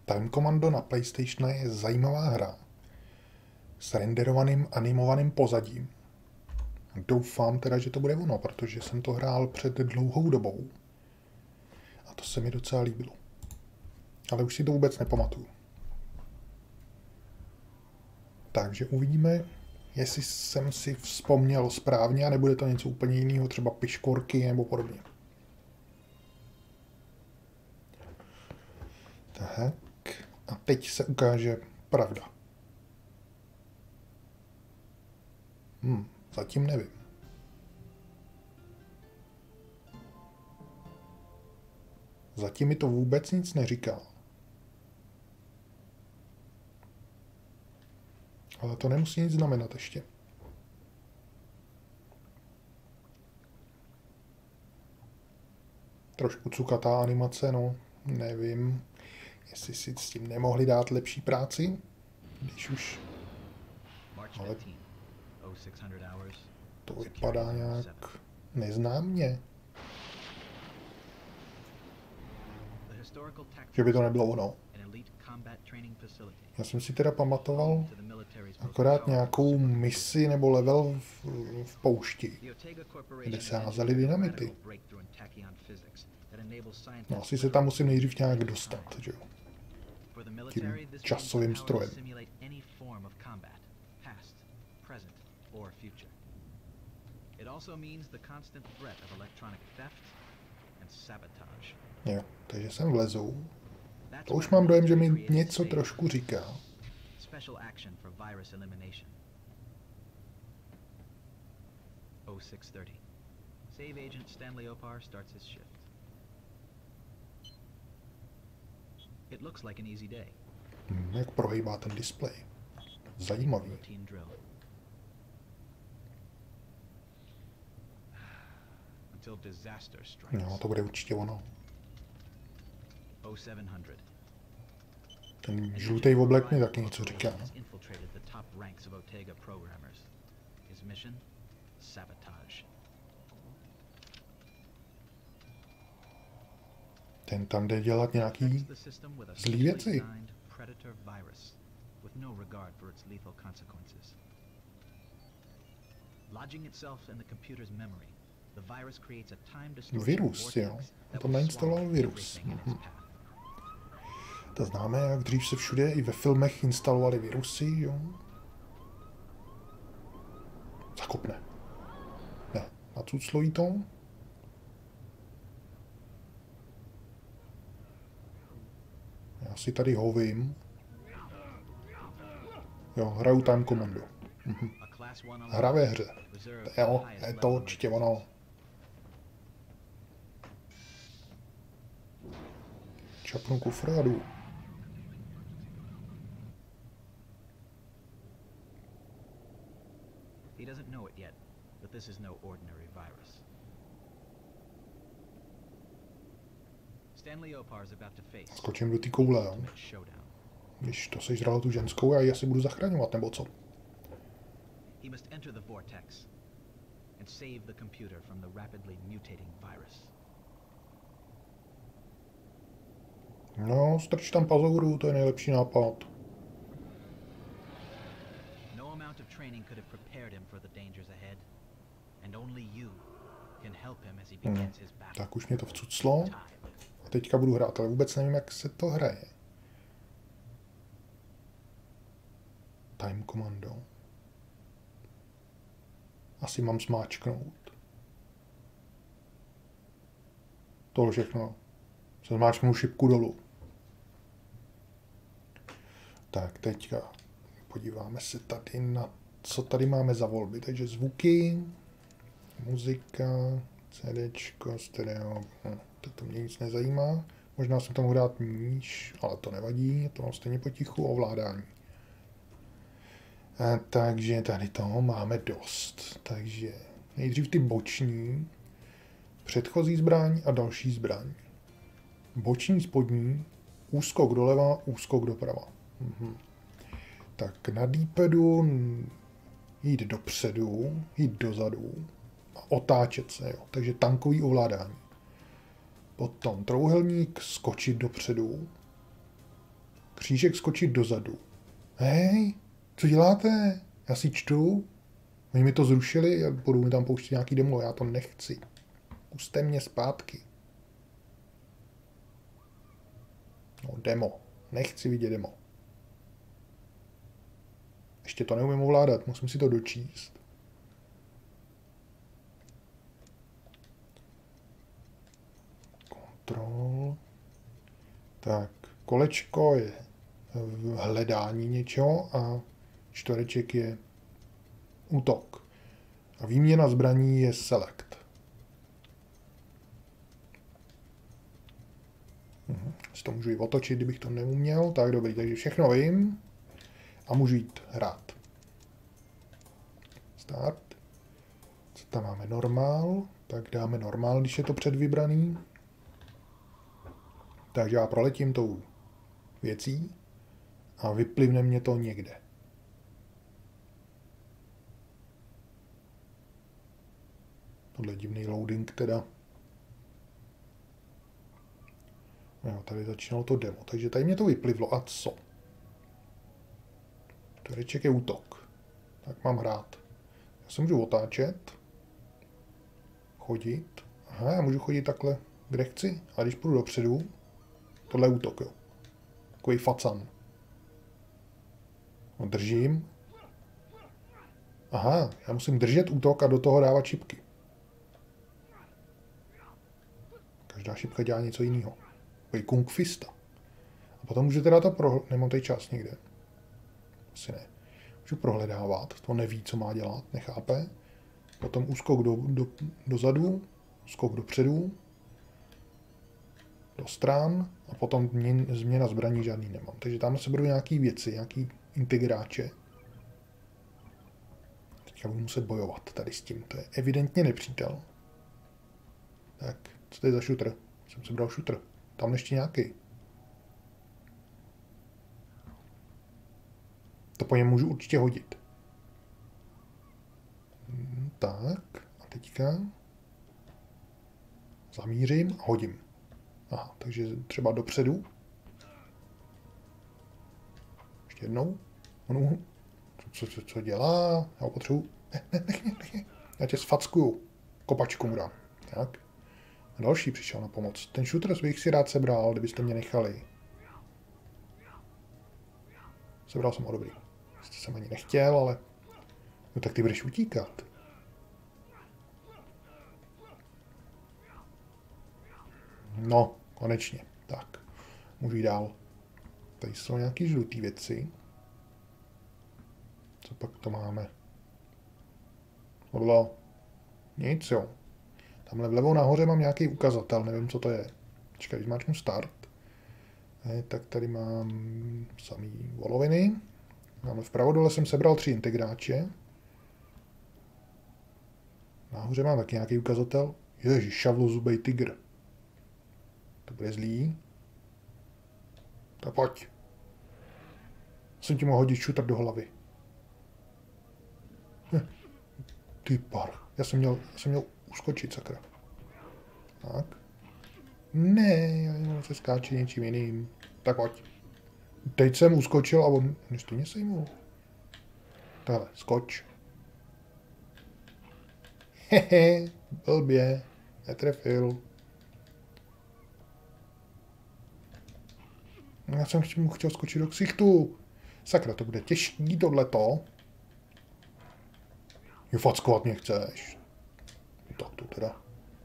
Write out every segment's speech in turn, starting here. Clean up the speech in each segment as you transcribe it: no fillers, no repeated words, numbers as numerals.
Time Commando na PlayStation je zajímavá hra s renderovaným animovaným pozadím. Doufám teda, že to bude ono, protože jsem to hrál před dlouhou dobou. A to se mi docela líbilo. Ale už si to vůbec nepamatuju. Takže uvidíme, jestli jsem si vzpomněl správně a nebude to něco úplně jiného, třeba piškorky nebo podobně. Tak. A teď se ukáže pravda. Zatím nevím. Zatím mi to vůbec nic neříká. Ale to nemusí nic znamenat ještě. Trošku cukatá animace, no, nevím, jestli si s tím nemohli dát lepší práci, když už, ale to vypadá nějak neznámě. Že by to nebylo ono. Já jsem si teda pamatoval akorát nějakou misi nebo level v poušti, kde se házely dynamity. No, asi se tam musím nejdřív nějak dostat, že jo? Tím časovým strojem. Jo, takže sem vlezu. To už mám dojem, že mi něco trošku říká. Special action for virus elimination. 0630. Save agent Stanley Opar starts his shift. It looks like an easy day. Jak prohýbá ten displej. Zajímavý. Routine drill. Until disaster strikes. No, to bude určitě ono. 0700. Ten žlutý oblek mi taky něco říká. Ten tam jde dělat nějaký zlý věci. Virus, jo. On tam nainstaloval virus. To známe, jak dřív se všude i ve filmech instalovali virusy, jo? Zakopne. Ne, nacuclojí to. Já si tady hovím. Jo, hraju Time Commando. Hra ve hře. Jo, je to určitě ono. Čapnu kufr a jdu. He doesn't know it yet, but this is no ordinary virus. Stanley Opar is about to face. Skočím do té koule, jo. Když to sežralo tu ženskou, já ji asi budu zachraňovat, nebo co? He must enter the vortex and save the computer from the rapidly mutating virus. No, strč tam pazouru, to je nejlepší nápad. No amount of training could have prepared him for the dangers ahead, and only you can help him as he begins his battle. Tak už mě to vcuclo. A teďka budu hrát, ale vůbec nevím, jak se to hraje. Time Commando. Asi mám smáčknout. Tohle všechno. Se zmáčknu šipku dolů. Tak, teďka podíváme se tady na, co tady máme za volby. Takže zvuky, muzika, CDčko, stereo. To mě nic nezajímá. Možná jsem tam mohl dát níž, ale to nevadí, to mám stejně potichu. Ovládání. Takže tady toho máme dost. Takže nejdřív ty boční, předchozí zbraň a další zbraň. Boční spodní, úskok doleva, úskok doprava. Tak na D-padu jít dopředu, jít dozadu a otáčet se, jo. Takže tankový ovládání. Potom trouhelník, skočit dopředu. Křížek skočit dozadu. Hej, co děláte? Já si čtu. Oni mi to zrušili a budou mi tam pouštět nějaký demo. Já to nechci. Puste mě zpátky. No, demo. Nechci vidět demo. Ještě to neumím ovládat. Musím si to dočíst. Kontrol. Tak, kolečko je v hledání něčeho a čtvereček je útok. A výměna zbraní je select. Si to můžu i otočit, kdybych to neuměl. Tak dobrý, takže všechno vím. A můžu jít hrát. Start. Co tam máme? Normál. Tak dáme normál, když je to předvybraný. Takže já proletím tou věcí a vyplivne mě to někde. Tohle je divný loading teda. Jo, tady začínalo to demo, takže tady mě to vyplivlo. A co? Čtvereček je útok. Tak mám hrát. Já se můžu otáčet. Chodit. Aha, já můžu chodit takhle, kde chci. A když půjdu dopředu, tohle je útok, jo. Takový facan. No, držím. Aha, já musím držet útok a do toho dávat šipky. Každá šipka dělá něco jiného. Takový kung fista. A potom můžu teda to nemám tady čas někde. Asi ne. Můžu prohledávat, to neví, co má dělat, nechápe. Potom úskok dozadu, skok dopředu, do stran a potom změna zbraní žádný nemám. Takže tam se budou nějaký věci, nějaký integráče. Teďka budu muset bojovat tady s tím. To je evidentně nepřítel. Tak, co to je za šutr? Jsem se bral šutr. Tam ještě nějaký. To po něm můžu určitě hodit. Tak, a teďka zamířím a hodím. Aha, takže třeba dopředu. Ještě jednou. Co dělá? Já ho potřebuji. Nech mě. Já tě sfackuju. Kopačku mu dám. Tak. A další přišel na pomoc. Ten shooter bych si rád sebral, kdybyste mě nechali. Sebral jsem ho dobrý. Jsem ani nechtěl, ale... No tak ty budeš utíkat. No, konečně. Tak, můžu jít dál. Tady jsou nějaké žluté věci. Co pak to máme? Tohle. Nic, jo. Tamhle vlevo nahoře mám nějaký ukazatel, nevím, co to je. Čekaj, když máčknu start. Tak tady mám samý voloviny. Máme vpravo dole jsem sebral 3 integráče. Nahoře mám taky nějaký ukazatel. Ježiš, šavlozubej tygr. To bude zlý. Tak pojď. Jsem ti mohl hodit šutr do hlavy. Ty par. Já jsem měl uskočit, sakra. Tak. Ne, já se skáče něčím jiným. Tak pojď. Teď jsem uskočil a on stejně sejmul. Takhle, skoč. Hehe, blbě. Netrefil. Já jsem mu chtěl skočit do ksichtu. Sakra, to bude těžký tohleto. Jo, fackovat mě chceš. Tak to teda.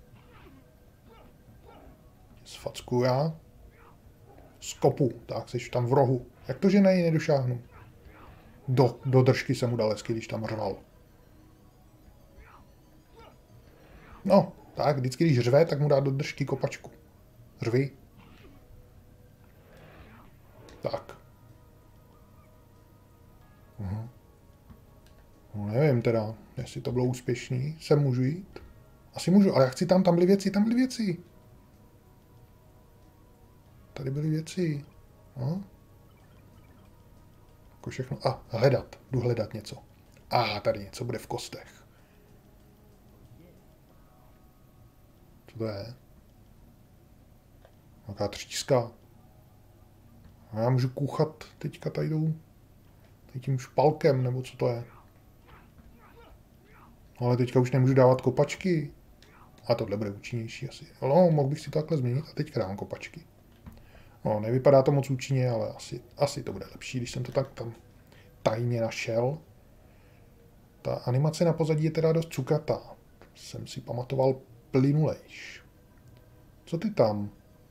Sfackuju já. Skopu, tak jsi tam v rohu. Jak to, že na něj nedošáhnu? Do držky jsem mu dal hezky, když tam řval. No, tak, vždycky, když řve, tak mu dá do držky kopačku. Řvi. Tak. No nevím teda, jestli to bylo úspěšný. Sem můžu jít? Asi můžu, ale já chci tam byly věci. Tady byly věci. No. Jako všechno. Hledat. Jdu hledat něco. Tady něco bude v kostech. Co to je? Nějaká tříska. A já můžu kůchat teďka tady tím špalkem, nebo co to je. Ale teďka už nemůžu dávat kopačky. A tohle bude účinnější asi. No, mohl bych si to takhle změnit a teďka dám kopačky. No, nevypadá to moc účinně, ale asi to bude lepší, když jsem to tak tam tajně našel. Ta animace na pozadí je teda dost cukatá. Jsem si pamatoval plynulejš. Co ty tam?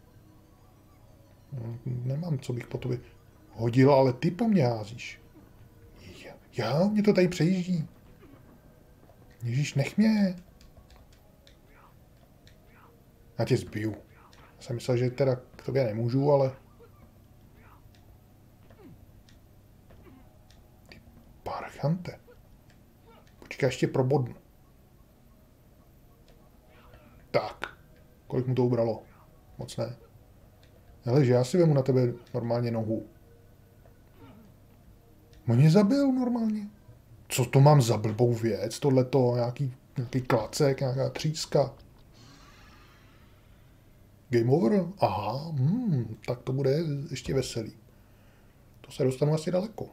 Nemám, co bych po tobě hodil, ale ty po mně házíš. Já, mě to tady přejíždí. Ježíš, nech mě. Já tě zbiju. Já jsem myslel, že teda k tobě nemůžu, ale... Ty parchante. Počkej, ještě probodnu. Tak. Kolik mu to ubralo? Moc ne. Hele, že já si vemu na tebe normálně nohu. On mě zabil normálně. Co to mám za blbou věc? Tohleto, nějaký klacek, nějaká tříska. Game over? Aha, tak to bude ještě veselý. To se dostanu asi daleko.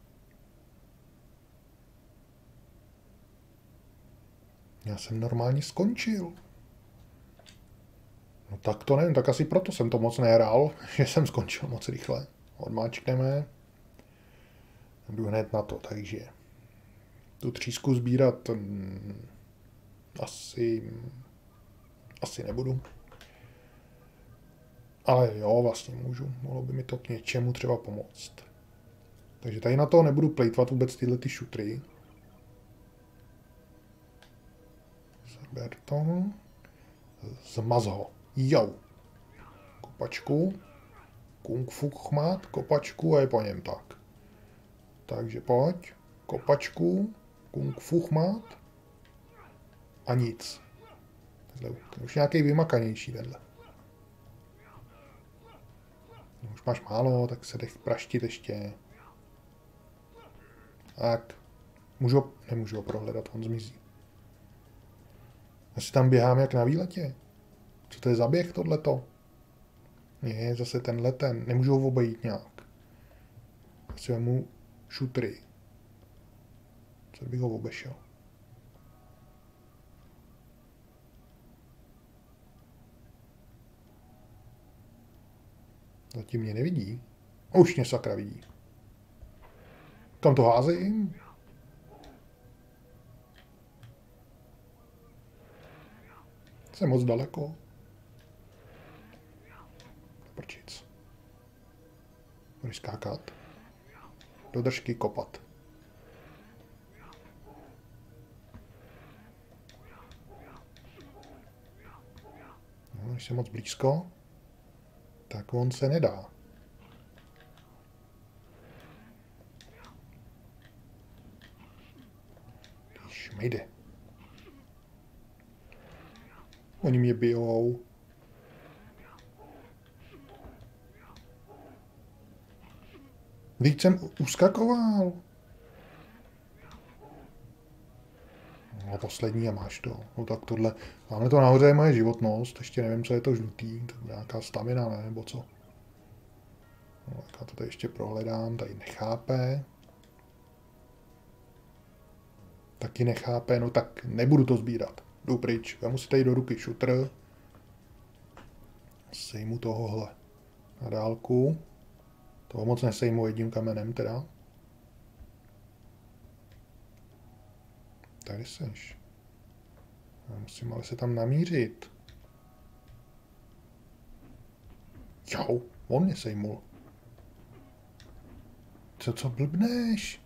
Já jsem normálně skončil. No tak to nevím, tak asi proto jsem to moc nehrál, že jsem skončil moc rychle. Odmáčkneme. Jdu hned na to, takže tu třísku sbírat asi nebudu. Ale jo, vlastně můžu. Mohlo by mi to k něčemu třeba pomoct. Takže tady na to nebudu plejtvat vůbec tyhle ty šutry. Zaber to. Zmaz ho. Jo. Kopačku. Kung fu chmát, kopačku a je po něm tak. Takže pojď. Kopačku. Kung fu chmát. A nic. Tenhle, ten už nějaký vymakanější tenhle. Už máš málo, tak se dech praštit ještě. Tak. Nemůžu ho prohledat, on zmizí. Já si tam běhám jak na výletě. Co to je za běh tohleto? Je zase tenhle ten. Nemůžu ho obejít nějak. Asi vemu šutry. Co bych ho obešel? Zatím mě nevidí. Už mě sakra vidí. Kam to házím? Jsem moc daleko. Prčic. Budeš skákat. Do držky kopat. No, když jsem moc blízko, tak on se nedá. Když mi jde. Oni mě bijou. Víc jsem uskakoval. No poslední a máš to. No tak tohle. Máme to nahoře je moje životnost. Ještě nevím, co je to žlutý. To je nějaká stamina, ne? Nebo co? No, tak já to tady ještě prohledám. Tady nechápe. Taky nechápe. No tak nebudu to sbírat. Jdu pryč. Vemu si tady do ruky šutr. Sejmu tohohle na dálku. Toho moc nesejmu jedním kamenem teda. Tady seš. Já musím ale se tam namířit. Jo, on mě sejmul. Co blbneš?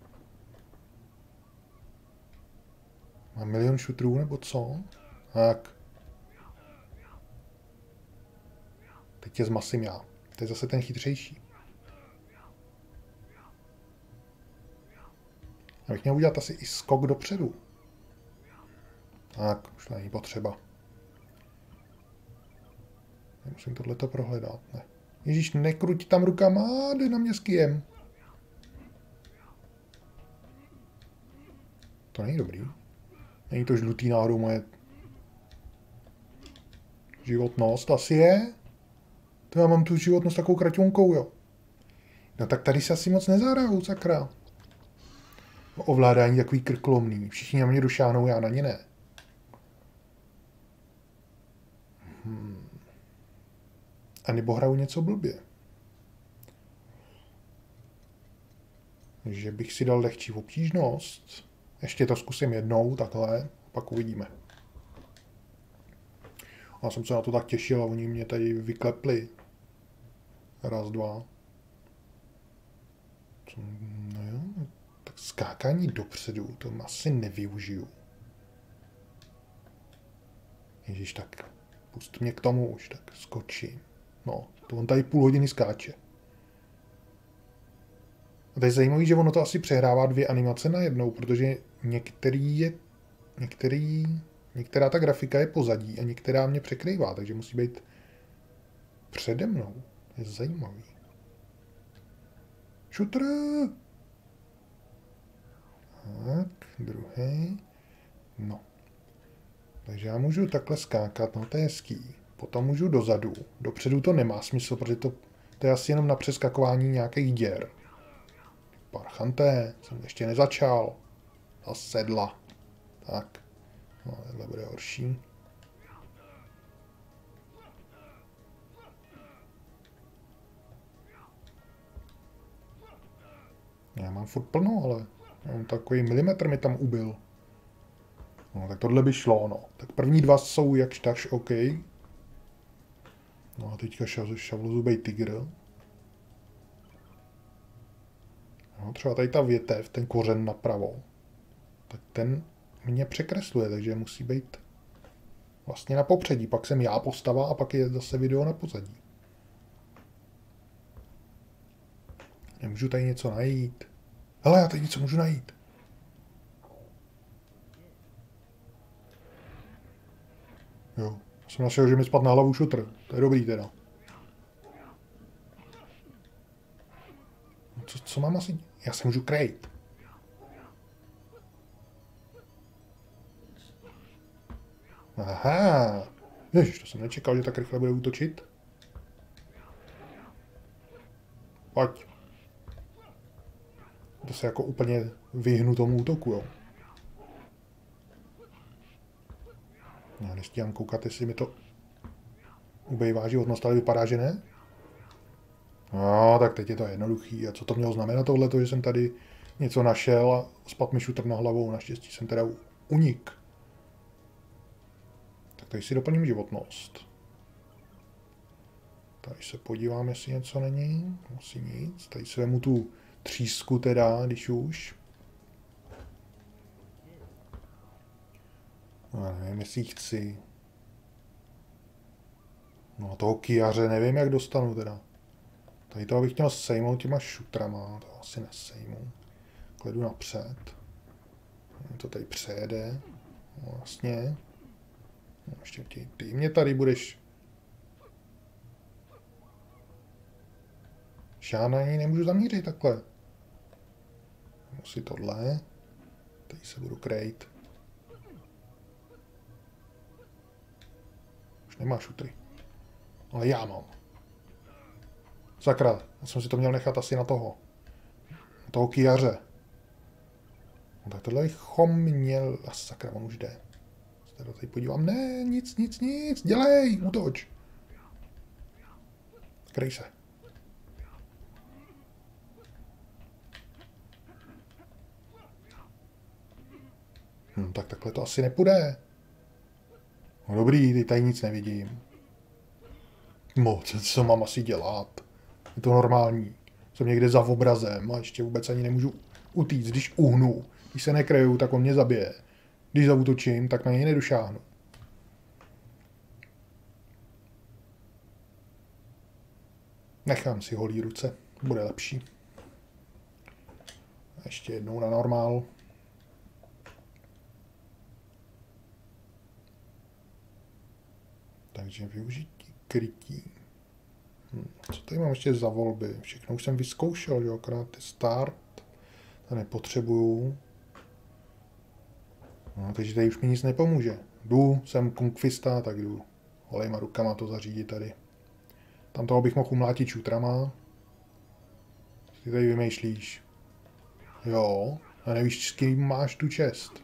Mám milion šutrů nebo co? Tak. Teď tě zmasím já. To je zase ten chytřejší. Já bych měl udělat asi i skok dopředu. Tak, už není potřeba. Musím tohleto prohledat, ne. Ježíš, nekruť tam rukama, jde na mě s kijem. To není dobrý. Není to žlutý náhodou moje životnost, asi je. To já mám tu životnost takovou kraťunkou, jo. No tak tady se asi moc nezahrajou, sakra. Ovládání takový krklomný. Všichni na mě došáhnou, já na ně ne. A nebo hrajou něco blbě. Že bych si dal lehčí obtížnost. Ještě to zkusím jednou, takhle, pak uvidíme. Já jsem se na to tak těšil a oni mě tady vyklepli. Raz, dva. No jo, tak skákání dopředu, to asi nevyužiju. Ježíš, tak pust mě k tomu už, tak skočím. No, to on tady půl hodiny skáče. A to je zajímavé, že ono to asi přehrává 2 animace najednou, protože některá ta grafika je pozadí a některá mě překrývá, takže musí být přede mnou. Je zajímavý. Šutr! Tak, druhý. No. Takže já můžu takhle skákat, no to je hezký. Potom můžu dozadu. Dopředu to nemá smysl, protože to je asi jenom na přeskakování nějakých děr. Parchanté, jsem ještě nezačal. A sedla. Tak. No, tohle bude horší. Já mám furt plno, ale takový milimetr mi tam ubyl. No, tak tohle by šlo, no. Tak první 2 jsou jakž takž OK. No a teďka šavlozubej tygr. No, třeba tady ta větev, ten kořen napravo, tak ten mě překresluje, takže musí být vlastně na popředí. Pak jsem já postava a pak je zase video na pozadí. Nemůžu tady něco najít. Hele, já tady něco můžu najít. Jo, jsem našel, že mi spadl na hlavu šutr. To je dobrý teda. Co mám asi? Já se můžu krejt. Aha. Ježiš, to jsem nečekal, že tak rychle bude útočit. Pojď. To se jako úplně vyhnu tomu útoku, jo. Já nestíhám koukat, jestli mi to ubejvá životnost, ale vypadá, že ne. No, tak teď je to jednoduchý. A co to mělo znamenat tohleto, že jsem tady něco našel a spadl mi šutr na hlavu. Naštěstí jsem teda unik. Tak tady si doplním životnost. Tady se podívám, jestli něco není. Asi nic. Tady si vemu tu třísku teda, když už. No, nevím, jestli chci. No a toho kyjaře nevím, jak dostanu teda. Tady toho bych měl sejmout těma šutrama, to asi nesejmu. Kledu napřed. To tady přejede. No, vlastně. No, ještě ty mě tady budeš. Já na něj nemůžu zamířit takhle. Musí tohle. Tady se budu krejt. Už nemá šutry. Ale já mám. Sakra, já jsem si to měl nechat asi na toho. Na toho kyjaře. No tak tohle bychom měl. A sakra, on už jde. Se tady podívám. Ne, nic, dělej, útoč. Kryj se. Tak takhle to asi nepůjde. No dobrý, teď tady nic nevidím. No, co mám asi dělat? Je to normální. Jsem někde za obrazem a ještě vůbec ani nemůžu utíct. Když uhnu, když se nekryju, tak on mě zabije. Když zaútočím, tak na něj nedošáhnu. Nechám si holý ruce, bude lepší. Ještě jednou na normál. Takže využití krytí. Co tady mám ještě za volby? Všechno už jsem vyzkoušel, že akorát ty start. To nepotřebuju. No, takže tady už mi nic nepomůže. Jdu, jsem kungfista, tak jdu holejma rukama to zařídit tady. Tam toho bych mohl umlátit šutrama. Ty tady vymýšlíš. Jo, a nevíš, s kým máš tu čest.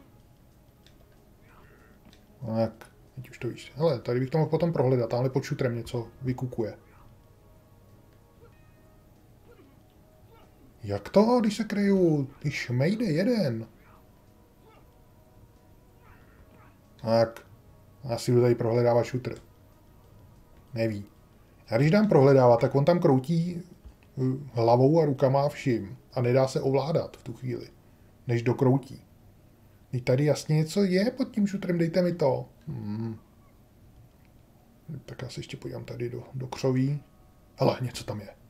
Tak, teď už to víš. Hele, tady bych to mohl potom prohledat, tamhle pod šutrem něco vykukuje. Jak to, když se kryju? Ty šmejde jeden. Tak, asi jdu tady prohledávat šutr. Neví. Já když dám prohledávat, tak on tam kroutí hlavou a rukama a vším. A nedá se ovládat v tu chvíli, než dokroutí. Teď tady jasně něco je pod tím šutrem, dejte mi to. Tak já se ještě podívám tady do křoví. Hele, něco tam je.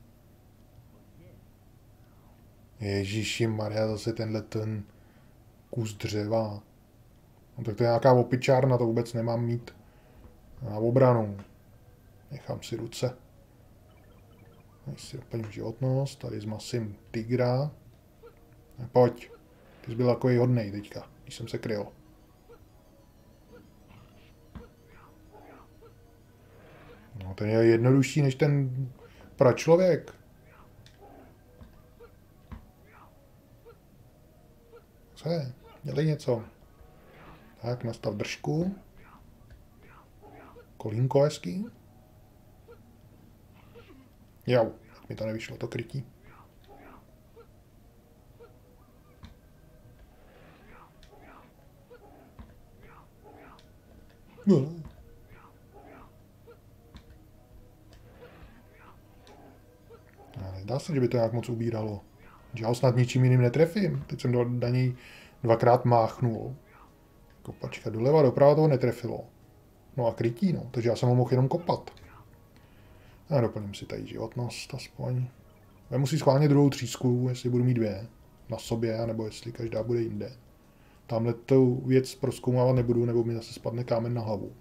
Ježíši Maria, zase tenhle ten kus dřeva. No, tak to je nějaká opičárna, to vůbec nemám mít na obranu. Nechám si ruce. Tady si doplním životnost, tady zmasím tygra. Pojď, ty jsi byl takový hodnej teďka, když jsem se kryl. No, ten je jednodušší než ten pračlověk. Co je? Dělej něco. Tak, nastav držku. Kolínko hezký. Jo, tak mi to nevyšlo, to krytí. No. Nedá se, že by to nějak moc ubíralo. Že ho snad ničím jiným netrefím. Teď jsem do něj dvakrát máchnul. Kopačka doleva, doprava toho netrefilo. No a krytí, no. Takže já jsem ho mohl jenom kopat. A doplním si tady životnost aspoň. Já musím schválně druhou třísku, jestli budu mít dvě na sobě, nebo jestli každá bude jinde. Tamhle tu věc prozkoumávat nebudu, nebo mi zase spadne kámen na hlavu.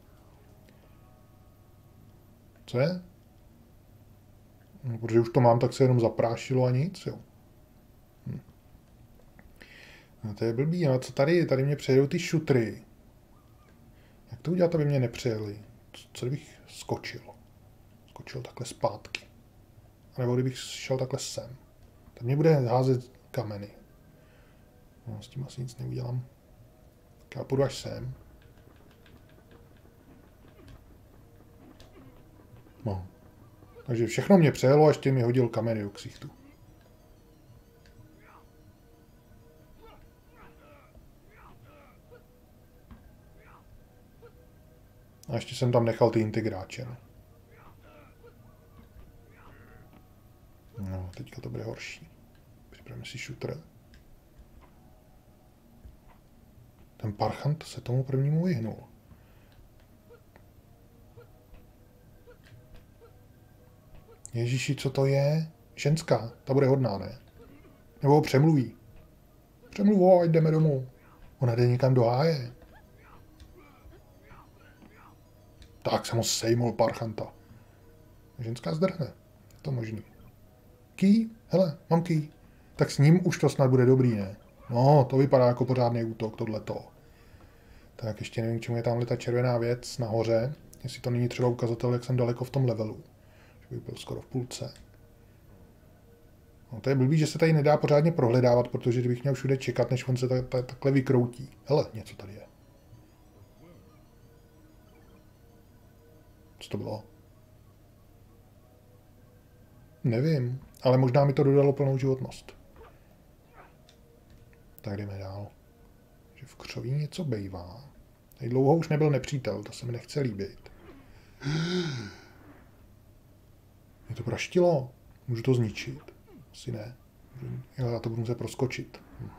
Co je? No, protože už to mám, tak se jenom zaprášilo a nic, jo. No to je blbý, no co tady? Tady mě přejedou ty šutry. Jak to udělat, aby mě nepřejeli? Co kdybych skočil? Skočil takhle zpátky. A nebo kdybych šel takhle sem. Tak mě bude házet kameny. No, s tím asi nic neudělám. Tak já půjdu až sem. No. Takže všechno mě přejelo a ještě mi hodil kameny do ksichtu. A ještě jsem tam nechal ty integráče. No, teďka to bude horší. Připravíme si šutr. Ten parchant se tomu prvnímu vyhnul. Ježíši, co to je? Ženská, ta bude hodná, ne? Nebo ho přemluví. Přemluv ho, ať jdeme domů. Ona jde někam do háje. Tak jsem ho sejmul parchanta. Ženská zdrhne. Je to možný. Ký? Hele, mám ký. Tak s ním už to snad bude dobrý, ne? No, to vypadá jako pořádný útok, tohleto. Tak ještě nevím, k čemu je tamhle ta červená věc nahoře. Jestli to není třeba ukazatel, jak jsem daleko v tom levelu. Že bych byl skoro v půlce. No, to je blbý, že se tady nedá pořádně prohledávat, protože kdybych měl všude čekat, než on se takhle vykroutí. Hele, něco tady je. Co to bylo? Nevím, ale možná mi to dodalo plnou životnost. Tak jdeme dál. Že v křoví něco bejvá. Tady dlouho už nebyl nepřítel, to se mi nechce líbit. Mě to praštilo. Můžu to zničit? Asi ne. Já to budu muset proskočit.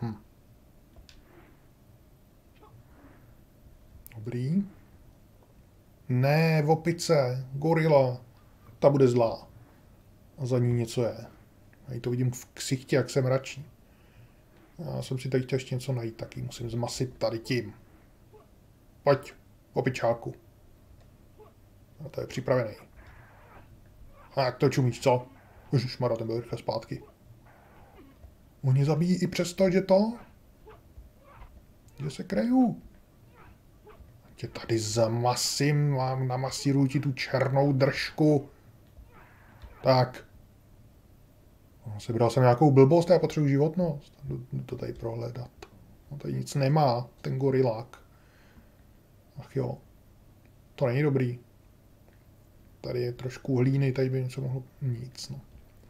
Dobrý. Ne, opice, gorila. Ta bude zlá. A za ní něco je. Já to vidím v ksichtě, jak se mračí. Já jsem si tady chtěl ještě něco najít, taky musím zmasit tady tím. Pojď, opičáku. A to je připravený. A jak to čumíš, co? Ježišmarja, ten byl rychle zpátky. Oni zabijí i přesto, že to? Že se kryjou. Tě tady zamasím, mám namasíruji ti tu černou držku. Tak. Sebral jsem nějakou blbost, já potřebuji životnost. Jdu to tady prohledat. No, tady nic nemá, ten gorilák. Ach jo, to není dobrý. Tady je trošku hlíny, tady by něco mohlo... Nic, no.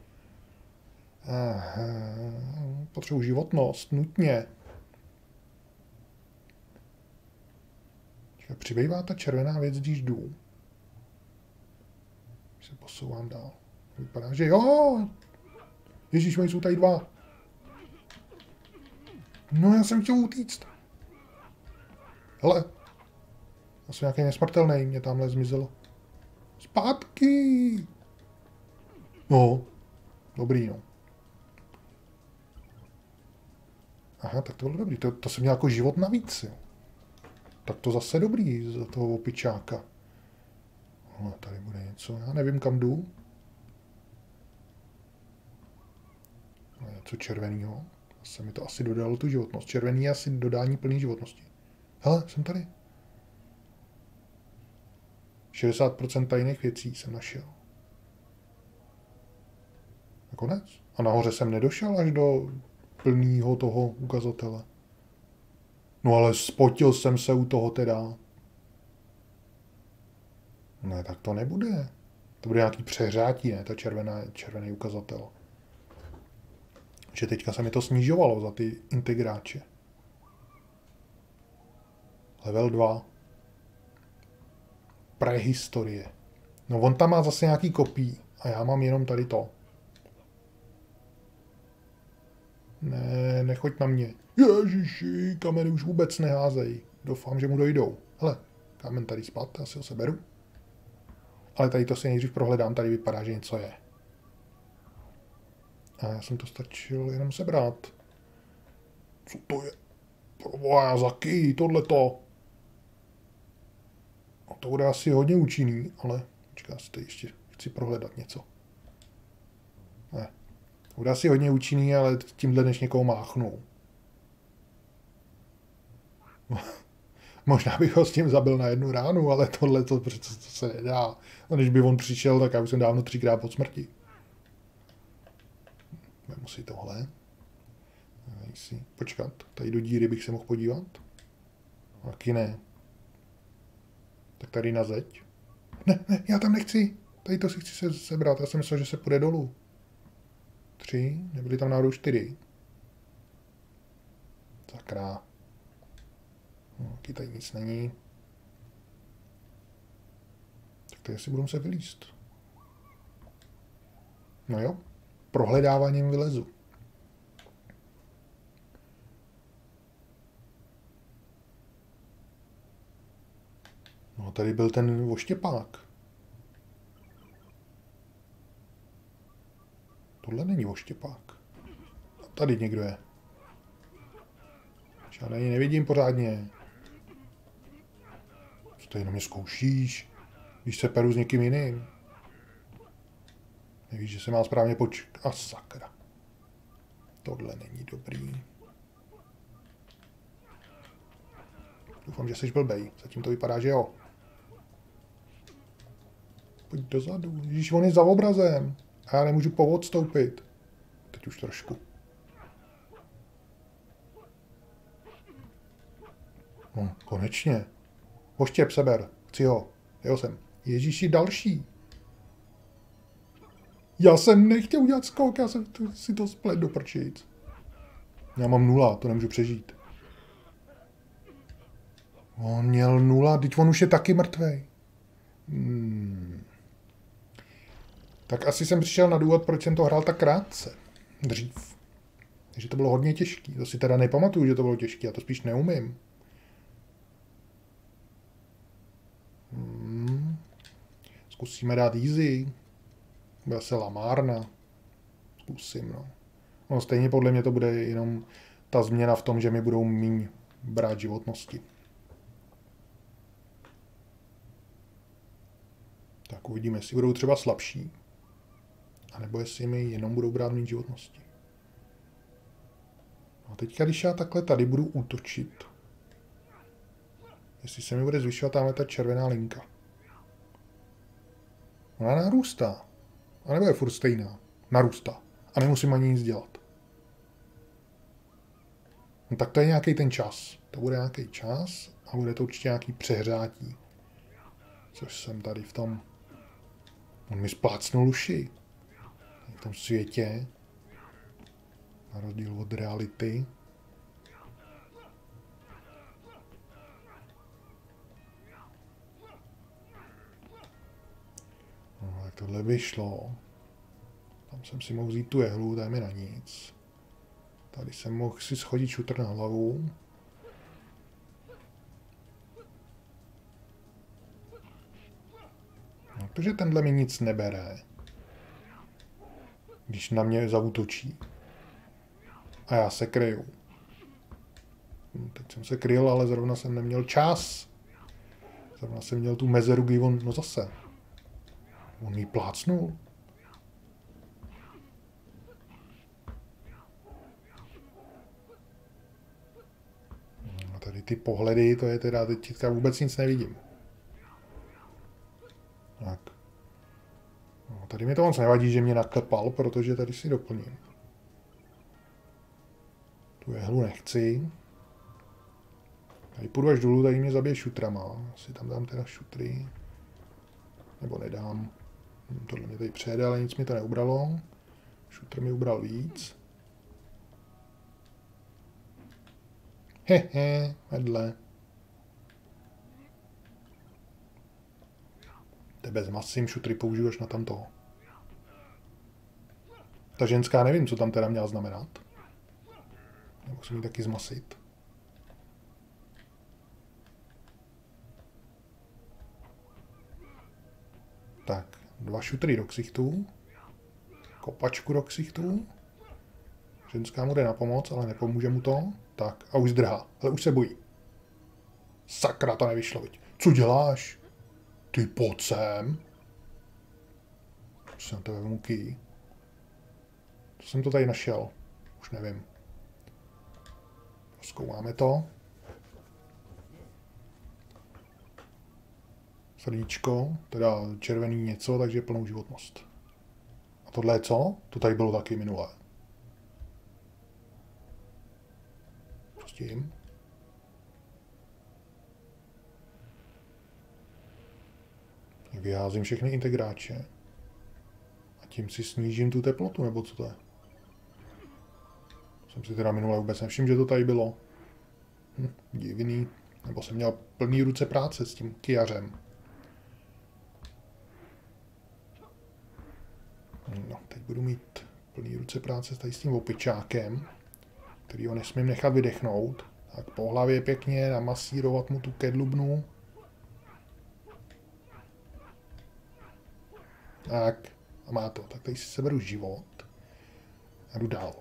Aha, potřebuji životnost, nutně. Přibývá ta červená věc, když jdu. Když se posouvám dál. Vypadá, že jo! Ježíš, jsou tady dva. No, já jsem chtěl utíct. Hele. Já jsem nějaký nesmrtelný, mě tamhle zmizelo. Zpátky! No, dobrý, no. Aha, tak to bylo dobrý. To jsem měl jako život navíc, jo. Tak to zase dobrý za toho opičáka. No, tady bude něco, já nevím, kam jdu. No, něco červeného. Zase mi to asi dodalo tu životnost. Červený je asi dodání plný životnosti. Hele, jsem tady. 60% tajných věcí jsem našel. A konec. A nahoře jsem nedošel až do plného toho ukazatele. No ale spotil jsem se u toho teda. Ne, tak to nebude. To bude nějaký přehřátí, ne? Ta červený ukazatel. Že teďka se mi to snižovalo za ty integráče. Level 2. Prehistorie. No on tam má zase nějaký kopí. A já mám jenom tady to. Ne, nechoď na mě. Ježiši, kameny už vůbec neházej. Doufám, že mu dojdou. Hele, kámen tady spad, já si ho seberu. Ale tady to si nejdřív prohledám, tady vypadá, že něco je. A já jsem to stačil jenom sebrat. Co to je? Proboha, zaky, tohleto. No to bude asi hodně účinný, ale počkej, si tady ještě chci prohledat něco. Ne. To bude asi hodně účinný, ale tímhle než někoho máchnu. Možná bych ho s tím zabil na jednu ránu, ale tohle to přece to se nedá. A když by on přišel, tak já už jsem dávno 3krát pod smrti. Vemu si tohle. Si počkat, tady do díry bych se mohl podívat. Taky ne. Tak tady na zeď. Ne, já tam nechci. Tady to si chci sebrat. Já jsem myslel, že se půjde dolů. 3, nebyly tam náhodou 4. Sakra. No, tady nic není. Tak tady si budu muset vylízt. No jo, prohledáváním vylezu. No tady byl ten oštěpák. Tohle není oštěpák. A tady někdo je. Já tady nevidím pořádně. Co to jenom mě zkoušíš, když se peru s někým jiným? Nevíš, že se má správně počkat. A sakra. Tohle není dobrý. Doufám, že jsi blbej. Zatím to vypadá, že jo. Pojď dozadu. Ježíš, on je za obrazem. A já nemůžu poodstoupit. Teď už trošku. No, konečně. Oštěp, seber. Chci ho. Jo jsem. Ježíši, další. Já jsem nechtěl udělat skok, já jsem si to splet do prčic. Já mám 0, to nemůžu přežít. On měl 0, teď on už je taky mrtvej. Tak asi jsem přišel na důvod, proč jsem to hrál tak krátce. Dřív. Takže to bylo hodně těžký. To si teda nepamatuju, že to bylo těžký, já to spíš neumím. Zkusíme dát easy. Bude se lamárna. Zkusím, no. No stejně podle mě to bude jenom ta změna v tom, že mi budou míň brát životnosti. Tak uvidíme, jestli budou třeba slabší. A nebo jestli mi jenom budou brát méně životnosti. A teďka, když já takhle tady budu útočit, jestli se mi bude zvyšovat tamhle ta červená linka. Ona narůstá. A nebo je furt stejná. Narůstá. A nemusím ani nic dělat. No tak to je nějaký ten čas. To bude nějaký čas a bude to určitě nějaký přehřátí. Což jsem tady v tom... On mi splácnul uši. V tom světě. Na rozdíl od reality. No, tak tohle vyšlo. Tam jsem si mohl vzít tu jehlu, tady mi na nic. Tady jsem mohl si schodit šutr na hlavu. No, protože tenhle mi nic nebere. Když na mě zaútočí. A já se kryju. Teď jsem se kryl, ale zrovna jsem neměl čas. Zrovna jsem měl tu mezeru, kdy on... No zase. On mi plácnul. A tady ty pohledy, to je teda... Teďka vůbec nic nevidím. Tak. No, tady mi to moc nevadí, že mě naklepal, protože tady si doplním. Tu jehlu nechci. Tady půjdu až dolů, tady mě zabije šutrama. Asi tam dám teda šutry. Nebo nedám. Tohle mě tady přejede, ale nic mi to neubralo. Šutr mi ubral víc. Hehe, vedle. Tebe zmasím, šutry použiju až na tamto. Ta ženská nevím, co tam teda měla znamenat. Musím ji taky zmasit. Tak, 2 šutry do ksichtů. Kopačku do ksichtů. Ženská mu jde na pomoc, ale nepomůže mu to. Tak, a už zdrhá. Ale už se bojí. Sakra, to nevyšlo, viď. Co děláš? Ty pojď sem. Co jsem tebe muky? Co jsem to tady našel? Už nevím. Zkoumáme to. Srdíčko, teda červený něco, takže plnou životnost. A tohle je co? To tady bylo taky minulé. Co s tím? Vyházím všechny integráče. A tím si snížím tu teplotu, nebo co to je? Jsem si teda minule vůbec nevšiml, že to tady bylo. Divný. Nebo jsem měl plný ruce práce s tím kijařem. No, teď budu mít plný ruce práce tady s tím opičákem, který ho nesmím nechat vydechnout. Tak po hlavě pěkně namasírovat mu tu kedlubnu. Tak, a má to. Tak tady si seberu život a jdu dál.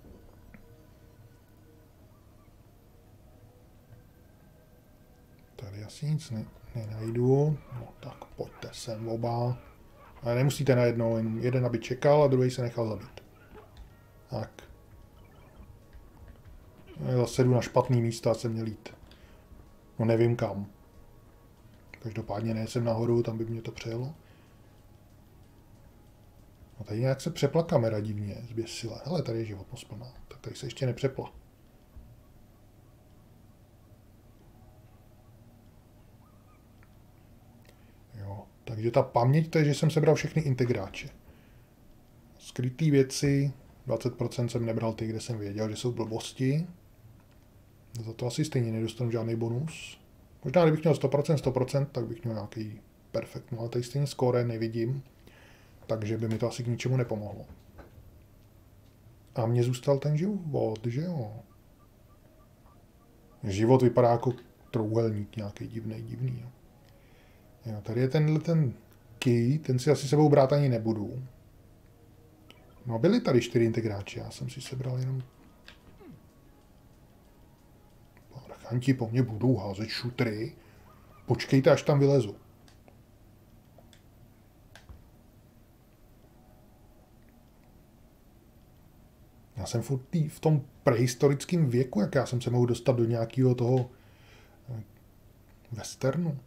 Tady asi nic nenajdu. No tak pojďte sem oba. Ale nemusíte najednou, jen jeden aby čekal a druhý se nechal zabít. Tak. Já zase jdu na špatný místa a jsem měl jít. No nevím kam. Každopádně nejsem nahoru, tam by mě to přejelo. No tady nějak se přepla kamera divně, zběsile. Hele, tady je životnost plná. Tak tady se ještě nepřepla. Jo, takže ta paměť, to je, že jsem sebral všechny integráče. Skrytý věci, 20% jsem nebral ty, kde jsem věděl, že jsou blbosti. Za to asi stejně nedostanu žádný bonus. Možná, kdybych měl 100%, tak bych měl nějaký perfekt. No ale tady stejně skóre nevidím, takže by mi to asi k ničemu nepomohlo. A mně zůstal ten život, že jo? Život vypadá jako trouhelník nějaký divný. Jo. Jo, tady je tenhle ten key, ten si asi sebou brát ani nebudu. No byly tady 4 integráči, já jsem si sebral jenom... Parchanti po mně budou házet šutry. Počkejte, až tam vylezu. Já jsem v tom prehistorickém věku, jak já jsem se mohl dostat do nějakého toho westernu.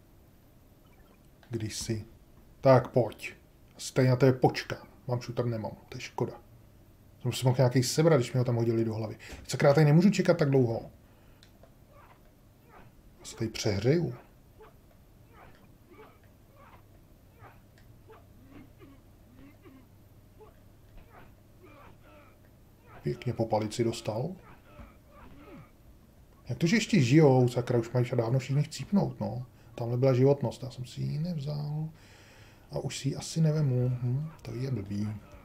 Kdysi. Tak pojď. Stejně na tebe počkám. Mám šutr, nemám. To je škoda. Jsem si mohl nějaký sebrat, když mi ho tam hodili do hlavy. Sakrát, tady nemůžu čekat tak dlouho. Já se tady přehřeju. Pěkně po palici dostal. Jak to, že ještě žijou, sakra, už mají dávno všichni chcípnout, no. Tamhle byla životnost, já jsem si ji nevzal. A už si ji asi nevemu. To je blbý.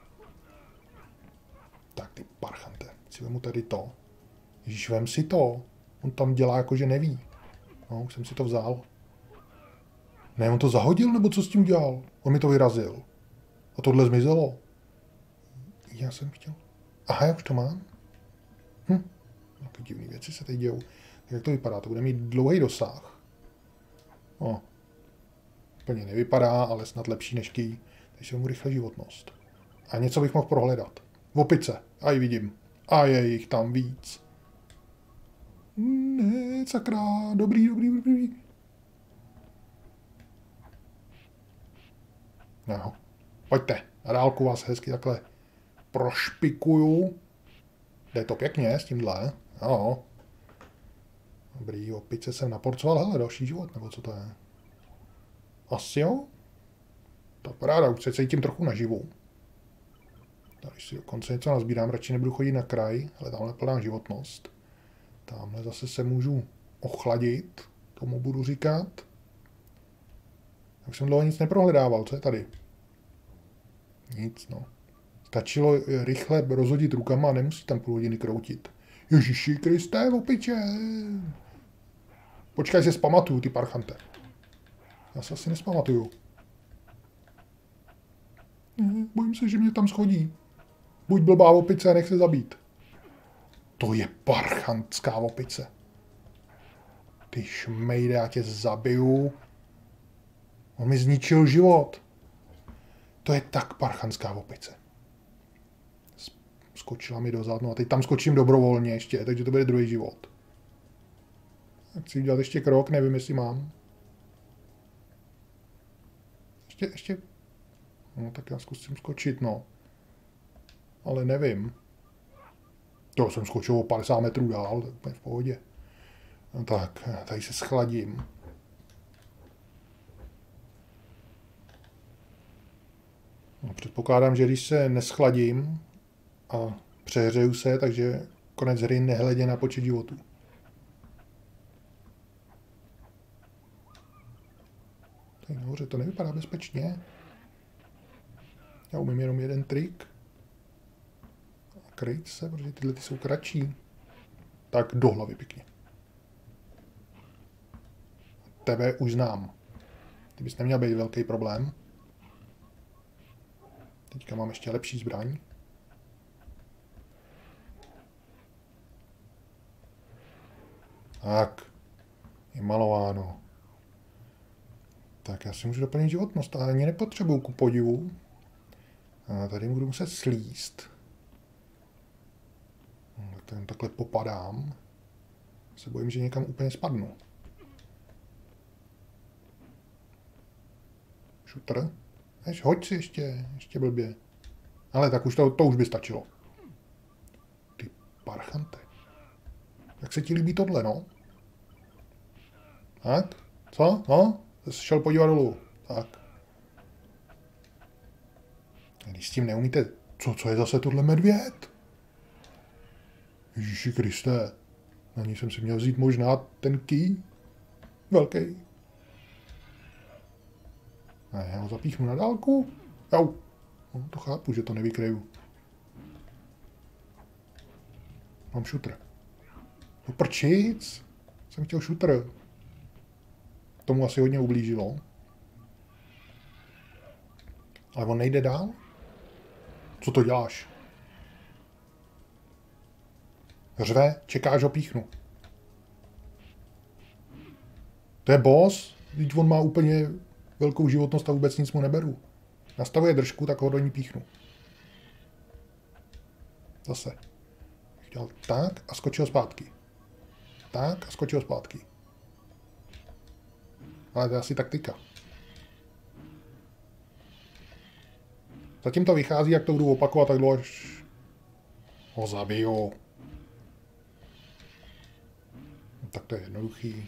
Tak ty parchante, si vemu tady to. Ježíš, vem si to. On tam dělá jako, že neví. No, už jsem si to vzal. Ne, on to zahodil, nebo co s tím udělal? On mi to vyrazil. A tohle zmizelo. Já jsem chtěl. Aha, já už to mám. Jaké divné věci se tady dějou. Jak to vypadá? To bude mít dlouhý dosah. O. Úplně nevypadá, ale snad lepší než ký. Takže mu rychle životnost. A něco bych mohl prohledat. Opice. A ji vidím. A je jich tam víc. Ne, sakra. Dobrý. No. Pojďte. Na dálku vás hezky takhle prošpikuju. Jde to pěkně s tímhle. Jo. Dobrý, opice jsem naporcoval. Hele, další život, nebo co to je? Asi jo? To paráda, už se cítím trochu naživu. Tady si dokonce něco nazbírám, radši nebudu chodit na kraj, ale tamhle plná životnost. Tamhle zase se můžu ochladit, tomu budu říkat. Já už jsem dlouho nic neprohledával, co je tady? Nic, no. Stačilo rychle rozhodit rukama a nemusí tam půl hodiny kroutit. Ježiši Kriste, opiče! Počkej, se zpamatuju, ty parchante. Já se asi nespamatuju. Bojím se, že mě tam schodí. Buď blbá opice a nech se zabít. To je parchantská opice. Ty šmejde, já tě zabiju. On mi zničil život. To je tak parchantská opice. Skočila mi dozad, no a teď tam skočím dobrovolně ještě, takže to bude druhý život. Tak chci udělat ještě krok, nevím, jestli mám. Ještě. No tak já zkusím skočit, no. Ale nevím. To jsem skočil o 50 metrů dál, tak v pohodě. No tak, tady se schladím. No, předpokládám, že když se neschladím a přehřeju se, takže konec hry nehledě na počet životů. Tady nahoře to nevypadá bezpečně. Já umím jenom jeden trik. Kryt se, protože tyhle ty jsou kratší. Tak do hlavy pěkně. Tebe už znám. Ty bys neměl být velký problém. Teďka mám ještě lepší zbraň. Tak. Je malováno. Tak já si můžu doplnit životnost, ale ani nepotřebuju ku podivu. A tady budu muset slíst. Tak tam takhle popadám. Se bojím, že někam úplně spadnu. Šutr. Hoď si ještě blbě. Ale tak už to už by stačilo. Ty parchante. Jak se ti líbí tohle, no? Tak? Co? No? Jsi šel podívat dolů. Tak. Když s tím neumíte... Co je zase tohle medvěd? Ježíši Kriste. Na ní jsem si měl vzít možná ten ký. Velký. A já ho zapíchnu na dálku. Jau. No, to chápu, že to nevykryju. Mám šutr. No prčic. Jsem chtěl šutr. Tomu asi hodně ublížilo. Ale on nejde dál? Co to děláš? Řve, čekáš, ho píchnu. To je boss? Teď on má úplně velkou životnost a vůbec nic mu neberu. Nastavuje držku, tak ho do ní píchnu. Zase. Dělal tak a skočil zpátky. Tak a skočil zpátky. Ale to je asi taktika. Zatím to vychází, jak to budu opakovat tak dlouho, až ho zabiju. No, tak to je jednoduchý.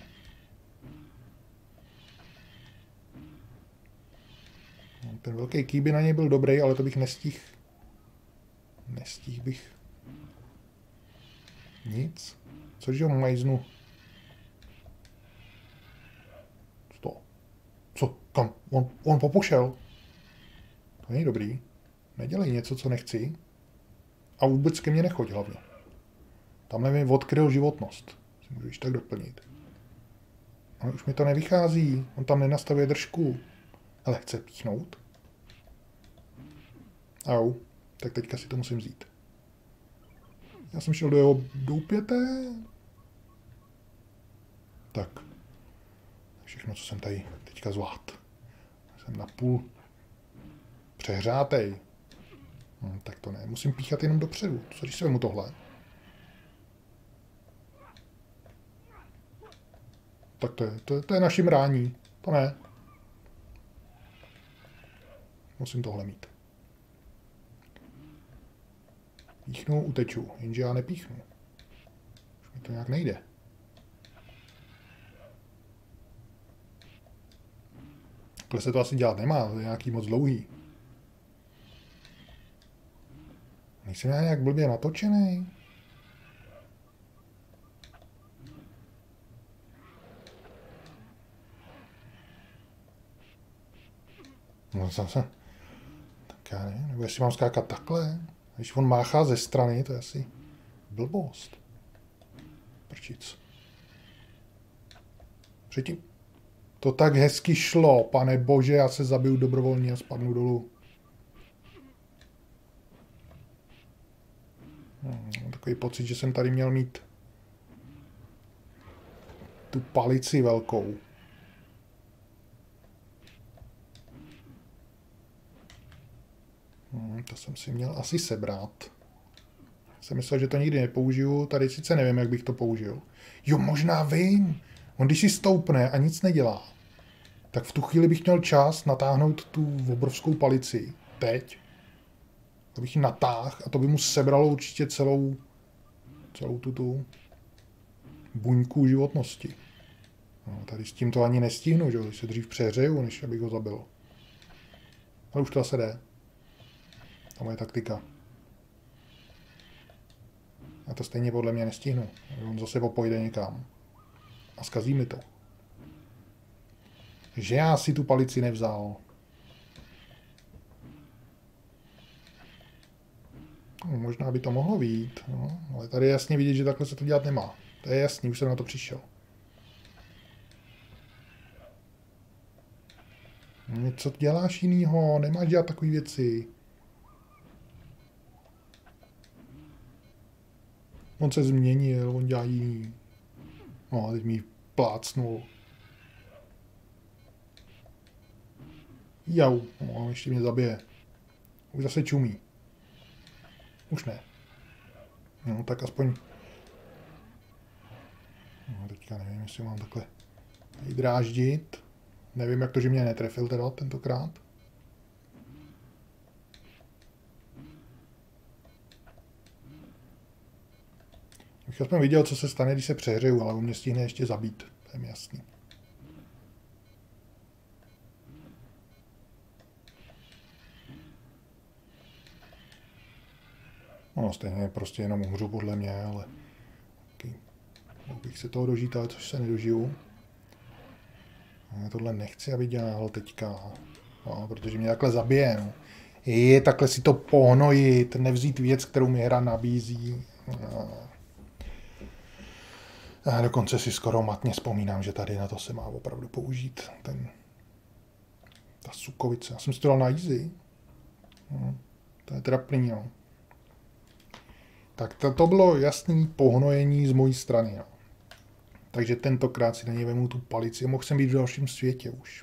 No, ten velký ký by na něj byl dobrý, ale to bych nestihl. Nestihl bych nic. Což ho majznu. Co? Kam? On popušel. To není dobrý. Nedělej něco, co nechci. A vůbec ke mně nechoď hlavně. Tamhle mi odkryl životnost. Si můžu již tak doplnit. Ale už mi to nevychází. On tam nenastavuje držku. Ale chce píchnout. Au. Tak teďka si to musím vzít. Já jsem šel do jeho doupěte. Tak. Všechno, co jsem tady teďka zvládl. Jsem napůl přehřátej. Tak to ne. Musím píchat jenom dopředu. Co když se vemu tohle? Tak to je naši mrání. To ne. Musím tohle mít. Píchnu, uteču. Jenže já nepíchnu. Už mi to nějak nejde. Takhle se to asi dělat nemá. To je nějaký moc dlouhý. Nejsem já nějak blbě natočený. No zase. Tak já nevím, nebo jestli mám skákat takhle. Když on máchá ze strany, to je asi blbost. Prčic. Předtím. To tak hezky šlo, pane bože, já se zabiju dobrovolně a spadnu dolů. Mám takový pocit, že jsem tady měl mít tu palici velkou. To jsem si měl asi sebrat. Jsem myslel, že to nikdy nepoužiju. Tady sice nevím, jak bych to použil. Jo, možná vím. On když si stoupne a nic nedělá, tak v tu chvíli bych měl čas natáhnout tu obrovskou palici. Teď. To bych ji natáhl a to by mu sebralo určitě celou tu buňku životnosti. No, tady s tím to ani nestihnu, že? Se dřív přehřeju, než abych ho zabil. Ale už to zase jde. To je moje taktika. A to stejně podle mě nestihnu. On zase popojde někam. A zkazí mi to. Že já si tu palici nevzal. No, možná by to mohlo vyjít, no, ale tady je jasně vidět, že takhle se to dělat nemá. To je jasný, už jsem na to přišel. Co děláš jinýho? Nemáš dělat takové věci. On se změnil, on dělá jiný. No, teď mi plácnul. Jau, no, ještě mě zabije. Už zase čumí. Už ne. No, tak aspoň... No, teďka nevím, jestli mám takhle dráždit. Nevím, jak to, že mě netrefil teda tentokrát. Bych aspoň viděl, co se stane, když se přehřeju, ale on mě stihne ještě zabít. To je mi jasný. No, stejně prostě jenom umřu podle mě, ale bych se toho dožít, ale což se nedožiju. Já tohle nechci, aby dělal teďka, no, protože mě takhle zabije. No. Takhle si to pohnojit, nevzít věc, kterou mi hra nabízí. A dokonce si skoro matně vzpomínám, že tady na to se má opravdu použít. Ta sukovice. Já jsem si to dal na easy. To je trapný, no. Tak to bylo jasný pohnojení z mojí strany. No. Takže tentokrát si na něj vemu tu palici. Mohl jsem být v dalším světě už.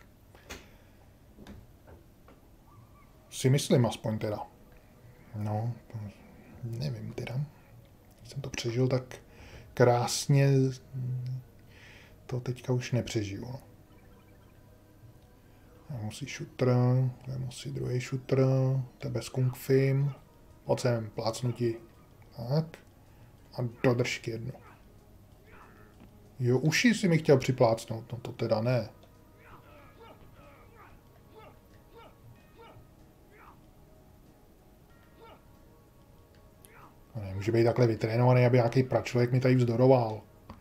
Si myslím aspoň teda. No, nevím teda. Jsem to přežil tak krásně. To teďka už nepřežiju. No. Vemu si šutr, vemu si druhý šutr, tebe s kung fim. Pojď sem, plácnu ti. Tak. A do držky jednu. Jo, uši si mi chtěl připlácnout, no to teda ne. No, nemůže být takhle vytrénovaný, aby nějaký pračlověk mi tady vzdoroval.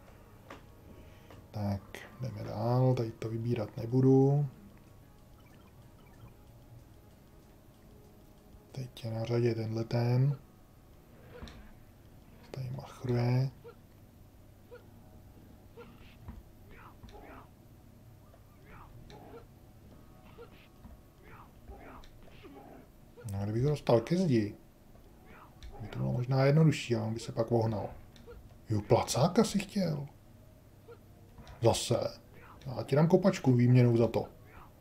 Tak, jdeme dál, tady to vybírat nebudu. Teď je na řadě tenhle ten. Tady machruje. No, kdybych ho dostal ke zdi, by to bylo možná jednodušší, ale on by se pak vohnal. Jo, placáka si chtěl. Zase. Já ti dám kopačku výměnou za to.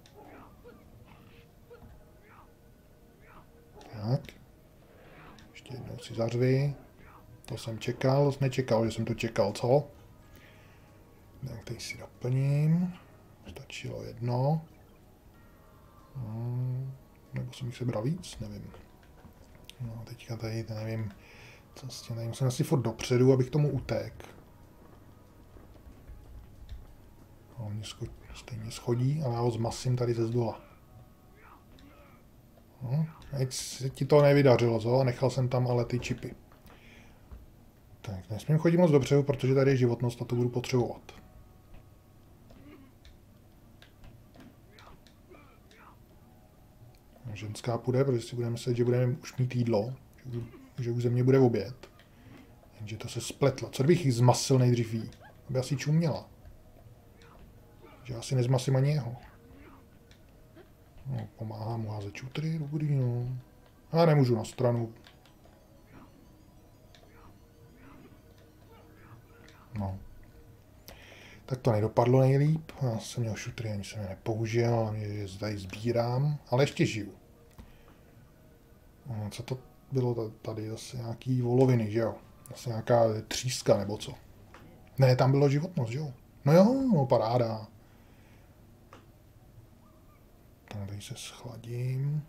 Tak. Ještě jednou si zařvi. To jsem čekal, nečekal, že jsem to čekal, co? Tak teď si doplním. Stačilo jedno. Nebo jsem jich sebral víc, nevím. No, teďka tady, nevím, co s tím, tady musím asi furt dopředu, abych tomu utek. No, mě stejně schodí, ale já ho zmasím tady ze zdola. No, teď se ti to nevydařilo, co? Nechal jsem tam ale ty čipy. Tak, nesmím chodit moc dopředu, protože tady je životnost a to budu potřebovat. Ženská půjde, protože si budeme myslet, že budeme už mít jídlo, že už ze mě bude oběd. Jenže to se spletlo. Co kdybych jich zmasil nejdřív jí? Aby asi čuměla. Že asi nezmasím ani jeho. No, pomáhám mu házet čutry, dobrý, no. Já nemůžu na stranu. No. Tak to nedopadlo nejlíp. Já jsem měl šutry, ani jsem je nepoužil, ale je tady sbírám. Ale ještě žiju. No, co to bylo tady? Zase nějaký voloviny, že jo? Zase nějaká tříska nebo co? Ne, tam bylo životnost, že jo? No jo, no paráda. Tady se schladím.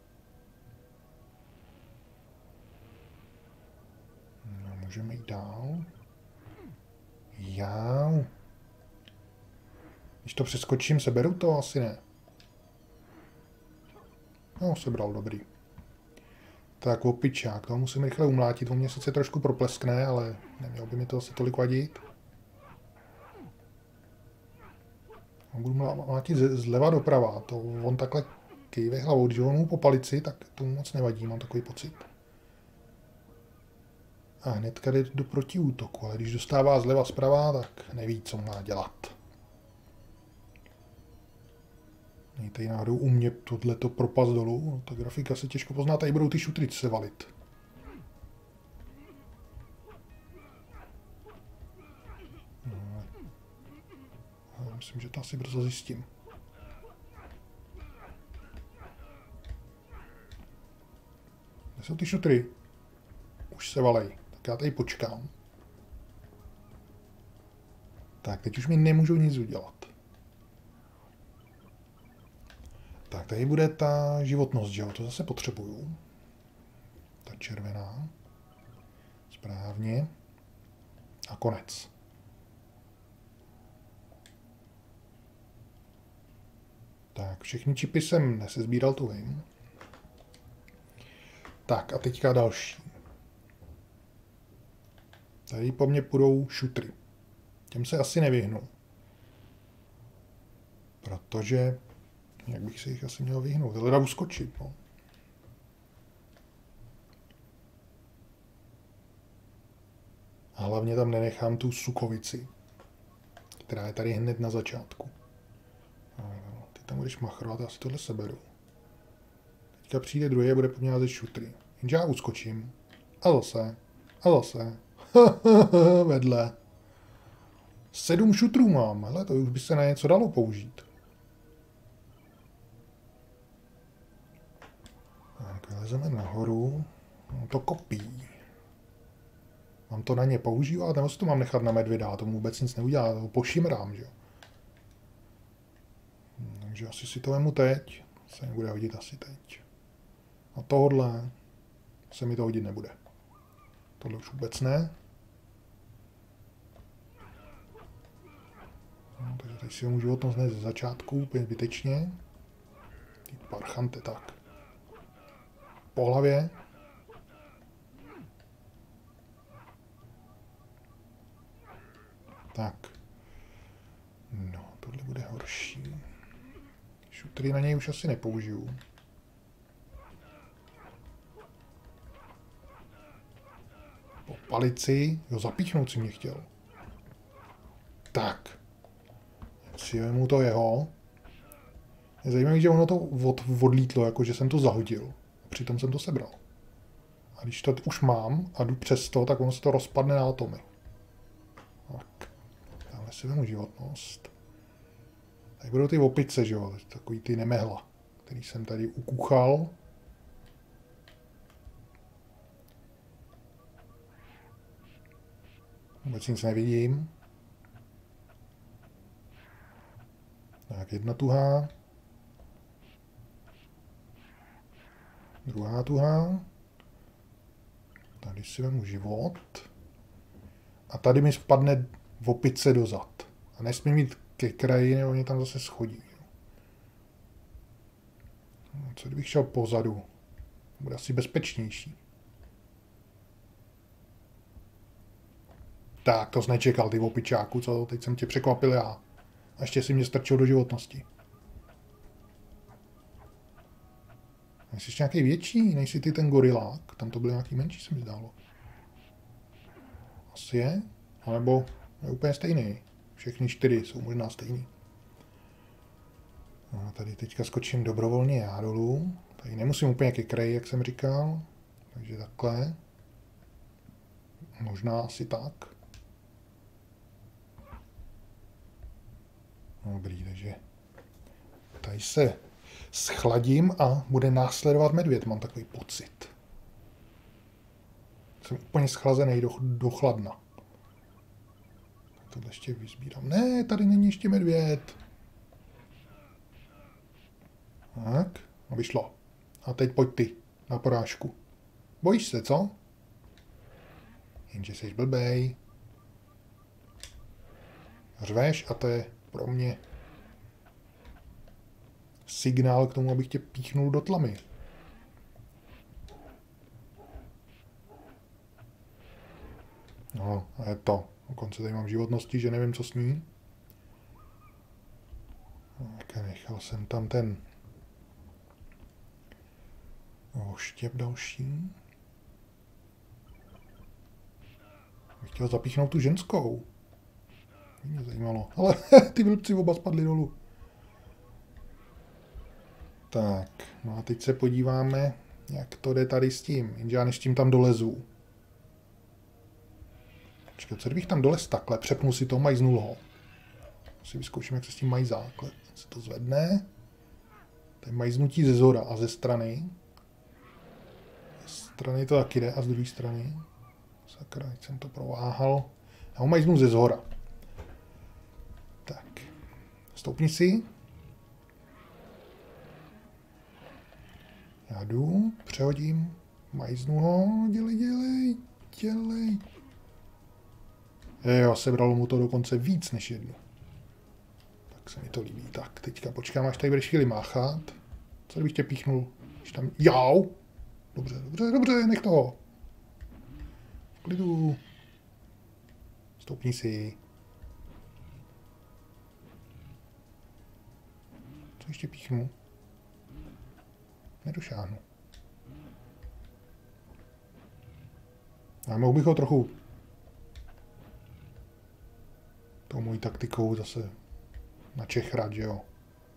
No, můžeme jít dál. Jau. Když to přeskočím, seberu to? Asi ne. No, sebral, dobrý. Tak opičák, to musím rychle umlátit, on mě sice trošku propleskne, ale nemělo by mi to asi tolik vadit. Budu mlátit zleva doprava, to on takhle kejve hlavou, když ho po palici, tak to moc nevadí, mám takový pocit. A hnedka jde do protiútoku, ale když dostává zleva zprava, tak neví, co má dělat. Tady náhodou u mě tohleto propast dolů, no, ta grafika se těžko pozná, tady budou ty šutrice valit. No, já myslím, že to asi brzo zjistím. Kde jsou ty šutry? Už se valej, tak já tady počkám. Tak, teď už mi nemůžou nic udělat. Tak, tady bude ta životnost, že jo? To zase potřebuju. Ta červená. Správně. A konec. Tak, všechny čipy jsem nesezbíral, to vím. Tak, a teďka další. Tady po mně půjdou šutry. Těm se asi nevyhnu. Protože... Jak bych se jich asi měl vyhnout? Hledá uskočit, no. A hlavně tam nenechám tu sukovici, která je tady hned na začátku. Ty tam budeš machrovat, já si tohle seberu. Teďka přijde druhý a bude po mně házet šutry. Jenže já uskočím. A zase. A zase. Vedle. 7 šutrů mám. Hele, to už by se na něco dalo použít. Tak, vylezeme nahoru. No, to kopí. Mám to na ně používat, nebo si to mám nechat na medvěda, tomu vůbec nic neudělá, to pošimrám, že jo. Takže asi si to vemu teď, se nebude hodit asi teď. A tohle se mi to hodit nebude. Tohle už vůbec ne. No, takže tady si mu životnost ne ze začátku, úplně zbytečně. Ty parchante, tak. Po hlavě. Tak. No, tohle bude horší. Šutry na něj už asi nepoužiju. Po palici. Jo, zapíchnout si mě chtěl. Tak. Si vemu to jeho. Je zajímavé, že ono to odlítlo, jakože jsem to zahodil. Přitom jsem to sebral. A když to už mám a jdu přes to, tak ono se to rozpadne na atomy. Tak. Dále si vemu životnost. Tady budou ty opice, že jo? Takový ty nemehla, který jsem tady ukuchal. Vůbec nic nevidím. Tak, jedna tuhá. Druhá tuhá. Tady si vemu život. A tady mi spadne opice dozad. A nesmí mít ke kraji, nebo mě tam zase schodí. No, co kdybych šel pozadu? Bude asi bezpečnější. Tak, to jsi nečekal, ty opičáku, co? Teď jsem tě překvapil já. A ještě si mě strčil do životnosti. Nejsi ještě nějaký větší? Nejsi ty ten gorilák? Tam to byl nějaký menší, se mi zdálo. Asi je? Alebo je úplně stejný. Všechny 4 jsou možná stejný. A tady teďka skočím dobrovolně já dolů. Tady nemusím úplně ke kraji, jak jsem říkal. Takže takhle. Možná asi tak. Dobrý, takže tady se schladím a bude následovat medvěd, mám takový pocit. Jsem úplně schlazený do chladna. Tohle ještě vyzbírám. Ne, tady není ještě medvěd. Tak, a vyšlo. A teď pojď ty na porážku. Bojíš se, co? Jenže jsi blbej. Řveš a to je pro mě signál k tomu, abych tě píchnul do tlamy. No, a je to. Dokonce tady mám životnosti, že nevím, co s ní. Tak nechal jsem tam ten oštěp další. Bych chtěl zapíchnout tu ženskou. Mě zajímalo. Ale ty blbci oba spadli dolů. Tak, no a teď se podíváme, jak to jde tady s tím. Jenže já než tím tam dolezu. Počkej, co kdybych tam dolez takhle, přepnu si to, majznul ho. Si vyzkouším, jak se s tím mají základ. Se to zvedne. To je majznutí ze zhora a ze strany. Ze strany to taky jde a z druhé strany. Sakra, teď jsem to prováhal. Já ho majznu ze zhora. Tak. Stoupni si. Já jdu, přehodím, majznu ho, dělej. Jo, sebralo mu to dokonce víc než jednu. Tak se mi to líbí. Tak, teďka počkám, až tady budeš chvíli máchat. Co kdybych tě píchnul? Když tam... Jau! Dobře, nech toho. V klidu. Stoupni si. Co ještě píchnu? Nedošáhnu. A mohl bych ho trochu tou mojí taktikou zase načechrat, že jo.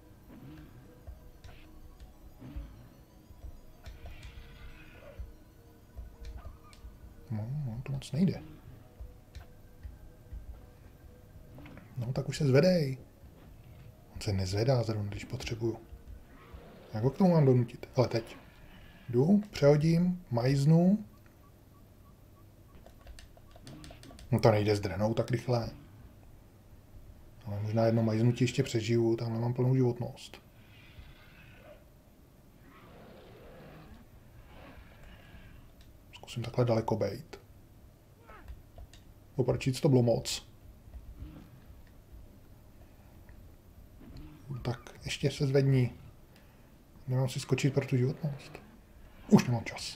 No, to moc nejde. No, tak už se zvedej. On se nezvedá zrovna, když potřebuju. Jak ho k tomu mám donutit? Ale teď. Jdu, přehodím, majznu. No to nejde zdrhnout tak rychle. Ale možná jedno majznutí ještě přežiju, tamhle mám plnou životnost. Zkusím takhle daleko bejt. Poprčit to bylo moc. Tak, ještě se zvedni. Nemám si skočit pro tu životnost. Už nemám čas.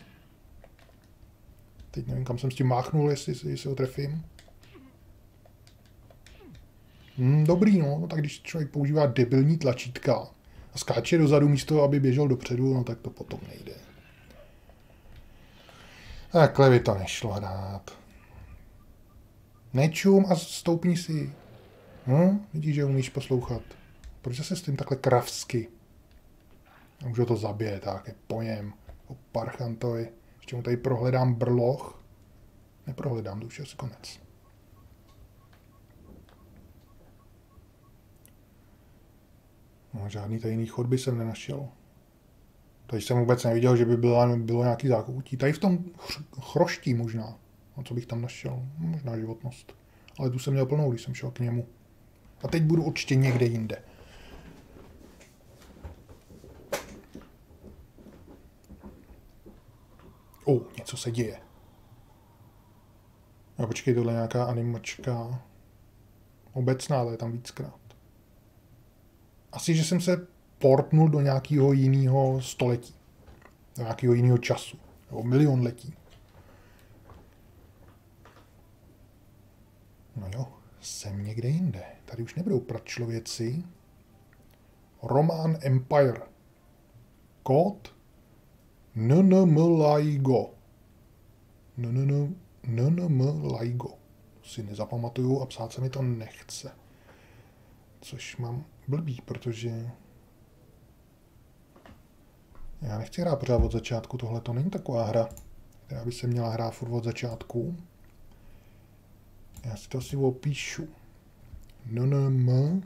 Teď nevím, kam jsem s tím máchnul, jestli ho trefím. Dobrý, no. Tak když člověk používá debilní tlačítka a skáče dozadu místo, aby běžel dopředu, no tak to potom nejde. Takhle by to nešlo hrát. Nečum a stoupni si. Vidíš, že umíš poslouchat. Proč se s tím takhle kravsky? A už ho to zabije, tak je po něm. Po parchantovi. Ještě mu tady prohledám brloch. Neprohledám, to už je asi konec. No, žádný tajný chodby jsem nenašel. Tady jsem vůbec neviděl, že by bylo nějaký zákoutí. Tady v tom chroští možná. A co bych tam našel? Možná životnost. Ale tu jsem měl plnou, když jsem šel k němu. A teď budu určitě někde jinde. Něco se děje. A počkej, tohle je nějaká animačka. Obecná, to je tam víckrát. Asi, že jsem se portnul do nějakého jiného století. Do nějakého jiného času. Nebo milionletí. No jo, jsem někde jinde. Tady už nebudou pračlověci. Roman Empire. Kód NNM Laigo. NNM Laigo. Si nezapamatuju a psát se mi to nechce. Což mám blbý, protože já nechci hrát pořád od začátku. Tohle to není taková hra, která by se měla hrát furt od začátku. Já si to asi opíšu. NNM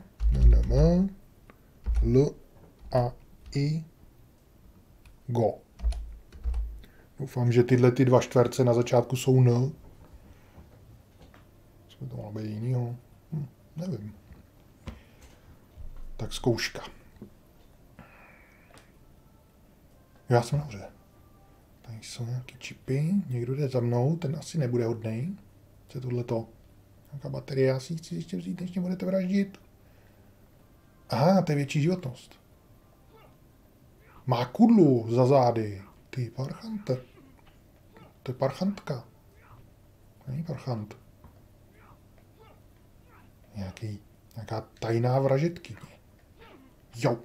L a I Go. Doufám, že tyhle ty dva čtverce na začátku jsou N. Co by to mohlo být jinýho? Nevím. Tak zkouška. Já jsem nahoře. Tady jsou nějaké čipy. Někdo jde za mnou, ten asi nebude hodnej. Co je tohleto? Nějaká baterie, já si ji chci ještě vzít, než mě budete vraždit. Aha, to je větší životnost. Má kudlu za zády. Ty parchante. To je parchantka. Není parchant. Nějaká tajná vražetkyně. Jo.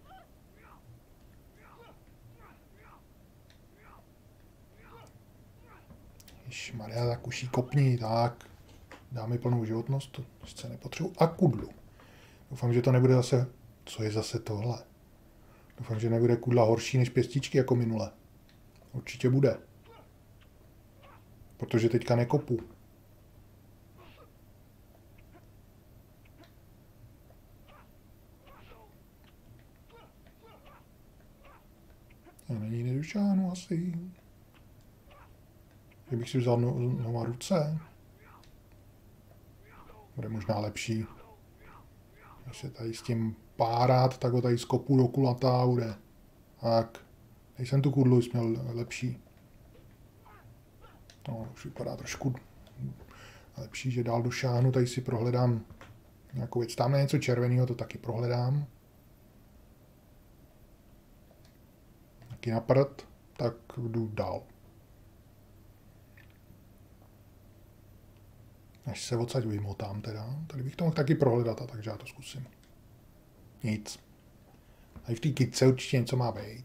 Ježišmarja, tak už jí kopni, tak. Dá mi plnou životnost, to sice nepotřebuji. A kudlu. Doufám, že to nebude zase... Co je zase tohle? Doufám, že nebude kudla horší než pěstičky jako minule. Určitě bude. Protože teďka nekopu. Já není nedošáhnu asi. Že bych si vzal nová ruce. Bude možná lepší. Když se tady s tím párat, tak ho tady skopu do kulatá bude. Tak. Tady jsem tu kudlu měl lepší. No, už vypadá trošku lepší, že dál došáhnu. Tady si prohledám nějakou věc. Tamhle něco červeného, to taky prohledám. Taky na prd, tak jdu dál. Až se odsaď vymotám teda. Tady bych to mohl taky prohledat, takže já to zkusím. Nic. A i v té kytce určitě něco má být.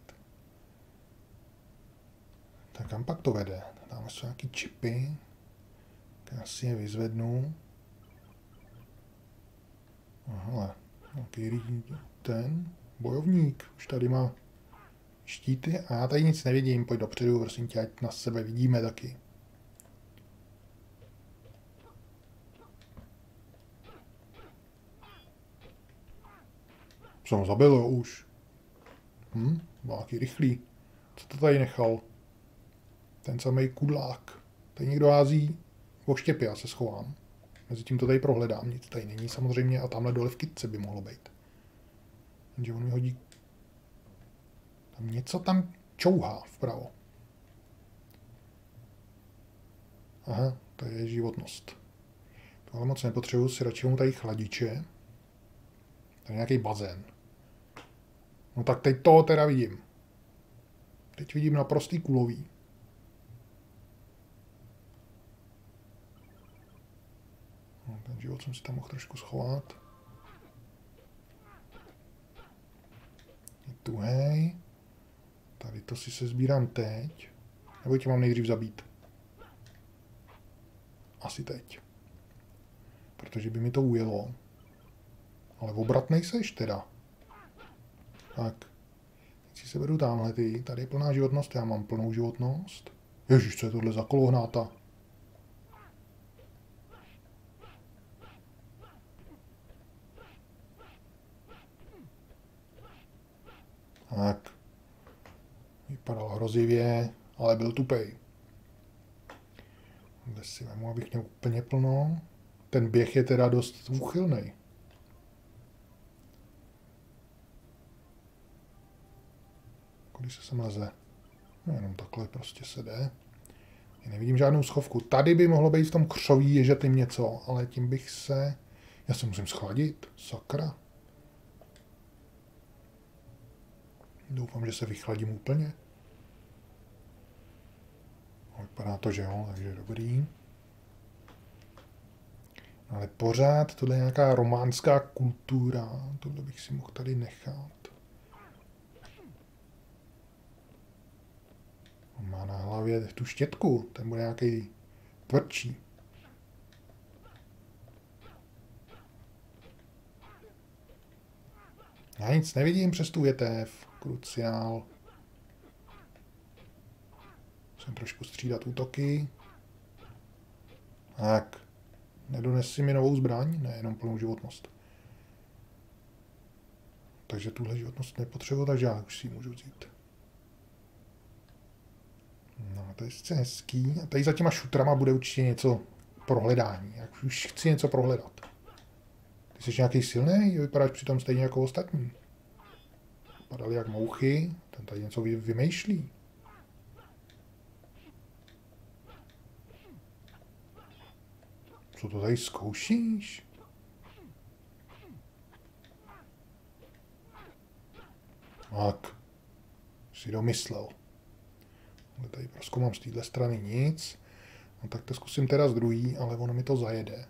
Tak kam pak to vede? Tam jsou nějaký čipy. Tak já si je vyzvednu. Aha, nějaký ten bojovník. Už tady má štíty a já tady nic nevidím. Pojď dopředu, prosím tě, ať na sebe vidíme taky. Jsem ho zabil, jo, už. Byl nějaký rychlý. Co to tady nechal? Ten samej kudlák. Tady někdo hází oštěpy, já se schovám. Mezitím to tady prohledám, nic tady není samozřejmě a tamhle dole v kytce by mohlo být. Takže on mi hodí... Tam něco tam čouhá vpravo. Aha, to je životnost. Ale moc nepotřebuji, si radši tady chladiče. Tady je nějaký bazén. No tak teď toho teda vidím. Teď vidím naprostý kulový. No, ten život jsem si tam mohl trošku schovat. Je tuhej. Tady to si se sbírám teď. Nebo tě mám nejdřív zabít? Asi teď. Protože by mi to ujelo. Ale obratnej seš teda. Tak. Teď si seberu tamhle ty. Tady je plná životnost, já mám plnou životnost. Ježiš, co je tohle za kolohnáta? Tak. Vypadal hrozivě, ale byl tupej. Kde si vemu, abych měl úplně plno. Ten běh je teda dost úchylný. Když se sem leze. No, jenom takhle prostě se jde. Já nevidím žádnou schovku. Tady by mohlo být v tom křoví ježetým něco, ale tím bych se... Já se musím schladit. Sakra. Doufám, že se vychladím úplně. Vypadá to, že jo, takže dobrý. Ale pořád tohle je nějaká románská kultura. Tohle bych si mohl tady nechat. On má na hlavě tu štětku. Ten bude nějaký tvrdší. Já nic nevidím přes tu větev. Kruciál. Musím trošku střídat útoky. Tak. Nedones si mi novou zbraň? Ne, jenom plnou životnost. Takže tuhle životnost nepotřebuji, takže já už si ji můžu vzít. No, to je sice hezký. A tady za těma šutrama bude určitě něco pro hledání. Jak už chci něco prohledat. Ty jsi nějaký silný? Vypadáš přitom stejně jako ostatní. Padaly jak mouchy. Ten tady něco vymýšlí. Co to tady zkoušíš? Tak. Si domyslel. Tady prozkoumám z téhle strany nic. No tak to zkusím teda z druhý, ale ono mi to zajede.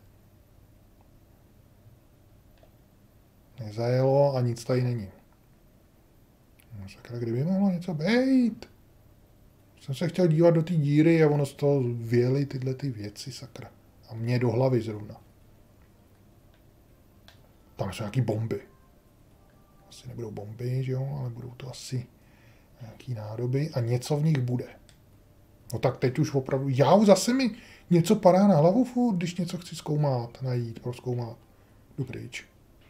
Nezajelo a nic tady není. No sakra, kdyby mohlo něco být? Jsem se chtěl dívat do té díry a ono z toho vyjeli tyhle ty věci, sakra. A mě do hlavy zrovna. Tam jsou nějaký bomby. Asi nebudou bomby, že jo, ale budou to asi nějaký nádoby a něco v nich bude. No tak teď už opravdu, já zase mi něco padá na hlavu furt, když něco chci zkoumat, najít, prozkoumat. Jdu pryč.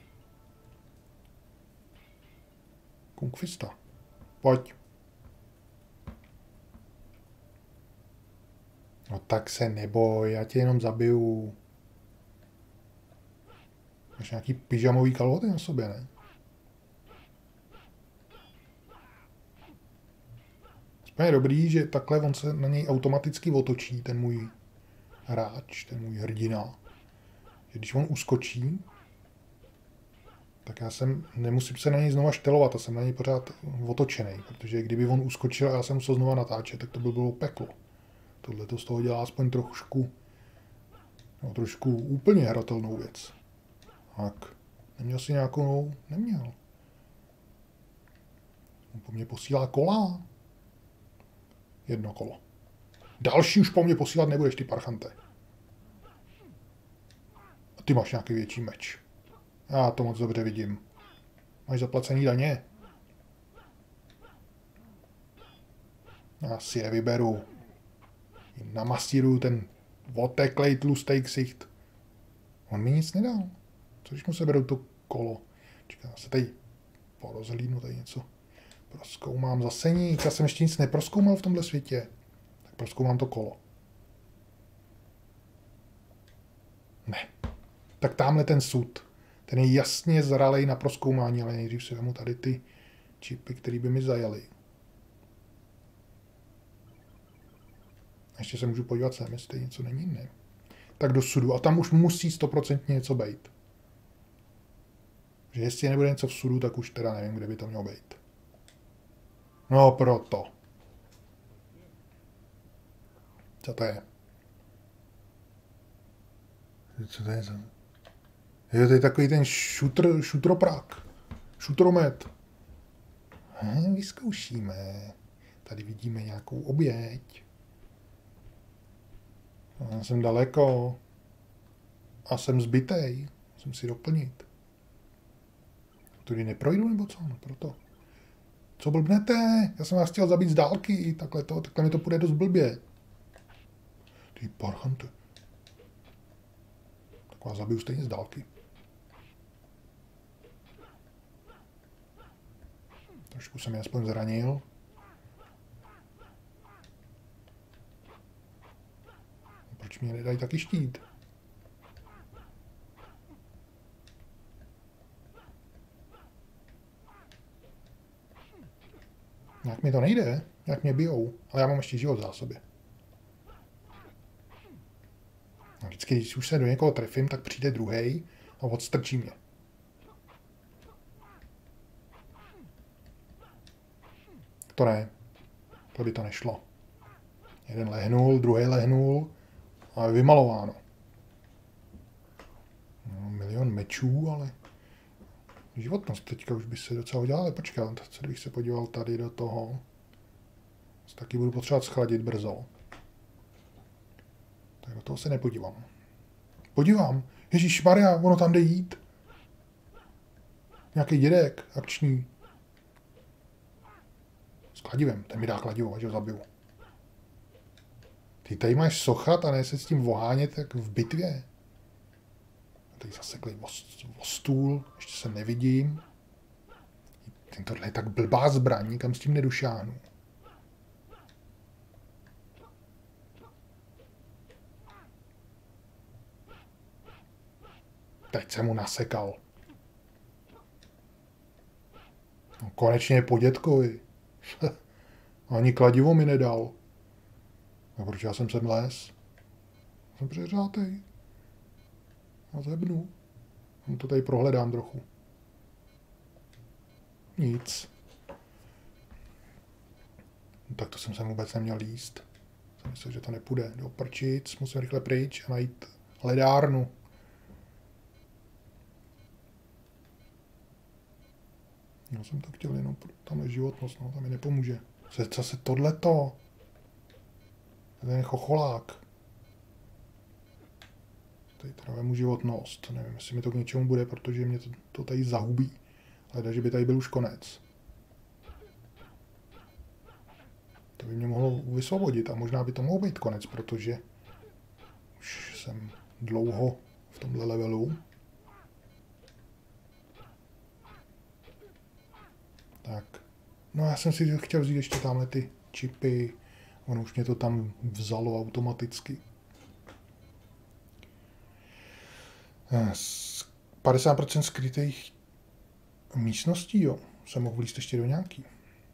Kungfista. Pojď. No tak se neboj, já tě jenom zabiju. Máš nějaký pyžamový kalhoty na sobě, ne? Je dobrý, že takhle on se na něj automaticky otočí, ten můj hráč, ten můj hrdina. Že když on uskočí, tak já nemusím se na něj znova štelovat a jsem na něj pořád otočený, protože kdyby on uskočil a já jsem musel znova natáčet, tak to by bylo peklo. Tohle to z toho dělá aspoň trošku úplně hratelnou věc. Tak, neměl si nějakou? Neměl. On po mně posílá kola. Jedno kolo. Další už po mně posílat nebudeš, ty parchante. A ty máš nějaký větší meč. Já to moc dobře vidím. Máš zaplacený daně. Já si je vyberu. Namasíruju ten oteklej tlustej ksicht. On mi nic nedal. Co když mu seberou to kolo? Čekaj, já se tady porozhlídnu, tady něco prozkoumám. Zase nic, já jsem ještě nic neprozkoumal v tomhle světě. Tak prozkoumám to kolo. Ne. Tak tamhle ten sud. Ten je jasně zralej na prozkoumání, ale nejdřív si vemu tady ty čipy, které by mi zajaly. Ještě se můžu podívat sem, jestli něco není. Ne. tak do sudu. A tam už musí 100% něco být. Že jestli nebude něco v sudu, tak už teda nevím, kde by to mělo být. No proto. Co to je? Co to je za... Jo, to je takový ten šutroprák. Šutromet. Vyzkoušíme. Tady vidíme nějakou oběť. Já jsem daleko. A jsem zbytej. Musím si doplnit. Tudy neprojdu, nebo co? No proto. Co blbnete? Já jsem vás chtěl zabít z dálky. Takhle mi to půjde dost blbě. Ty parchante. Tak vás zabiju stejně z dálky. Trošku jsem je aspoň zranil. Proč mě nedají taky štít? Jak mi to nejde, jak mě bijou, ale já mám ještě život v zásobě. A vždycky, když už se do někoho trefím, tak přijde druhej a odstrčí mě. To ne. To by to nešlo. Jeden lehnul, druhý lehnul a je vymalováno. No, milion mečů, ale životnost teďka už by se docela udělala. Počkej, co kdybych se podíval tady do toho. Taky budu potřebovat schladit brzo. Tak do toho se nepodívám. Podívám. Ježišmarja, ono tam jde jít. Nějaký dědek, akční. S kladivem, ten mi dá kladivo, až ho zabiju. Ty tady máš sochat a ne se s tím vohánět jak v bitvě. Tady zaseklý o stůl, ještě se nevidím. Tohle je tak blbá zbraň, nikam s tím nedošáhnu. Teď jsem mu nasekal. No, konečně je po dětkovi. Ani kladivo mi nedal. No, proč já jsem sem les? Jsem přeřátej. A zebnu. No, to tady prohledám trochu. Nic. No, tak to jsem sem vůbec neměl líst. Jsem myslel, že to nepůjde. Do prčic, musím rychle pryč a najít ledárnu. Já jsem to chtěl jenom, tam je životnost, no, tam mi nepomůže. Zase tohleto. Ten chocholák. Tady teda vemu životnost. Nevím, jestli mi to k něčemu bude, protože mě to tady zahubí. Hleda, že by tady byl už konec. To by mě mohlo vysvobodit a možná by to mohl být konec, protože už jsem dlouho v tomhle levelu. Tak. No já jsem si chtěl vzít ještě tamhle ty čipy. Ono už mě to tam vzalo automaticky. 50% skrytých místností, jo. Jsem mohl vlízt ještě do nějaký.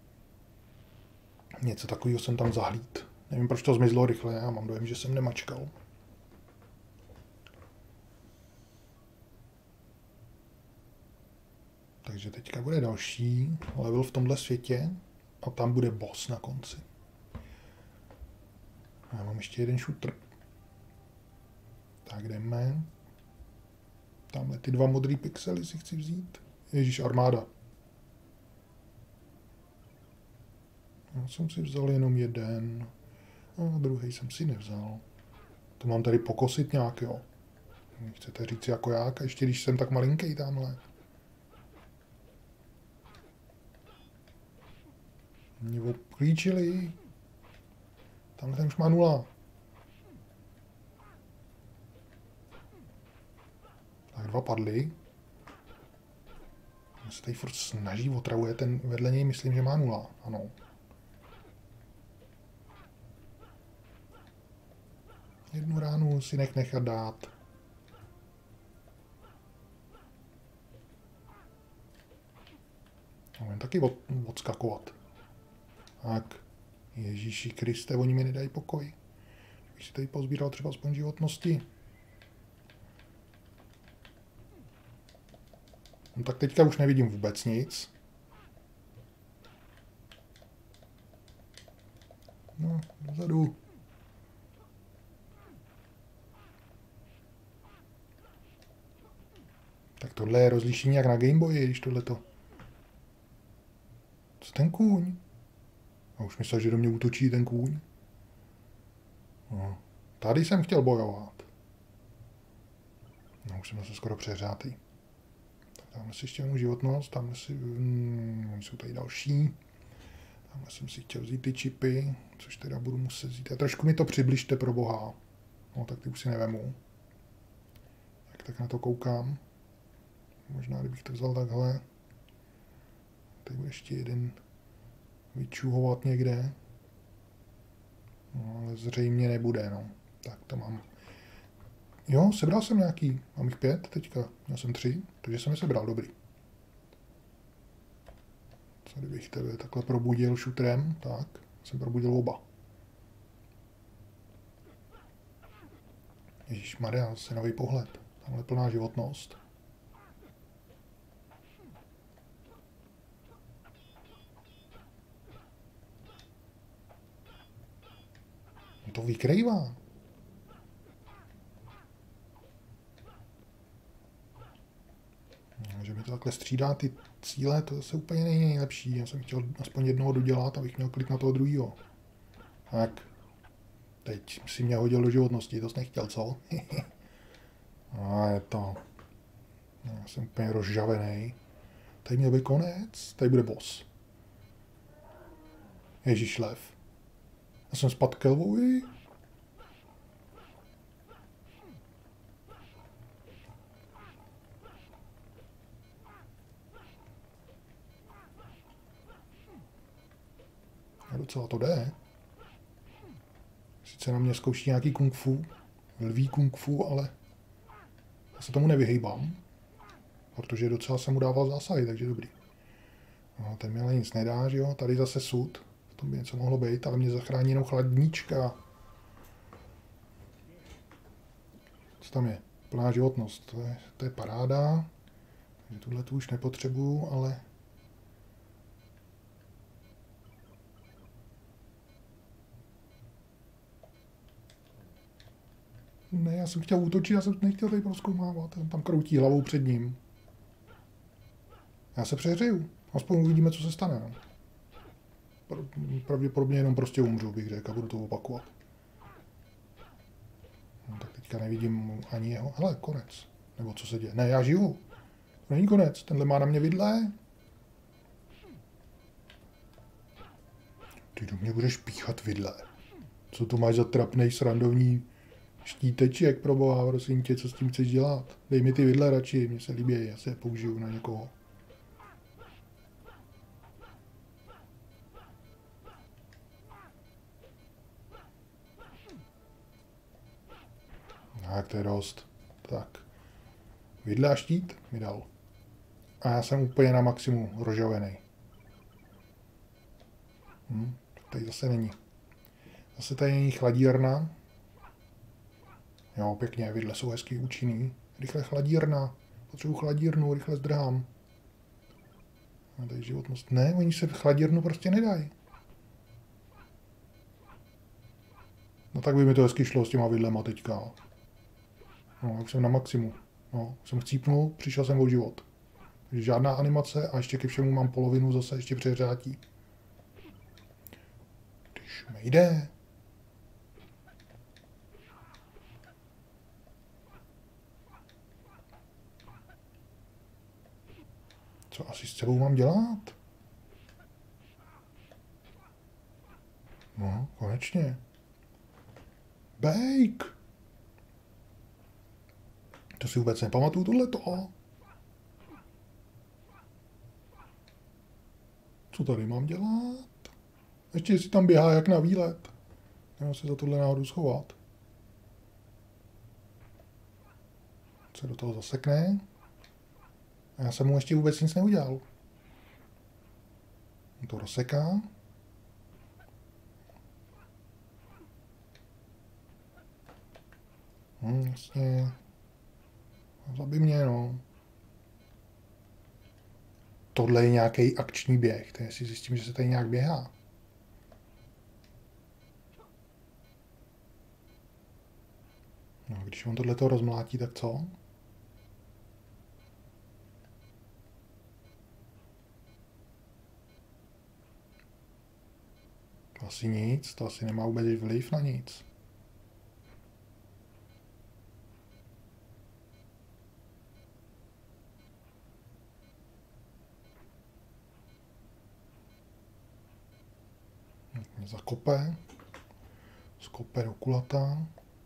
Něco takového jsem tam zahlíd. Nevím, proč to zmizlo rychle, já mám dojem, že jsem nemačkal. Takže teďka bude další level v tomhle světě a tam bude boss na konci. A já mám ještě jeden šutr. Tak jdeme. Tamhle ty dva modrý pixely si chci vzít. Ježíš, armáda. Já jsem si vzal jenom jeden. A druhý jsem si nevzal. To mám tady pokosit nějak, jo. Chcete říct jako jak? A ještě když jsem tak malinký tamhle. Mě obklíčili. Tamhle ten už má 0. Tak 2 padly. On se tady furt snaží, otravuje ten vedle něj, myslím, že má 0. Ano. Jednu ránu si nechat dát. Můžeme taky odskakovat. Tak. Ježíši Kriste, oni mi nedají pokoj. Bych si tady pozbíral třeba aspoň životnosti. No tak teďka už nevidím vůbec nic. No, dozadu. Tak tohle je rozlišení jak na Gameboyi, když tohleto. Co ten kůň? A už myslel, že do mě útočí ten kůň. No, tady jsem chtěl bojovat. No, už jsem se skoro přeřátý. Tak tamhle si ještě mám životnost, tamhle si... jsou tady další. Tamhle jsem si chtěl vzít ty čipy, což teda budu muset vzít. A trošku mi to přibližte pro boha. No, tak ty už si nevemu. Jak tak na to koukám. Možná, kdybych to vzal takhle. Tady bude ještě jeden vyčuhovat někde. No, ale zřejmě nebude, no. Tak to mám. Jo, sebral jsem nějaký. Mám jich 5 teďka. Měl jsem 3, takže jsem je sebral, dobrý. Co kdybych tebe takhle probudil šutrem? Tak, jsem probudil oba. Ježišmarja, zase nový pohled. Tamhle plná životnost. On to vykrývá. Že mi to takhle střídá ty cíle, to zase úplně není nejlepší. Já jsem chtěl aspoň jednoho dodělat, abych měl klid na toho druhého. Tak. Teď si mě hodil do životnosti, to jsi nechtěl, co? A je to... Já jsem úplně rozžavený. Tady měl být konec, tady bude boss. Ježíš lev. Já jsem spadl ke lvovi. A docela to jde. Sice na mě zkouší nějaký kung fu, lví kung fu, ale já se tomu nevyhejbám, protože docela jsem mu dával zásahy, takže dobrý. No, ten mi ale nic nedá, že jo, tady zase sud, v tom by něco mohlo být, ale mě zachrání jenom chladnička. Co tam je? Plná životnost, to je paráda, takže tuhle tu už nepotřebuju, ale... Ne, já jsem chtěl útočit, já jsem nechtěl tady prozkoumávat. On tam kroutí hlavou před ním. Já se přehřeju. Aspoň uvidíme, co se stane. No. Pravděpodobně jenom prostě umřu, bych řekl, a budu to opakovat. No, tak teďka nevidím ani jeho. Hele, konec. Nebo co se děje? Ne, já žiju. To není konec. Tenhle má na mě vidle. Ty do mě budeš píchat vidle. Co to máš za trapnej srandovní štíteček, proboha, prosím tě, co s tím chceš dělat? Dej mi ty vidle radši, mně se líbí, já se je použiju na někoho. Tak, to je dost. Tak. Vidle a štít mi dal. A já jsem úplně na maximum rozžavený. Tady zase není. Zase tady není chladírna. Jo, pěkně, vidle jsou hezky účinný. Rychle chladírna. Potřebuji chladírnu, rychle zdrhám. A tady životnost. Ne, oni se chladírnu prostě nedají. No tak by mi to hezky šlo s těma vidlema teďka. No, už jsem na maximu. No, jsem chcípnul, přišel jsem o život. Takže žádná animace a ještě ke všemu mám polovinu zase ještě přehřátí. Když mi jde. Co asi s sebou mám dělat? No, konečně. Bake! To si vůbec nepamatuju tohleto. Co tady mám dělat? Ještě si tam běhá jak na výlet. Nemám se za tohle náhodou schovat. Se do toho zasekne. A já jsem mu ještě vůbec nic neudělal. On to rozseká. Jasně. Zabij mě, no. tohle je nějaký akční běh. Tak si zjistím, že se tady nějak běhá. No, když on tohleto rozmlátí, tak co? Asi nic, to asi nemá vůbec vliv na nic. Mě zakope. Skope do kulata.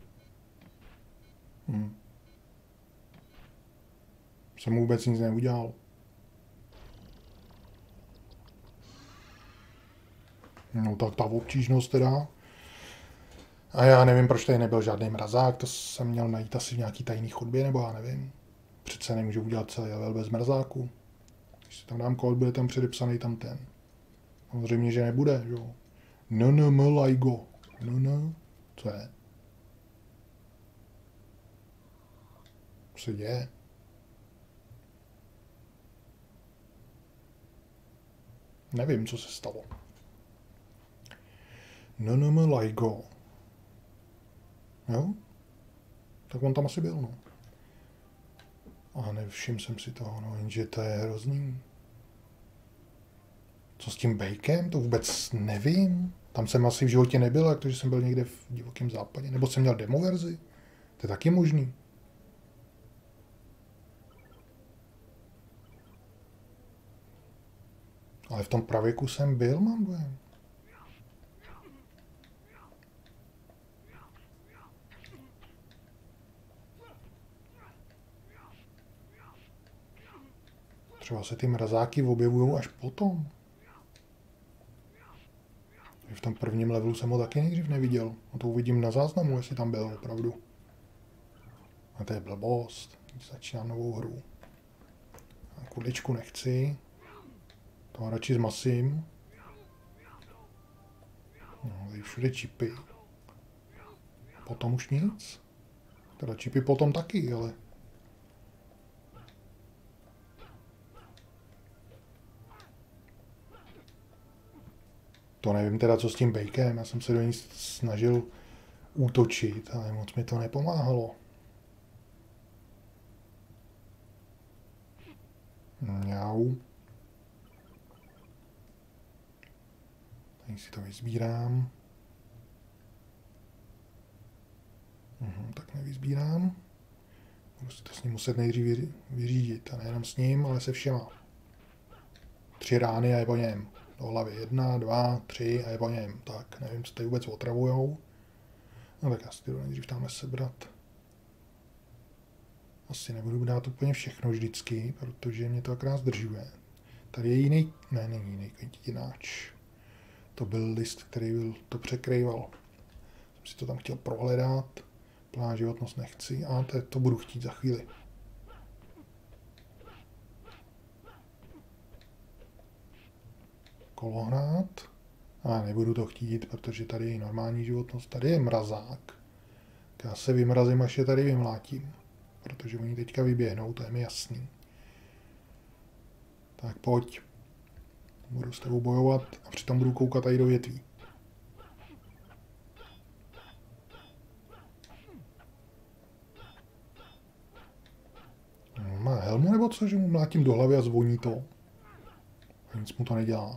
Jsem vůbec nic neudělal. No tak ta obtížnost teda. A já nevím, proč tady nebyl žádný mrazák, to jsem měl najít asi v nějaký tajný chodbě, nebo já nevím. Přece nemůžu udělat celý level bez mrazáku. Když si tam dám kód, bude tam předepsaný tam ten. Samozřejmě, že nebude, jo. LIGO. Co je? Co se děje? Nevím, co se stalo. LIGO. Jo? Tak on tam asi byl, no. A nevšiml jsem si toho, no, jenže to je hrozný. Co s tím Bakem? To vůbec nevím. Tam jsem asi v životě nebyl, jak to, že jsem byl někde v divokém západě. Nebo jsem měl demo verzi. To je taky možný. Ale v tom pravěku jsem byl, mám dojem. Třeba se ty mrazáky objevují až potom. V tom prvním levelu jsem ho taky nejdřív neviděl. A to uvidím na záznamu, jestli tam byl opravdu. A to je blbost. Začínám novou hru. A kudličku nechci. To radši zmasím. No, tady všude čipy. Potom už nic. Teda čipy potom taky, ale... To nevím teda, co s tím Bakem. Já jsem se do ní snažil útočit, ale moc mi to nepomáhalo. Mňau. Tady si to vyzbírám. Tak nevyzbírám. Budu si to s ním muset nejdřív vyřídit. A nejenom s ním, ale se všema. 3 rány a je po něm. Do hlavy 1, 2, 3 a je po něm. Tak, nevím, co tady vůbec otravujou. No tak já si to nejdřív tamhle sebrat. Asi nebudu dát úplně všechno vždycky, protože mě to akorát zdržuje. Tady je jiný, ne, není jiný květináč. To byl list, který byl, to překrýval. Jsem si to tam chtěl prohledat. Plná životnost nechci a to budu chtít za chvíli. Kolohrát. A nebudu to chtít, protože tady je normální životnost. Tady je mrazák. Já se vymrazím, až je tady vymlátím. Protože oni teďka vyběhnou, to je mi jasný. Tak pojď. Budu s tebou bojovat a přitom budu koukat tady do větví. Má helmu nebo co, že mu mlátím do hlavy a zvoní to? A nic mu to nedělá.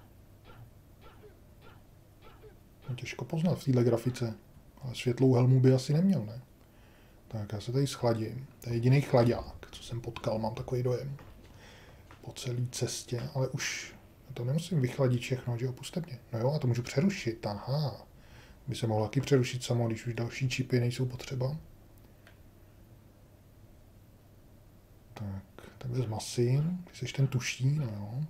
Těžko poznat v této grafice. Ale světlou helmu by asi neměl, ne? Tak já se tady schladím. To je jediný chlaďák, co jsem potkal, mám takový dojem. Po celé cestě, ale už to nemusím vychladit všechno, že jo, puste mě. No jo, a to můžu přerušit, aha. By se mohlo taky přerušit samo, když už další čipy nejsou potřeba. Tak, takhle zmasím, ty seš ten tuší, no jo.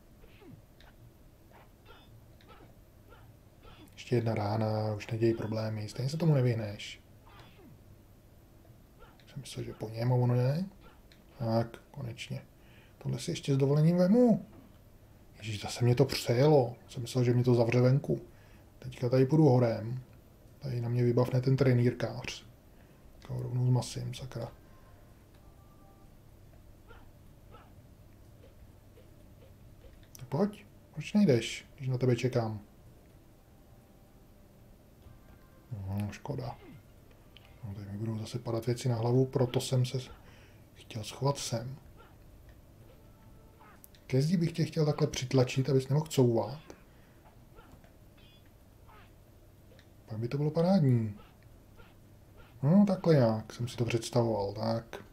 Ještě jedna rána, už nedějí problémy, stejně se tomu nevyhneš. Jsem myslel, že po něm, a ono ne. Tak, konečně. Tohle si ještě s dovolením vemu. Ježíš, zase mě to přejelo. Jsem myslel, že mě to zavře venku. Teďka tady půjdu horem. Tady na mě vybavne ten trenýrkář. Tak ho rovnou zmasím, sakra. pojď. Proč nejdeš, když na tebe čekám? Škoda. No, tady mi budou zase padat věci na hlavu, proto jsem se chtěl schovat sem. Ke zdi bych tě chtěl takhle přitlačit, abys nemohl couvat. Pak by to bylo parádní. No, takhle nějak jsem si to představoval, tak.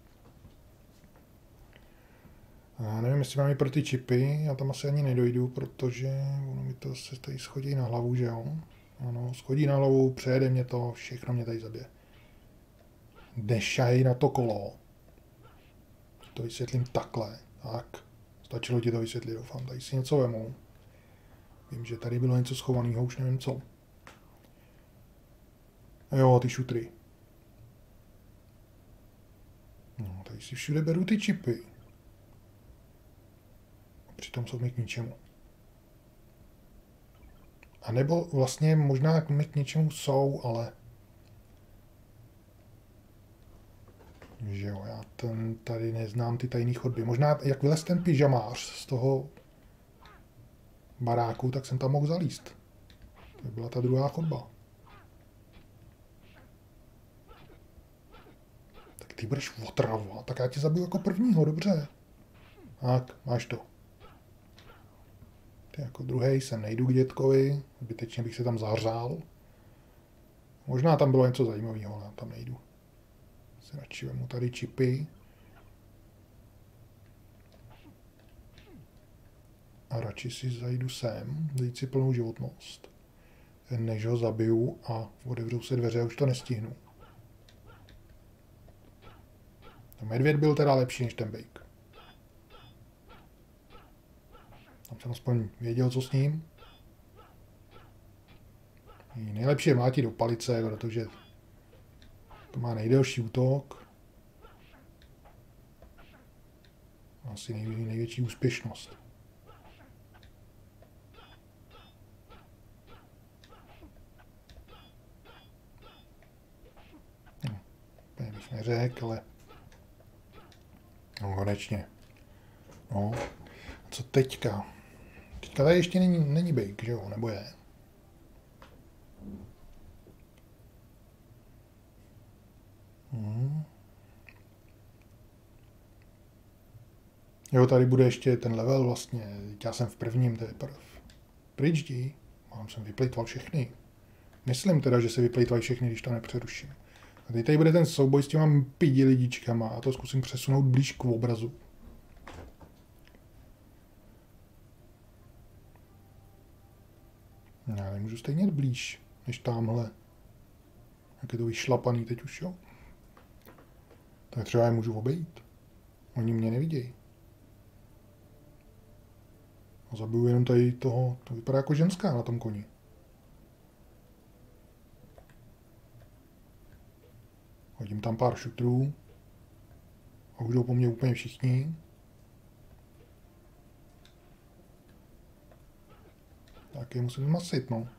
A nevím, jestli mám i pro ty čipy, já tam asi ani nedojdu, protože ono mi to se tady schodí na hlavu, že jo? Ano, schodí na hlavu, přejede mě to, všechno mě tady zabije. Nešaj na to kolo. To vysvětlím takhle, tak. Stačilo ti to vysvětlit, doufám, tady si něco vemu. Vím, že tady bylo něco schovaného, už nevím co. Jo, ty šutry. No, tady si všude beru ty čipy. A přitom jsou mi k ničemu. A nebo vlastně možná mi k něčemu jsou, ale... Že jo, já tady neznám ty tajné chodby. Možná, jak vylez ten pyžamář z toho baráku, tak jsem tam mohl zalíst. To byla ta druhá chodba. Tak ty budeš otravovat, tak já tě zabiju jako prvního, dobře. Tak, máš to. Ty jako druhej sem nejdu k dětkovi, zbytečně bych se tam zahřál. Možná tam bylo něco zajímavého, ale já tam nejdu. Si radši vemu tady čipy. A radši si zajdu sem, dejít si plnou životnost. Než ho zabiju a otevřou se dveře a už to nestihnu. Ten medvěd byl teda lepší než ten bejk. Tam jsem aspoň věděl, co s ním. Nejlepší je mlátit do palice, protože to má nejdelší útok. Asi největší úspěšnost. Úplně bych neřekl, ale... No, konečně. No, a co teďka? Teďka tady ještě není bejk, že jo? Nebo je? Jo, tady bude ještě ten level vlastně. Já jsem v prvním teprve. Pryč jdi. Mám jsem vyplejtval všechny. Myslím teda, že se vyplejtvají všechny, když to nepřeruším. A teď tady bude ten souboj s těma pidi lidičkama a to zkusím přesunout blíž k obrazu. Já nemůžu stejně blíž, než tamhle. Jak je to vyšlapaný teď už, jo? Tak třeba je můžu obejít. Oni mě nevidějí. A zabiju jenom tady toho, to vypadá jako ženská na tom koni. Hodím tam pár šutrů. A už jdou po mně úplně všichni. Tak je musím zmasit, no.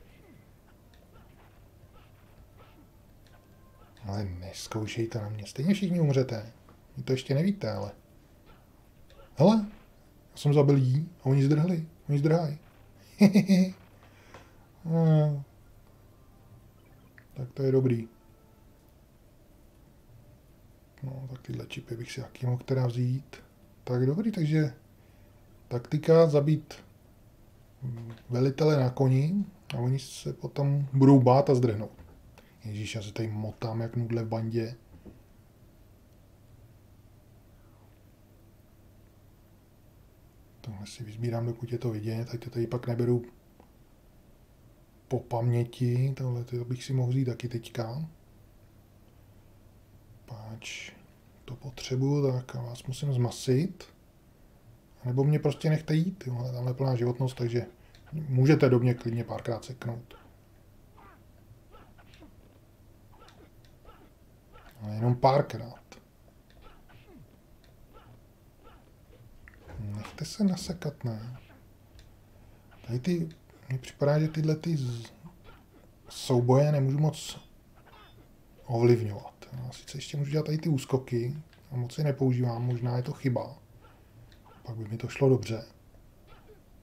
Ale neskoušejte na mě, stejně všichni umřete. Vy to ještě nevíte, ale... Hele, já jsem zabil jí a oni zdrhli, oni zdrhají. No. Tak to je dobrý. No, tak tyhle čipy bych si jaký mohl teda vzít. Tak dobrý, takže taktika zabít velitele na koni a oni se potom budou bát a zdrhnout. Ježíš, já se tady motám jak nudle v bandě. Tohle si vyzbírám, dokud je to vidět, ať to tady pak neberu po paměti. Tohle to bych si mohl vzít taky teďka. Páč to potřebuju, tak a vás musím zmasit. Nebo mě prostě nechte jít, jo, tamhle je plná životnost, takže můžete do mě klidně párkrát seknout. Ale jenom párkrát. Nechte se nasekat, ne? Tady mně připadá, že tyhle souboje nemůžu moc ovlivňovat. Já sice ještě můžu dělat tady ty úskoky, a moc je nepoužívám, možná je to chyba. Pak by mi to šlo dobře.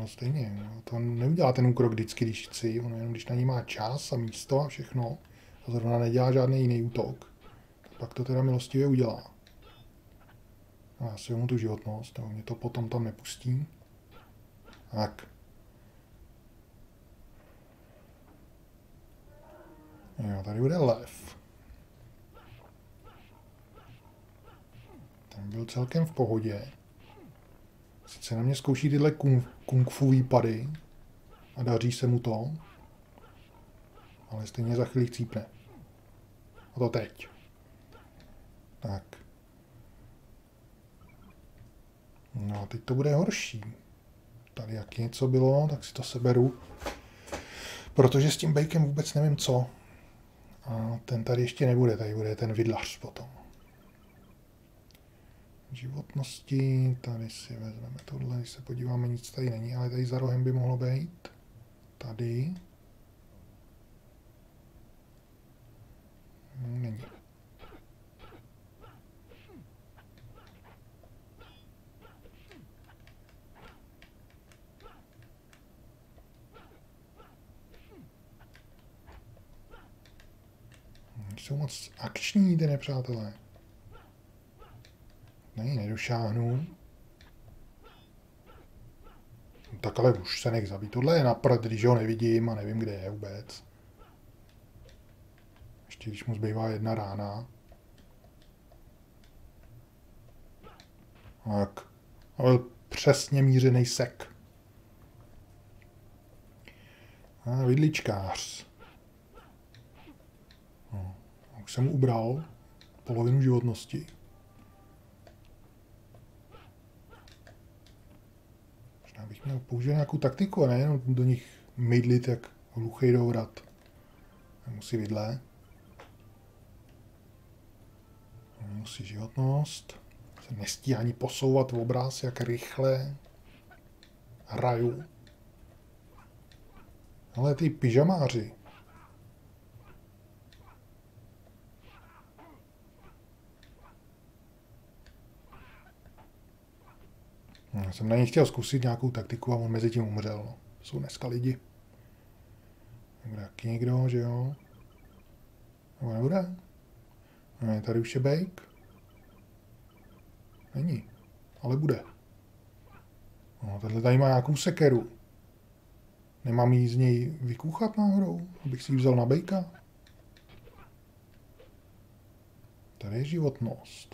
no stejně, no, to neudělá ten úkrok vždycky, když chci, ono jenom když na ní má čas a místo a všechno a zrovna nedělá žádný jiný útok, pak to teda milostivě udělá. A já si vezmu tu životnost, nebo mě to potom tam nepustí. Tak. Jo, tady bude lev. Ten byl celkem v pohodě. Sice na mě zkouší tyhle kung fu výpady a daří se mu to, ale stejně za chvíli chcípne. A to teď. Tak. No a teď to bude horší. Tady jak něco bylo, tak si to seberu. Protože s tím bejkem vůbec nevím co. A ten tady ještě nebude, tady bude ten vidlař potom. Životnosti, tady si vezmeme tohle, když se podíváme, nic tady není, ale tady za rohem by mohlo být. Tady. Není. Jsou moc akční ty nepřátelé. Ne, nedošáhnu. Tak ale už se nech zabít. Tohle je na prd, když ho nevidím a nevím, kde je vůbec. Ještě když mu zbývá jedna rána. Tak. A byl přesně mířený sek. A vidličkář. No. Už jsem mu ubral polovinu životnosti. Možná bych měl použít nějakou taktiku, a ne jenom do nich mydlit jak hluchej do vrat. Musí vidle. Musí životnost. Se nestíhá ani posouvat v obraz, jak rychle hraju. Ale ty pyžamáři. Já jsem na něj chtěl zkusit nějakou taktiku a on mezi tím umřel. No. Jsou dneska lidi. Bude taky někdo, že jo? Nebo nebude? Ne, tady už je bejk. Není. Ale bude. No, tenhle tady má nějakou sekeru. Nemám jí z něj vykuchat náhodou, abych si ji vzal na bejka? Tady je životnost.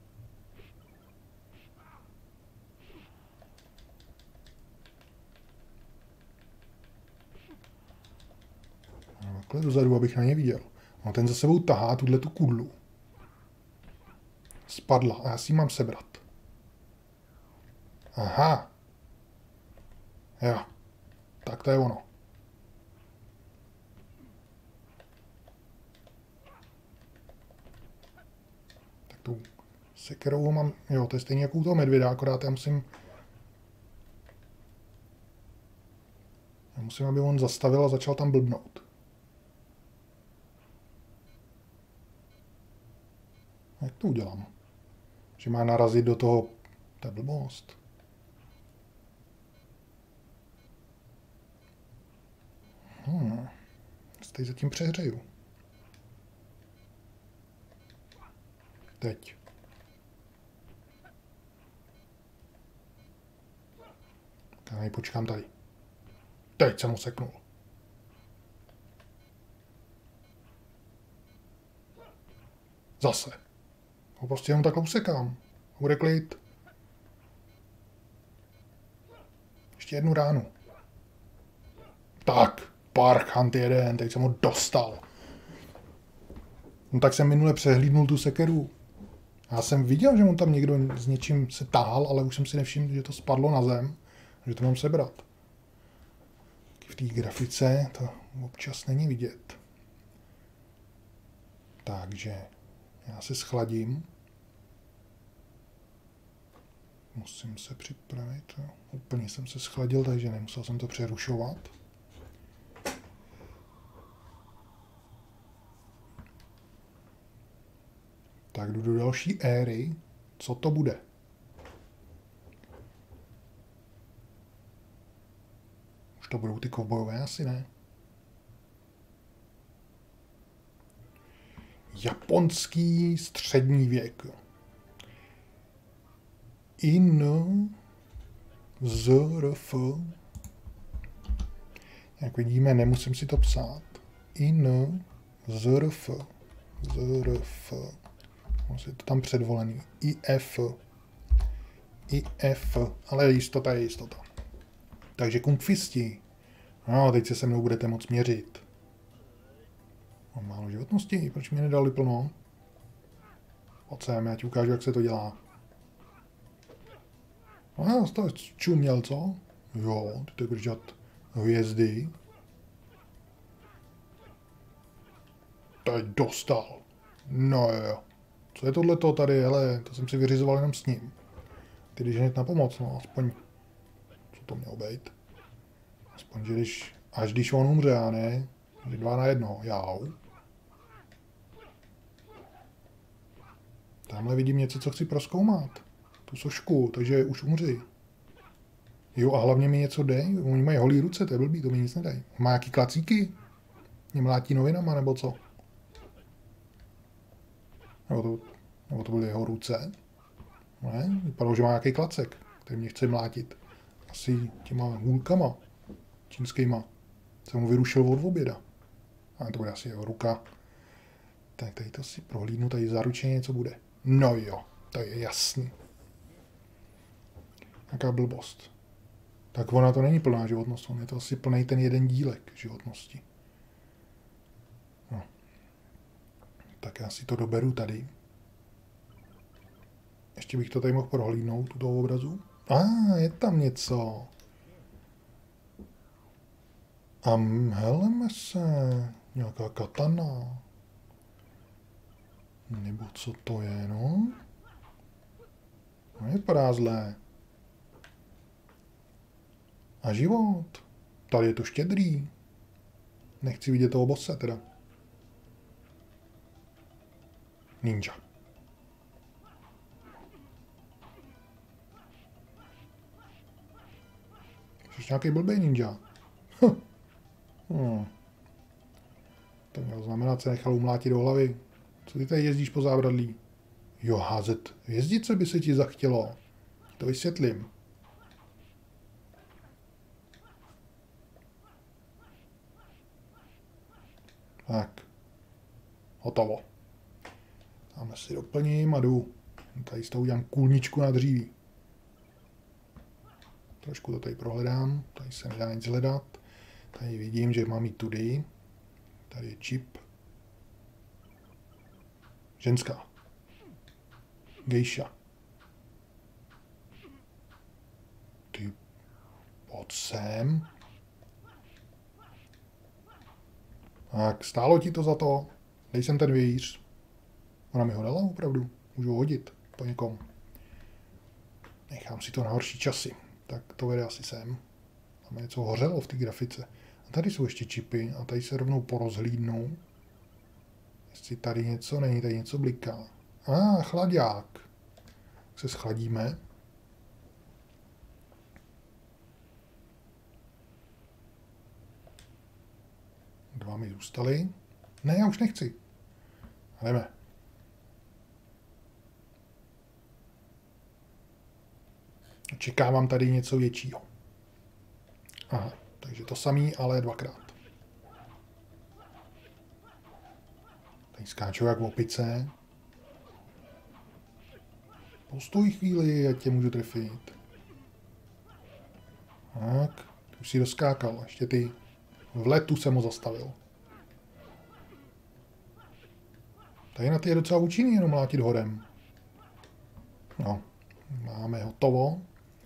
Takhle dozadu, abych na ně viděl. No, ten za sebou tahá tu kudlu. Spadla a já si ji mám sebrat. Aha. Jo. Tak to je ono. Tak tu sekerou ho mám... Jo, to je stejně jako u toho medvěda, akorát já musím, aby on zastavil a začal tam blbnout. Jak to udělám? Že má narazit do toho... To je blbost. Teď zatím přehřeju. Teď. Já počkám tady. Teď jsem ho seknul. Zase. Ho prostě jenom takhle usekám. Bude klid. Ještě jednu ránu. Tak. Parchant jeden, teď jsem ho dostal. No tak jsem minule přehlídnul tu sekeru. Já jsem viděl, že on tam někdo s něčím se tahal, ale už jsem si nevšiml, že to spadlo na zem, že to mám sebrat. V té grafice to občas není vidět. Takže já se schladím. Musím se připravit. Úplně jsem se schladil, takže nemusel jsem to přerušovat. Tak jdu do další éry. Co to bude? to budou ty kovbojové, asi ne. Japonský střední věk. In ZRF. Jak vidíme, nemusím si to psát. In ZRF. ZRF. Je to tam předvolený. IF. IF. Ale jistota je jistota. Takže kungfisti. No, teď se mnou budete moc měřit. Mám málo životnosti, proč mi nedali plno? Pojď sem, já ti ukážu, jak se to dělá. No, já jsi to čuměl, co? Jo, ty to držat hvězdy. Teď dostal. No jo. Co je tohleto tady, hele, to jsem si vyřizoval jenom s ním. Ty když hned na pomoc, no, aspoň, co to mělo být? Aspoň, že když on umře, a ne, že 2 na 1, jau. Tamhle vidím něco, co chci prozkoumat. Tu sošku, takže už umři. Jo, a hlavně mi něco jde, oni mají holý ruce, to je blbý, to mi nic nedají. Má nějaký klacíky? Mě mlátí novinama, nebo co? Nebo to byly jeho ruce? Ne, vypadalo, že má nějaký klacek, který mě chce mlátit. Asi těma hůlkama čínskýma. Jsem mu vyrušil od oběda. A to bude asi jeho ruka. Tak tady to si prohlídnu, tady zaručeně něco bude. No jo, to je jasný. Jaká blbost. Tak ona to není plná životnost, on je to asi plný ten jeden dílek životnosti. No. Tak já si to doberu tady. Ještě bych to tady mohl prohlídnout, u toho obrazu. Je tam něco. A heleme se. Nějaká katana. Nebo co to je, no? Nevypadá zlé. A život. Tady je to štědrý. Nechci vidět toho bosse teda. Ninja. Jsi nějaký blbý ninja. To mělo znamenat, se nechal umlátit do hlavy. Co ty tady jezdíš po zábradlí? Jo, házet hvězdice by se ti zachtělo. To vysvětlím. Tak. Hotovo. Tamhle si doplním a jdu. Tady s tou udělám kůlničku na dříví. Trošku to tady prohledám. Tady se nedá nic hledat. Tady vidím, že mám jít tudy. Tady je čip. Ženská. Gejša. Ty, pojď sem. Tak, stálo ti to za to? Dej sem ten vějíř. Ona mi ho dala opravdu. Můžu ho hodit po někom. Nechám si to na horší časy. Tak to vede asi sem. Tam něco hořelo v té grafice. A tady jsou ještě čipy a tady se rovnou porozhlídnou. Jestli tady něco není, tady něco bliká. Chlaďák. Tak se schladíme. Dva mi zůstaly. Ne, já už nechci. Jdeme. Očekávám tady něco většího. Aha, takže to samý, ale dvakrát. Tady skáču jak v opice. Postoj chvíli, ať tě můžu trefit. Tak, ty už si doskákal, ještě ty. V letu jsem ho zastavil. Tady na ty je docela účinný jenom mlátit horem. No, máme hotovo.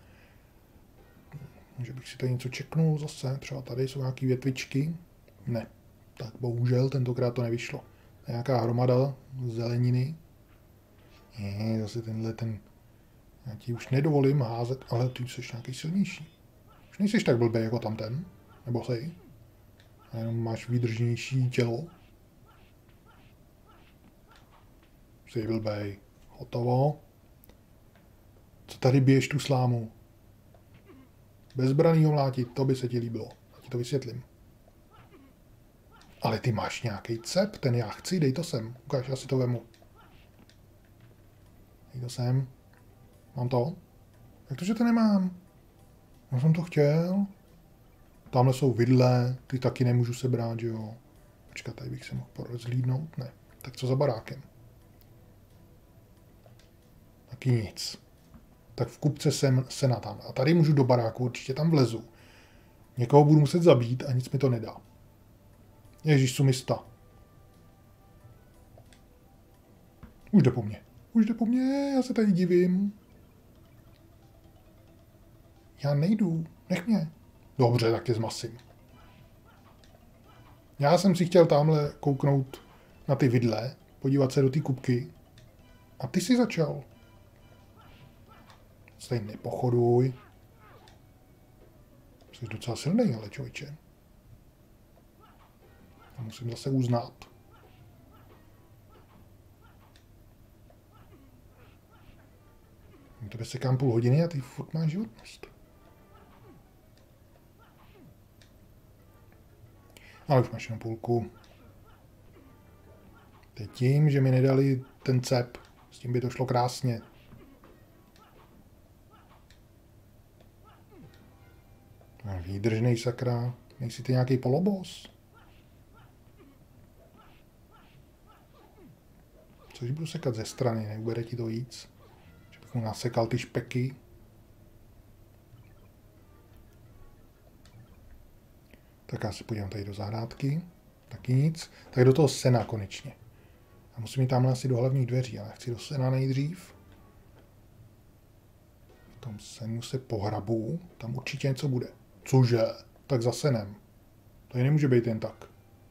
Že bych si tady něco čeknul zase. Třeba tady jsou nějaké větvičky. Ne. Tak bohužel tentokrát to nevyšlo. To je nějaká hromada zeleniny. Zase tenhle ten... Já ti už nedovolím házet, ale ty jsi nějaký silnější. Už nejsi tak blbý jako tamten. Nebo sej. A jenom máš výdržnější tělo. Jsi blbej. Hotovo. Co tady biješ tu slámu? Bezbranýho mlátit, to by se ti líbilo. ti to vysvětlím. Ale ty máš nějaký cep, ten já chci, dej to sem. Ukáž, já si to vemu. Dej to sem. Mám to? Jak to, že to nemám? Já jsem to chtěl. Tamhle jsou vidle, ty taky nemůžu sebrat, že jo. Počkat, tady bych se mohl rozhlídnout. Ne. Tak co za barákem? Taky nic. Tak v kupce jsem sena tam. A tady můžu do baráku, určitě tam vlezu. Někoho budu muset zabít a nic mi to nedá. Ježíš, sumista. Už jde po mně. Už jde po mně, já se tady divím. Já nejdu, nech mě. Dobře, tak tě zmasím. Já jsem si chtěl tamhle kouknout na ty vidle, podívat se do té kupky. A ty si začal. Stejně nepochoduj. Jsi docela silný, ale člověče. To musím zase uznat. Tebe sekám půl hodiny a ty furt máš životnost. Ale už máš jenom půlku. Teď tím, že mi nedali ten cep, s tím by to šlo krásně. Výdržnej sakra, nejsi ty nějaký polobos? Což budu sekat ze strany, neubere ti to víc. Že bych mu nasekal ty špeky. Tak já se podívám tady do zahrádky. Taky nic. Tak do toho sena konečně. A musím jít tamhle asi do hlavních dveří, ale chci do sena nejdřív. V tom senu se pohrabu. Tam určitě něco bude. Cože? Tak za senem. To nemůže být jen tak.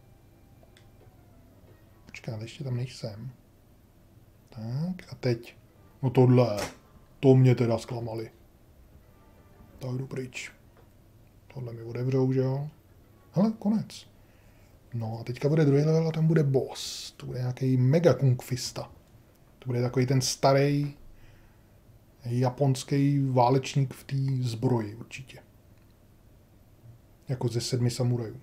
Počkat, ještě tam nejsem. Tak a teď. No tohle. To mě teda zklamali. Tak jdu pryč. Tohle mi otevřou, že jo? Hele, konec. No a teďka bude druhý level a tam bude boss. To bude nějaký mega kungfista. To bude takový ten starý japonský válečník v té zbroji určitě. Jako ze 7 samurajů.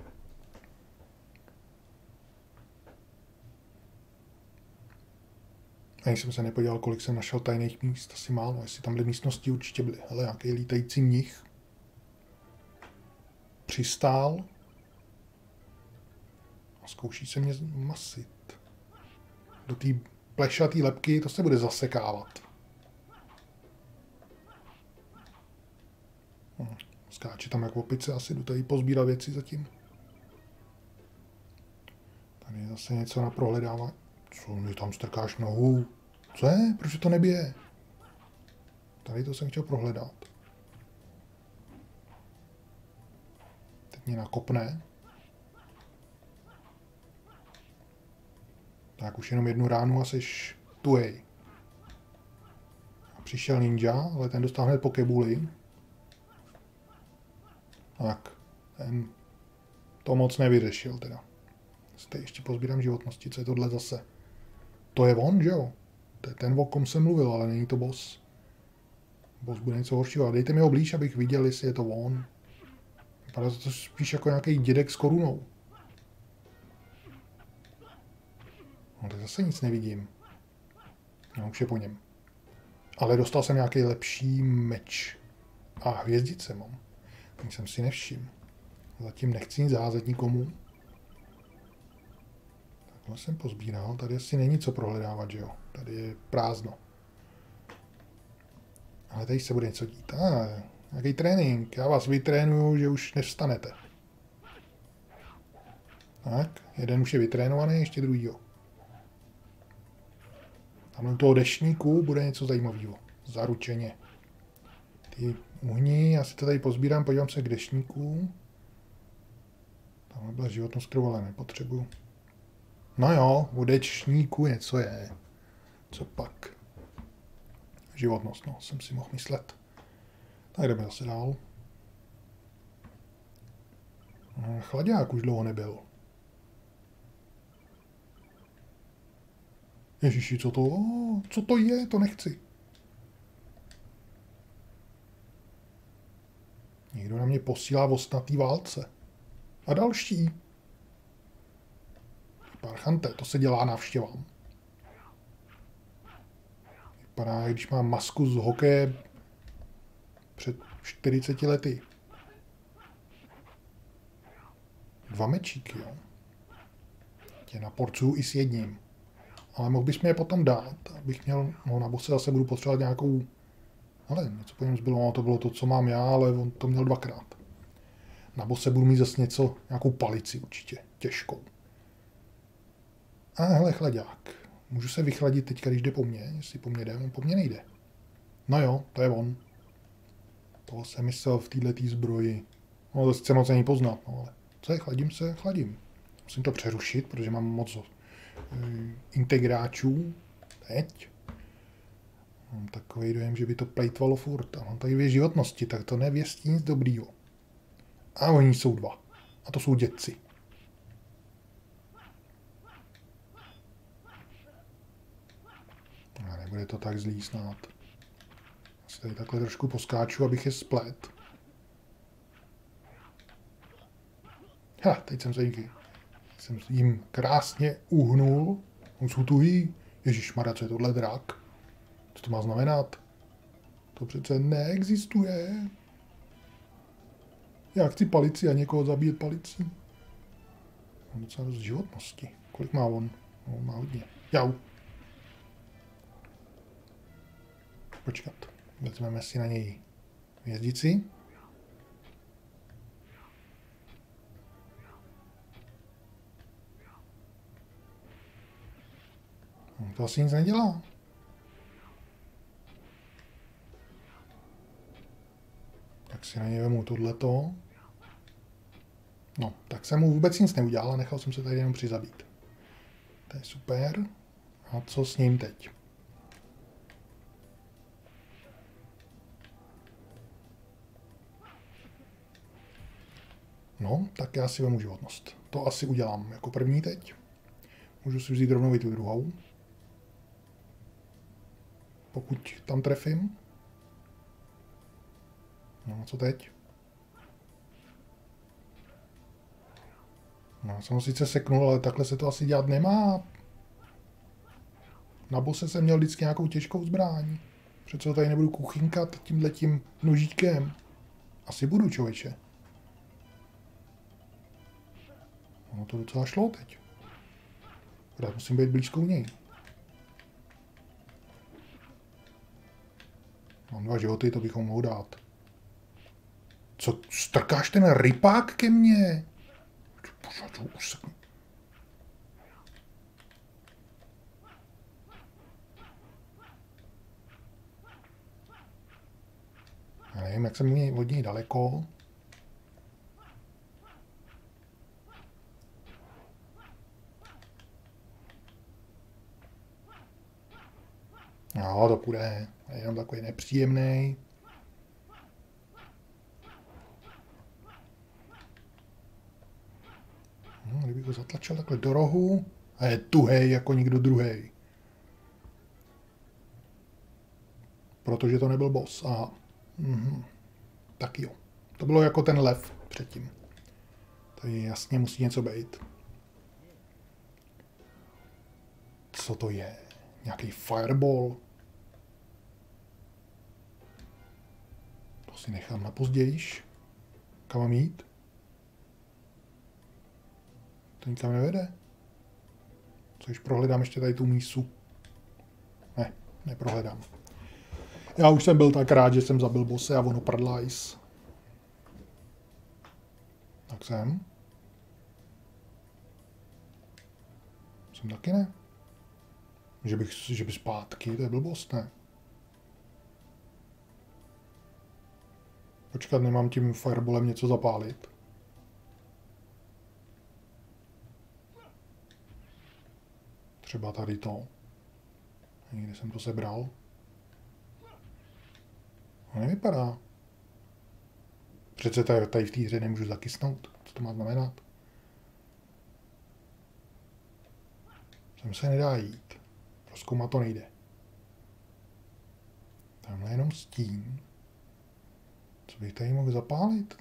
Ani jsem se nepodíval, kolik jsem našel tajných míst. Asi málo. Jestli tam byly místnosti, určitě byly. Hele, nějaký lítající mnich. Přistál. A zkouší se mě masit. Do té plešatý lebky to se bude zasekávat. Skáče tam jako opice, asi jdu tady pozbírat věci zatím. Tady je zase něco na prohledávání. Co mi tam strkáš nohu? Co je? Proč to nebije? Tady to jsem chtěl prohledat. Teď mě nakopne. Tak už jenom jednu ránu a seš tuej. A přišel ninja, ale ten dostal hned po kebuli. Tak, ten to moc nevyřešil teda. Teď ještě pozbírám životnosti, co je tohle zase? To je on, že jo? To je ten, o kom jsem mluvil, ale není to boss. Boss bude něco horšího. Dejte mi ho blíž, abych viděl, jestli je to on. Vypadá to spíš jako nějaký dědek s korunou. No tak zase nic nevidím. No, už je po něm. Ale dostal jsem nějaký lepší meč. A hvězdice mám. Ani jsem si nevšiml. Zatím nechci nic házet nikomu. Takhle jsem pozbíral. Tady asi není co prohledávat, že jo? Tady je prázdno. Ale tady se bude něco dít. Nějaký trénink. Já vás vytrénuju, že už nevstanete. Tak, jeden už je vytrénovaný, ještě druhýho. Tam u toho deštníku bude něco zajímavého. Zaručeně. Ty uhni, já si to tady pozbírám, podívám se k deštníku. Tam byla životnost, kterou ale nepotřebuju. No jo, u dečníku něco je. Co pak? Životnost, no, jsem si mohl myslet. Tak jdeme zase dál. Chlaďák už dlouho nebyl. Ježiši, co to? Co to je? To nechci. Někdo na mě mi posílá v ostnatý válce. A další. Parchante, to se dělá návštěvám. Vypadá, když mám masku z hokeje před 40 lety. 2 mečíky, jo. Tě naporcuju i s jedním. Ale mohl bys mi je potom dát, abych měl, no na bose zase budu potřebovat nějakou, ale něco po něm zbylo, no, to bylo to, co mám já, ale on to měl 2krát. Na bose budu mít zase něco, nějakou palici určitě, těžkou. A hele, chlaďák. Můžu se vychladit teďka, když jde po mně, jestli po mně jde, on po mně nejde. No jo, to je on. Toho jsem myslel v této zbroji. No to sice moc není poznat, no ale co je, chladím se, chladím. Musím to přerušit, protože mám moc integráčů. Teď. Mám takový dojem, že by to plejtvalo furt. A mám tady 2 životnosti, tak to nevěstí nic dobrýho. A oni jsou 2. A to jsou dědci. A nebude to tak zlý snad. Asi tady takhle trošku poskáču, abych je splet. Ha, teď jsem se jim krásně uhnul. On jsou tuhý. Ježišmarja, co je tohle drak? Co to má znamenat? To přece neexistuje. Já chci palici a někoho zabíjet palicí. Mám docela dost životnosti. Kolik má on? No, má hodně. Jau. Počkat. Vezmeme si na něj hvězdici. To asi nic nedělá. Tak si na něj vemu tohleto. No, tak jsem mu vůbec nic neudělal a nechal jsem se tady jenom přizabít. To je super. A co s ním teď? No, tak já si vemu životnost. To asi udělám jako první teď. Můžu si vzít rovnou i tu druhou. Pokud tam trefím. No, co teď? No, já jsem ho sice seknul, ale takhle se to asi dělat nemá. Na bose jsem měl vždycky nějakou těžkou zbraň. Přece tady nebudu kuchynkat tímhletím nožíčkem. Asi budu, člověče. No to docela šlo teď. Já musím být blízko u něj. Mám 2 životy, to bychom mohli dát. Co, strkáš ten rypák ke mně? Já nevím, jak jsem od něj daleko. No, to půjde. Je jenom takový nepříjemný. No, kdybych ho zatlačil takhle do rohu a je tuhej jako nikdo druhý. Protože to nebyl boss. Aha. Tak jo. To bylo jako ten lev předtím. Tady jasně musí něco být. Co to je? Nějaký fireball? To si nechám na pozdějiš. Kam mám jít? To nikam nevede. Co když prohledám ještě tady tu mísu? Ne, neprohledám. Já už jsem byl tak rád, že jsem zabil bose a ono prdlajs. Tak jsem. Jsem taky ne. Že by zpátky, to je blbost, ne? Počkat, nemám tím fireballem něco zapálit. Třeba tady to. Někde jsem to sebral. No nevypadá. Přece tady v té hře nemůžu zakysnout. Co to má znamenat? Sem se nedá jít. Prozkoumat to nejde. Tamhle jenom stín. Co Co bych tady mohl zapálit?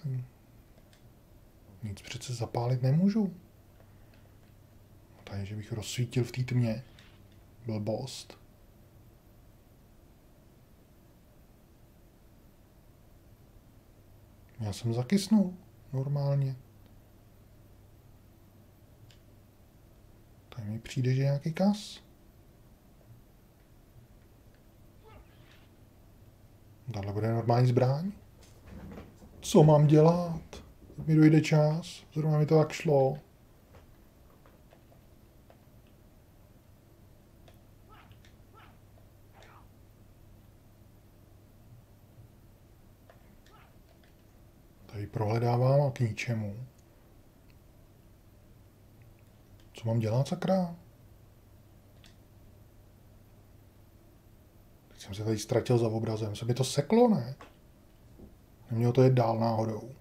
Nic přece zapálit nemůžu. Tady, že bych rozsvítil v té tmě. Blbost. Já jsem zakysnul. Normálně. Tady mi přijde, že je nějaký kas. Tohle bude normální zbraň. Co mám dělat? Teď mi dojde čas. Zrovna mi to tak šlo. Tady prohledávám a k ničemu. Co mám dělat, sakra? Teď jsem se tady ztratil za obrazem. Se mi to seklo, ne? Nemělo to jít dál náhodou.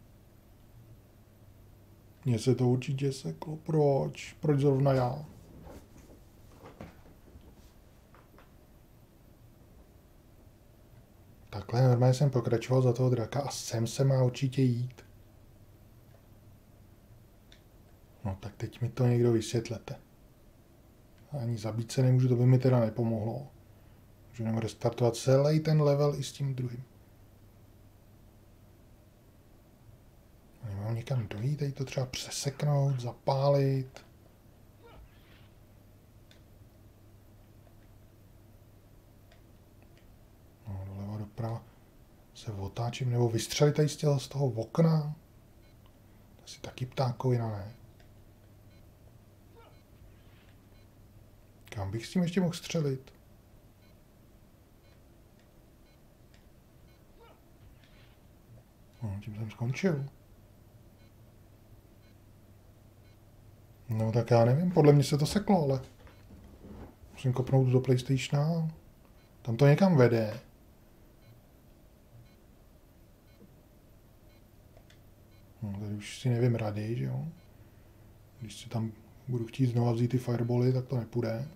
Mně se to určitě seklo. Proč? Proč zrovna já? Takhle normálně jsem pokračoval za toho draka a sem se má určitě jít. No tak teď mi to někdo vysvětlete. Ani zabít se nemůžu, to by mi teda nepomohlo. Můžu jenom restartovat celý ten level i s tím druhým. Nemám někam dojít, tady to třeba přeseknout, zapálit. No, doleva, doprava se otáčím, nebo vystřelit tady z toho okna. To asi taky ptákovina, ne? Kam bych s tím ještě mohl střelit? No, tím jsem skončil. No tak já nevím, podle mě se to seklo, ale musím kopnout do PlayStationa. Tam to někam vede. No, tady už si nevím rady, že jo. Když si tam budu chtít znova vzít ty firebally, tak to nepůjde.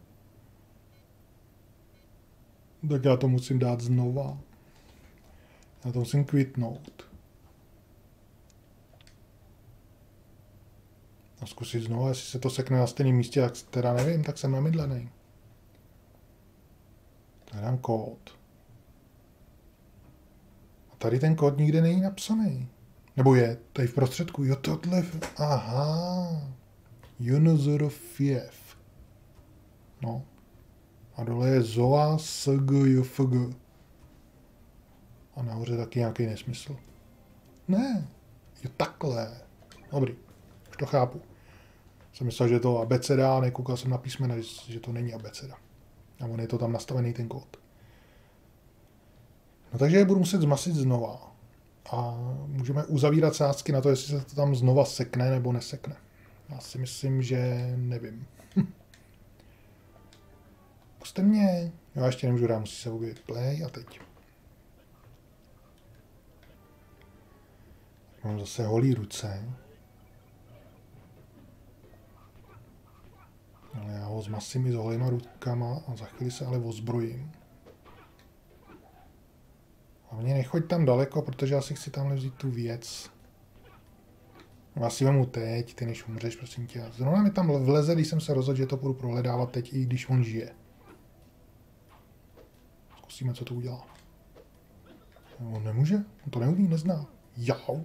Tak já to musím dát znova. Já to musím kvitnout. A zkusit znova, jestli se to sekne na stejném místě, tak teda nevím, tak jsem namydlený. Tady dám kód. A tady ten kód nikde není napsaný. Nebo je, tady v prostředku. Jo, tohle. Aha. Junozorofiev. No. A dole je Zoa SGJFG. A nahoře taky nějaký nesmysl. Ne. Jo, takhle. Dobrý. Už to chápu. Jsem myslel, že je to abeceda, nekoukal jsem na písmena, že to není abeceda. A on je to tam nastavený ten kód. No takže je budu muset zmasit znova. A můžeme uzavírat sázky na to, jestli se to tam znova sekne nebo nesekne. Já si myslím, že nevím. Puste mě. Já ještě nemůžu dát, musí se objevit play a teď. Mám zase holý ruce. Ale já ho zmasím i s holýma rukama a za chvíli se ale ozbrojím. Hlavně nechoď tam daleko, protože já si chci tamhle vzít tu věc. Já si vemu teď, ty než umřeš, prosím tě. Zrovna mi tam vleze, když jsem se rozhodl, že to budu prohledávat teď, i když on žije. Zkusíme, co to udělá. On nemůže? On to neumí, nezná. Jau.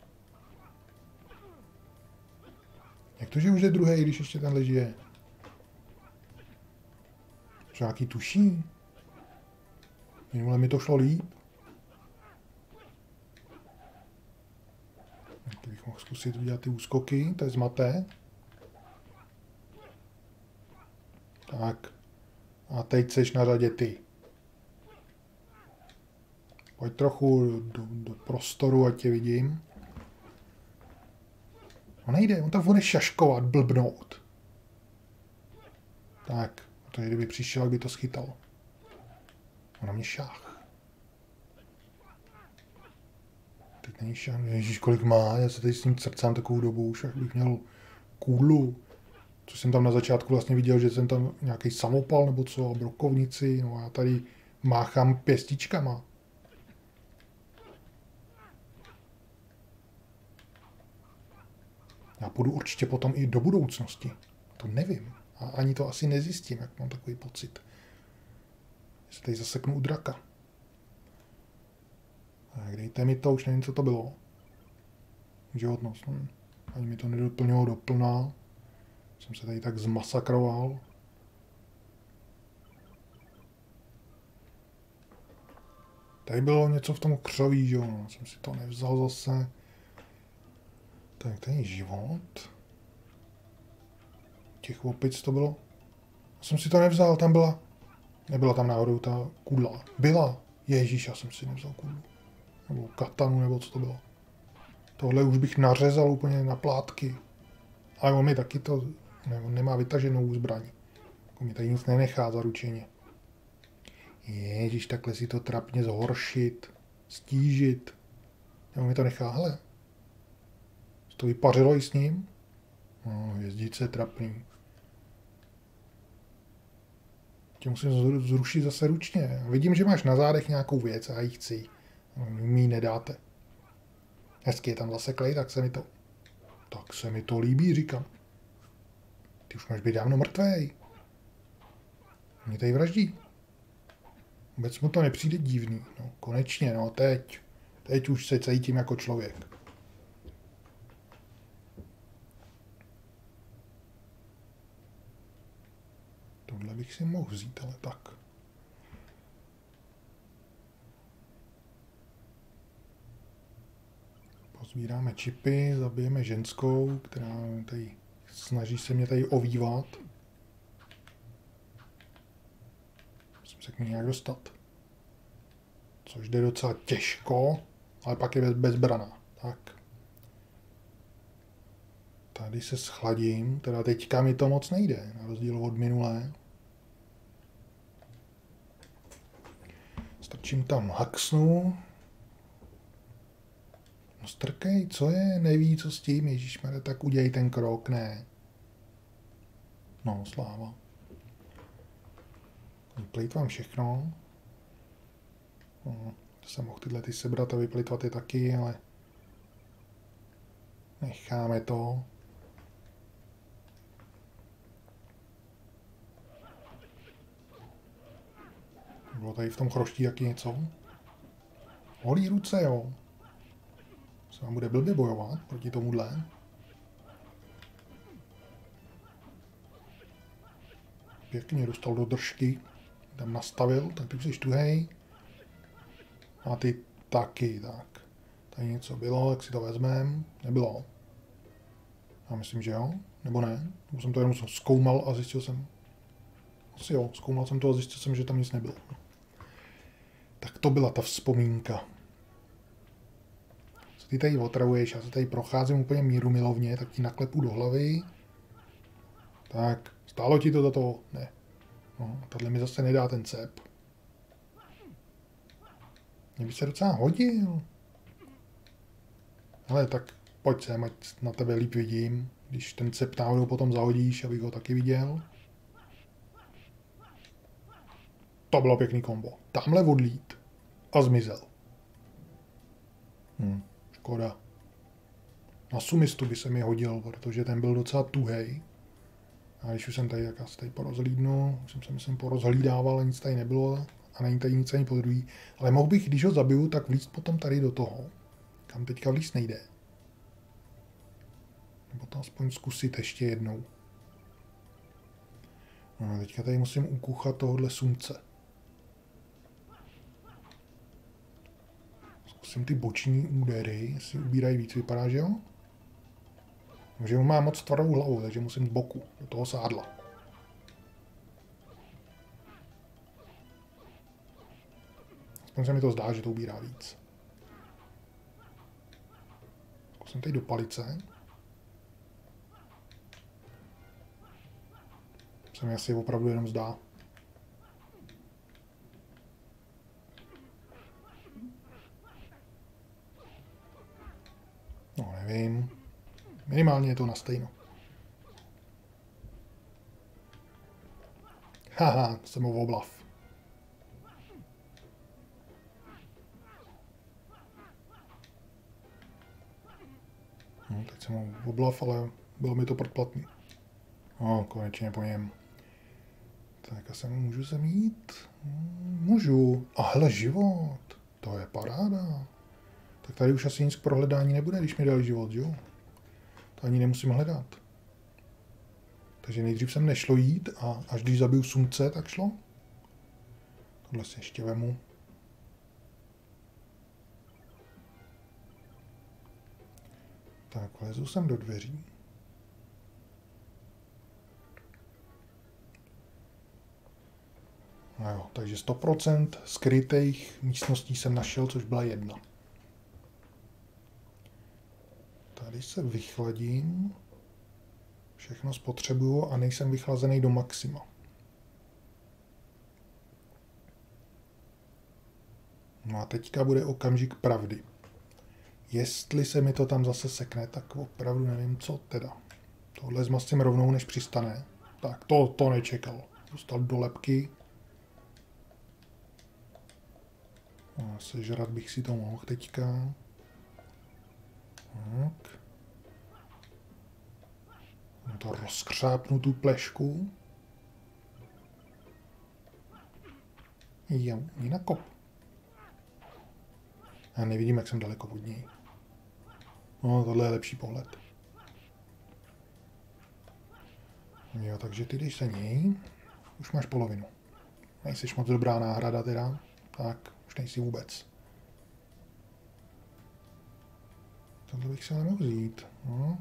Jak to, že už je druhý, když ještě tenhle žije? Že nějaký tuší? Minule mi to šlo líp. To bych mohl zkusit udělat ty úskoky, to je zmaté. Tak. A teď seš na řadě ty. Pojď trochu do prostoru, ať tě vidím. On nejde, on tam bude šaškovat, blbnout. Tak, to je, kdyby přišel, by to schytal. On na mě šách. Teď není šách, ježíš, kolik má, já se tady s ním srdcám takovou dobu, už bych měl kůdlu. Co jsem tam na začátku vlastně viděl, že jsem tam nějaký samopal nebo co, a brokovnici, no a já tady máchám pěstičkama. Já půjdu určitě potom i do budoucnosti. To nevím. A ani to asi nezjistím, jak mám takový pocit. Že se tady zaseknu u draka. Tak dejte mi to, už nevím, co to bylo. Životnost. Ani mi to nedoplnilo doplná. Jsem se tady tak zmasakroval. Tady bylo něco v tom křoví, že jo? Jsem si to nevzal zase. Tak tady je život. Těch opic to bylo. Jsem si to nevzal, tam byla. Nebyla tam náhodou ta kudla. Byla. Ježíš, já jsem si nevzal kudlu. Nebo katanu, nebo co to bylo. Tohle už bych nařezal úplně na plátky. Ale on mi taky to... Ne, on nemá vytaženou zbraň. On mi tady nic nenechá zaručeně. Ježíš, takhle si to trapně zhoršit. Stížit. On mi to nechá, hele. To vypařilo i s ním. No, hvězdice trapný. Tě musím zrušit zase ručně. Vidím, že máš na zádech nějakou věc a já ji chci. Mi ji nedáte. Hezky je tam zaseklej, tak se mi to... Tak se mi to líbí, říkám. Ty už máš být dávno mrtvej. Mě tady vraždí. Vůbec mu to nepřijde divný. No, konečně, no, teď. Teď už se cítím jako člověk. Tohle bych si mohl vzít, ale tak. Pozbíráme čipy, zabijeme ženskou, která tady snaží se mě tady ovývat. Musím se k ní nějak dostat. Což jde docela těžko, ale pak je bezbraná. Tak. Tady se schladím, teda teďka mi to moc nejde, na rozdíl od minulé. Strčím tam haxnu. No strkej, co je? Neví, co s tím, ježišmarja, tak udělej ten krok, ne. No, sláva. Vyplejtvám všechno. No, to jsem mohl tyhle ty sebrat a vyplejtvat je taky, ale necháme to. Bylo tady v tom chroští taky něco. Holí ruce, jo. Se vám bude blbě bojovat proti tomuhle. Pěkně dostal do držky. Tam nastavil, tak ty jsi tuhej. A ty taky, tak. Tady něco bylo, jak si to vezmem. Nebylo. Já myslím, že jo. Nebo ne. Nebo jsem to jenom zkoumal a zjistil jsem. Asi jo, zkoumal jsem to a zjistil jsem, že tam nic nebylo. Tak to byla ta vzpomínka. Co ty tady otravuješ? Já se tady procházím úplně mírumilovně, tak ti naklepu do hlavy. Tak, stálo ti to za to? Ne. No, tahle mi zase nedá ten cep. Mě by se docela hodil. Ale tak pojď sem, ať na tebe líp vidím. Když ten cep náhodou potom zahodíš, abych ho taky viděl. To bylo pěkný kombo. Tamhle odlít a zmizel. Škoda. Na sumistu by se mi hodil, protože ten byl docela tuhej. A když už jsem tady, tak já se tady porozhlídnu. Už jsem se myslím porozhlídával, ale nic tady nebylo. A není tady nic ani po druhý. Ale mohl bych, když ho zabiju, tak vlízt potom tady do toho. Kam teďka vlízt nejde. Nebo to aspoň zkusit ještě jednou. No a teďka tady musím ukuchat tohohle sumce. Zkusím ty boční údery, jestli ubírají víc, vypadá, že jo? Takže on má moc tvrdou hlavu, takže musím z boku, do toho sádla. Aspoň se mi to zdá, že to ubírá víc. Zkusím tady do palice. Se mi asi opravdu jenom zdá. No, nevím. Minimálně je to na stejno. Haha, jsem ho oblav. No, teď jsem ho oblav, ale bylo mi to předplatný. No, konečně po něm. Tak a můžu sem jít? Můžu. A hele, život. To je paráda. Tak tady už asi nic k prohledání nebude, když mi dal život, jo? To ani nemusím hledat. Takže nejdřív jsem nešlo jít a až když zabiju sumce, tak šlo. Tohle si ještě vemu. Tak, lezu jsem do dveří. No jo, takže 100% skrytých místností jsem našel, což byla jedna. Tady se vychladím. Všechno spotřebuju a nejsem vychlazený do maxima. No a teďka bude okamžik pravdy. Jestli se mi to tam zase sekne, tak opravdu nevím, co teda. Tohle zmasím rovnou, než přistane. Tak, to nečekal. Dostal do lebky. No, sežrat bych si to mohl teďka. Tak. To rozkřápnu tu plešku. Jo, ji nakop. Já nevidím, jak jsem daleko od něj. No, tohle je lepší pohled. Jo, takže ty jdeš za něj. Už máš polovinu. Nejsiš moc dobrá náhrada teda. Tak, už nejsi vůbec. Tohle bych se nemohl vzít. No.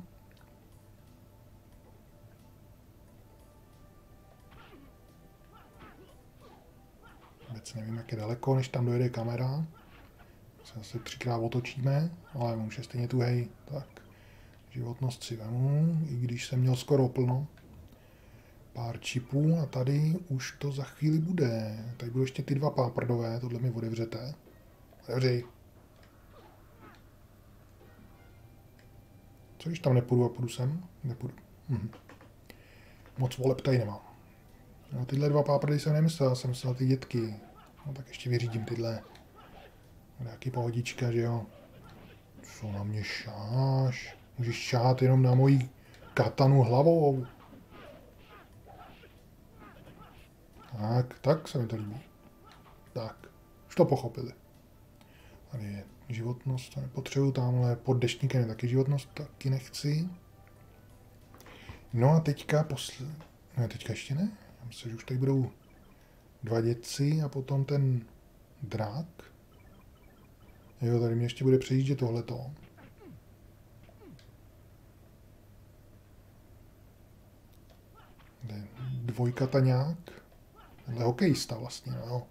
Vůbec nevím, jak je daleko, než tam dojede kamera. Se zase 3krát otočíme, ale on už je stejně tuhej. Tak, životnost si vemu, i když jsem měl skoro plno. Pár čipů a tady už to za chvíli bude. Tady budou ještě ty dva páprdové, tohle mi otevřete. Otevři. Co když tam nepůjdu a půjdu sem? Nepůjdu. Moc voleb tady nemám. No, tyhle dva páprdy jsem nemyslel, jsem myslel ty dětky. No tak ještě vyřídím tyhle. Nějaký pohodička, že jo. Co na mě šáš? Můžeš šát jenom na moji katanu hlavou. Tak se mi to líbí. Tak, už to pochopili. Tady je životnost, to nepotřebuju, tamhle pod deštníkem je taky životnost, taky nechci. No a teďka ne, teďka ještě ne. Já myslím, že už tady budou dva dětci a potom ten drák. Jo, tady mě ještě bude přejíždět tohleto. Dvojka taňák. Tenhle hokejista vlastně, no jo.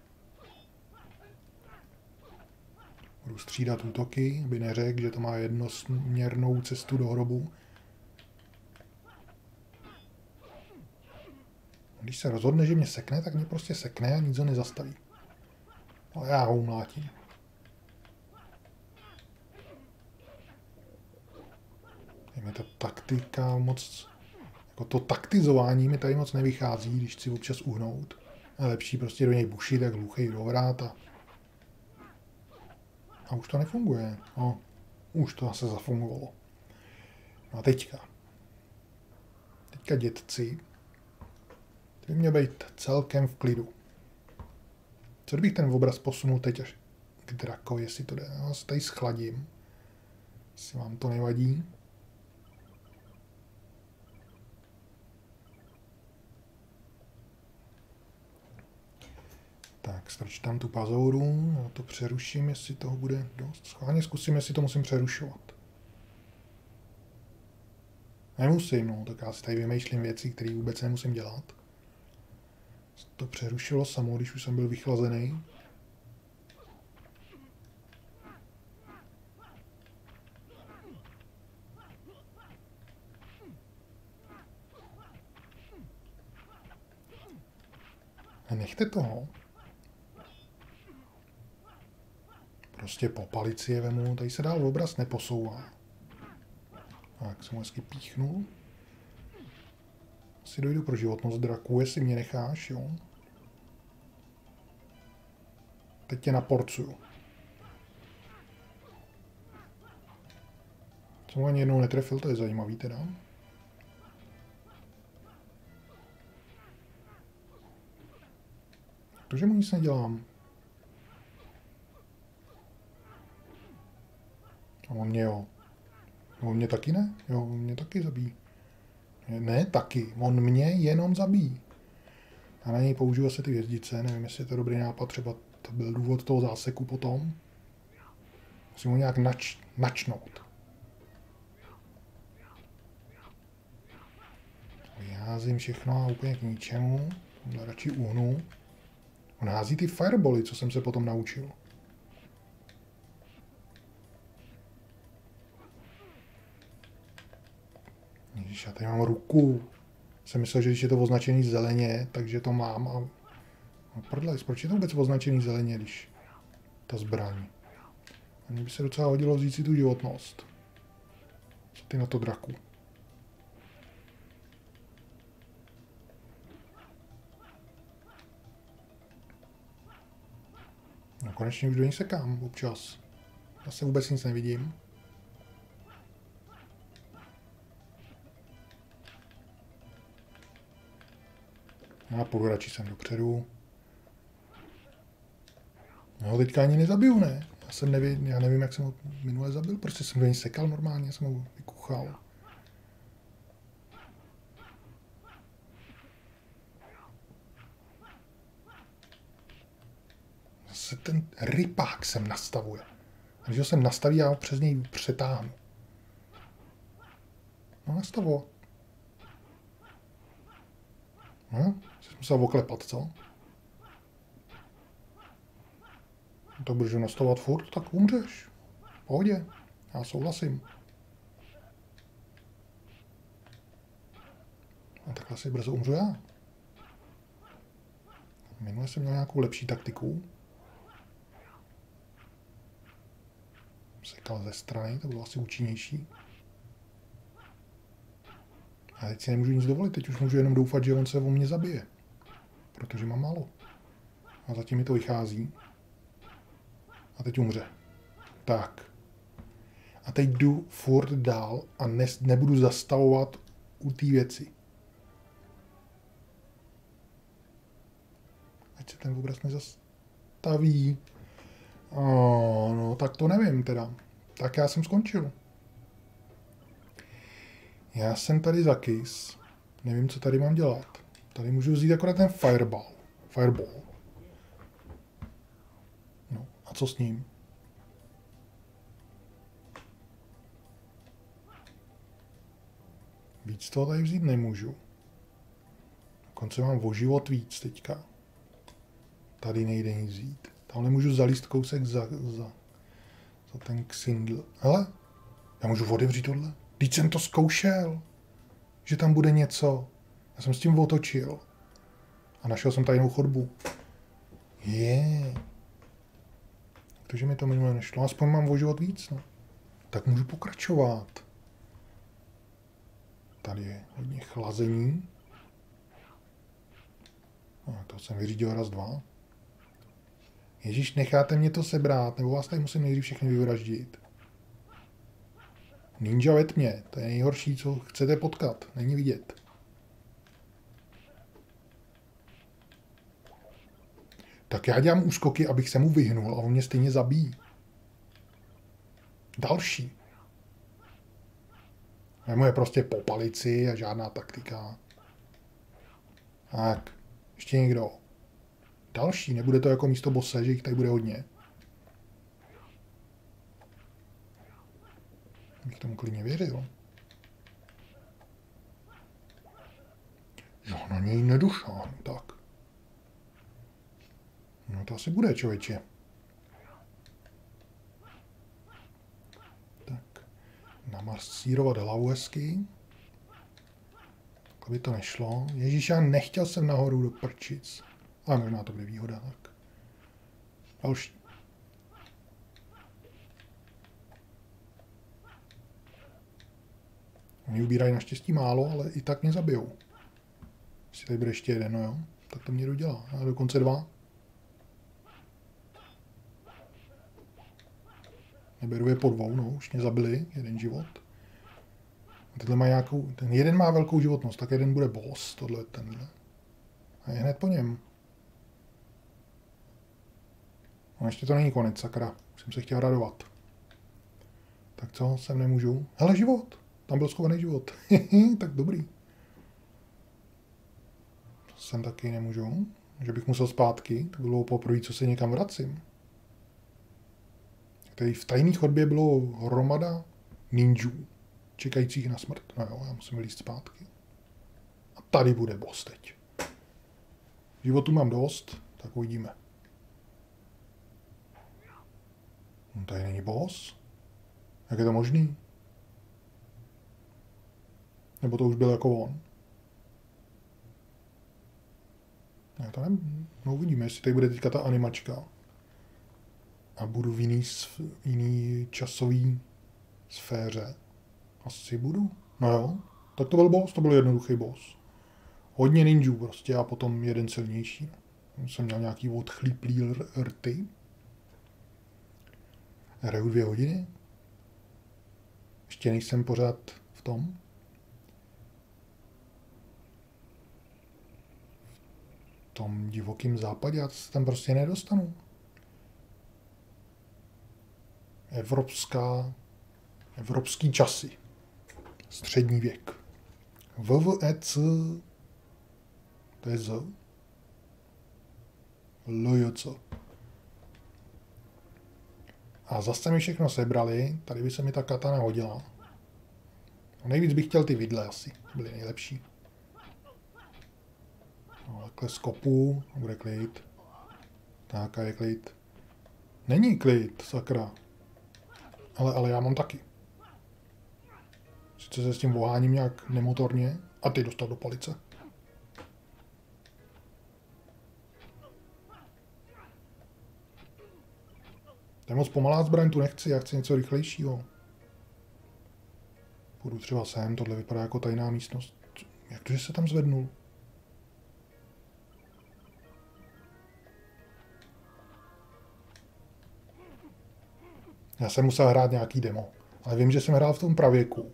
Budu střídat útoky, aby neřekl, že to má jednosměrnou cestu do hrobu. Když se rozhodne, že mě sekne, tak mě prostě sekne a nic ho nezastaví. Ale já ho umlátím. Je mi ta taktika moc... Jako to taktizování mi tady moc nevychází, když chci občas uhnout. Je lepší prostě do něj bušit, jak hluchej do vráta. A už to nefunguje. No, už to zase zafungovalo. No a teďka. Teďka dětci. To by měl být celkem v klidu. Co kdybych ten obraz posunul teď až k drakovi, jestli to jde. Já se tady schladím. Jestli vám to nevadí. Tak, strč tam tu pazouru, já to přeruším, jestli toho bude dost. Schválně zkusím, jestli to musím přerušovat. Nemusím, no, tak já si tady vymýšlím věci, které vůbec nemusím dělat. To přerušilo samo, když už jsem byl vychlazený. A nechte toho. Prostě po palici je vemu, tady se dál obraz neposouvá. Tak, jsem ho hezky píchnul. Asi dojdu pro životnost draků, jestli mě necháš, jo. Teď tě naporcuju. Jsem ho ani jednou netrefil, to je zajímavý teda. Protože mu nic nedělám. A on mě jo. On mě taky ne? Jo, on mě taky zabíjí. Ne, taky. On mě jenom zabíjí. A na něj použiju asi ty hvězdice. Nevím, jestli je to dobrý nápad. Třeba to byl důvod toho záseku potom. Musím ho nějak načnout. Vyházím všechno a úplně k ničemu. Tohle radši uhnu. On hází ty fireboly, co jsem se potom naučil. Ježiš, já tady mám ruku. Jsem myslel, že když je to označený zeleně, takže to mám a... No prdlejs, proč je to vůbec označený zeleně, když ta zbraň? A mně by se docela hodilo vzít si tu životnost. Co ty na to, draku? No konečně už do ní sekám občas. Zase vůbec nic nevidím. Já půjdu radši sem dopředu. No teďka ani nezabiju, ne? Já nevím, jak jsem ho minule zabil, prostě jsem do něj sekal normálně, jsem ho vykuchal. Zase ten rypák sem nastavuje. A když ho sem nastaví, já ho přes něj přetáhnu. No nastavo. No, jsi musel oklepat, co? To budeš nastavovat furt, tak umřeš. V pohodě. Já souhlasím. A takhle si brzo umřu já. Minule jsem měl nějakou lepší taktiku. Sekal ze strany, to bylo asi účinnější. A teď si nemůžu nic dovolit, teď už můžu jenom doufat, že on se o mě zabije. Protože mám málo. A zatím mi to vychází. A teď umře. Tak. A teď jdu furt dál a nebudu zastavovat u té věci. Ať se ten obraz nezastaví. No, tak to nevím teda. Tak já jsem skončil. Já jsem tady zakys. Nevím, co tady mám dělat. Tady můžu vzít akorát ten fireball. No, a co s ním? Víc toho tady vzít nemůžu. Dokonce mám o život víc teďka. Tady nejde nic vzít. Tamhle můžu zalíst kousek za ten Xindl. Hele, já můžu otevřít tohle. Teď jsem to zkoušel, že tam bude něco. Já jsem s tím otočil. A našel jsem tajnou chodbu. Takže mi to minule nešlo. Aspoň mám o život víc, no. Tak můžu pokračovat. Tady je hodně chlazení. To jsem vyřídil raz, dva. Ježíš, necháte mě to sebrat, nebo vás tady musím nejdřív všechny vyvraždit. Ninja ve tmě, to je nejhorší, co chcete potkat, není vidět. Tak já dělám úskoky, abych se mu vyhnul a on mě stejně zabíjí. Další. Nemu je prostě po palici a žádná taktika. Tak, ještě někdo. Další, nebude to jako místo bosse, že jich tady bude hodně. Bych tomu klidně věřil. Jo, na něj nedošáhnu, tak. No to asi bude, člověče. Tak, namasírovat hlavu hezky. Tak by to nešlo. Ježíš, já nechtěl jsem nahoru do prčic. Ale možná to bude výhoda, tak. Další. Oni ubírají naštěstí málo, ale i tak mě zabijou. Jestli tady bude ještě jeden, no jo, tak to mě dodělá. A dokonce dva. Neberu je po dvou, no, už mě zabili, jeden život. Tyhle mají nějakou, ten jeden má velkou životnost, tak jeden bude boss, tenhle. A je hned po něm. No ještě to není konec, sakra. Jsem se chtěl radovat. Tak co, sem nemůžu? Hele, život! Tam byl schovaný život. Tak dobrý. Sem taky nemůžu. Že bych musel zpátky. To bylo poprvé, co se někam vracím. Tady v tajné chodbě bylo hromada ninjů, čekajících na smrt. No jo, já musím líst zpátky. A tady bude boss teď. Životu mám dost, tak uvidíme. No, tady není boss? Jak je to možný? Nebo to už byl jako on? Já to nevím. No uvidíme, jestli tady bude teďka ta animačka. A budu v jiný časový sféře. Asi budu. No jo, tak to byl boss, to byl jednoduchý boss. Hodně ninjů prostě a potom jeden silnější. Jsem měl nějaký odchlíplý rty. Hraju 2 hodiny. Ještě nejsem pořád v tom. V tom divokém západě, já se tam prostě nedostanu. Evropský časy. Střední věk. VVEC. To je Z. LJC. A zase mi všechno sebrali. Tady by se mi ta katana hodila. A nejvíc bych chtěl ty vidle asi. Byly nejlepší. No, takhle skopu. Bude klid. Tak a je klid. Není klid, sakra. Ale já mám taky. Sice se s tím voháním nějak nemotorně. A ty dostal do palice. To je moc pomalá zbraň, tu nechci, já chci něco rychlejšího. Půjdu třeba sem, tohle vypadá jako tajná místnost. Jak to, že se tam zvednul? Já jsem musel hrát nějaký demo, ale vím, že jsem hrál v tom pravěku.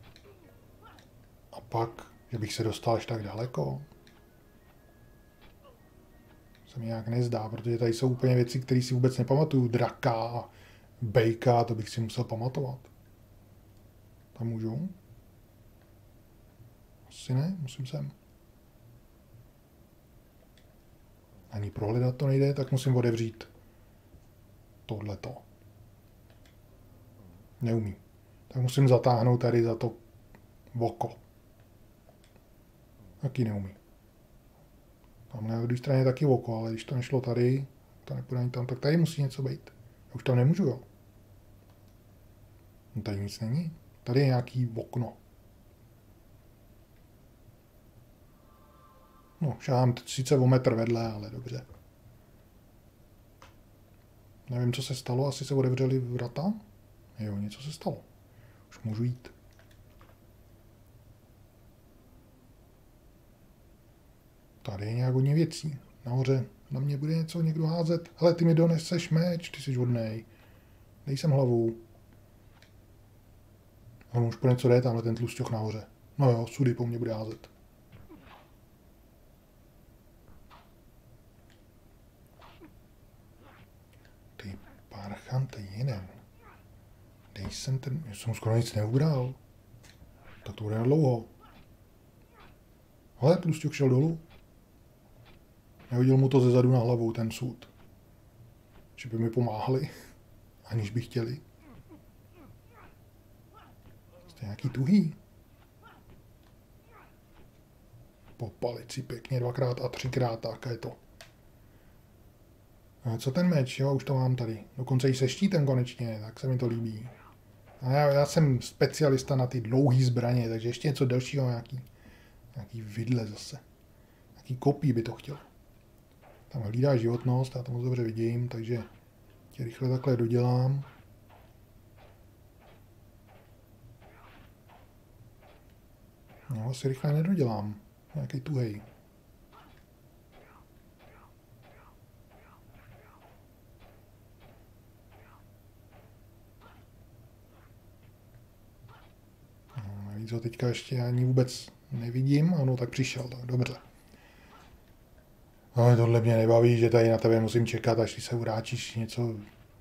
A pak, že bych se dostal až tak daleko. Se mi nějak nezdá, protože tady jsou úplně věci, které si vůbec nepamatuju. Draka, bejka, to bych si musel pamatovat. Tam můžu? Asi ne, musím sem. Ani prohledat to nejde, tak musím otevřít tohleto. Neumí. Tak musím zatáhnout tady za to oko. Taky neumí. Tam na druhé straně je taky oko, ale když to nešlo tady, to nepůjde ani tam, tak tady musí něco být. Já už tam nemůžu, jo. No tady nic není. Tady je nějaký okno. No, šáhám sice o metr vedle, ale dobře. Nevím, co se stalo, asi se otevřely vrata. Jo, něco se stalo. Už můžu jít. Tady je nějak hodně věcí. Nahoře na mě bude něco někdo házet. Hele, ty mi doneseš meč, ty jsi hodnej. Dej sem hlavu. Ale už po něco jde, tamhle ten tlusťoch nahoře. No jo, sudy po mně bude házet. Ty parchante jeden. Dej sem ten... Já jsem skoro nic neubral. Tak to bude na dlouho. Hele, tlusťoch šel dolů. Nehodil mu to ze zadu na hlavu, ten sud. Že by mi pomáhali, aniž by chtěli. Jste nějaký tuhý. Po palici pěkně 2x a 3x, tak je to. A co ten meč, jo, už to mám tady. Dokonce i se štítem konečně, tak se mi to líbí. A já jsem specialista na ty dlouhý zbraně, takže ještě něco dalšího, nějaký vidle zase. Nějaký kopí by to chtěl. Tam hlídá životnost, já to moc dobře vidím, takže tě rychle takhle dodělám. No, asi rychle nedodělám. Nějaký tuhej. No, navíc Navíc ho teďka ještě ani vůbec nevidím. Ano, tak přišel, tak dobře. Ale tohle mě nebaví, že tady na tebe musím čekat, až ty se uráčíš něco.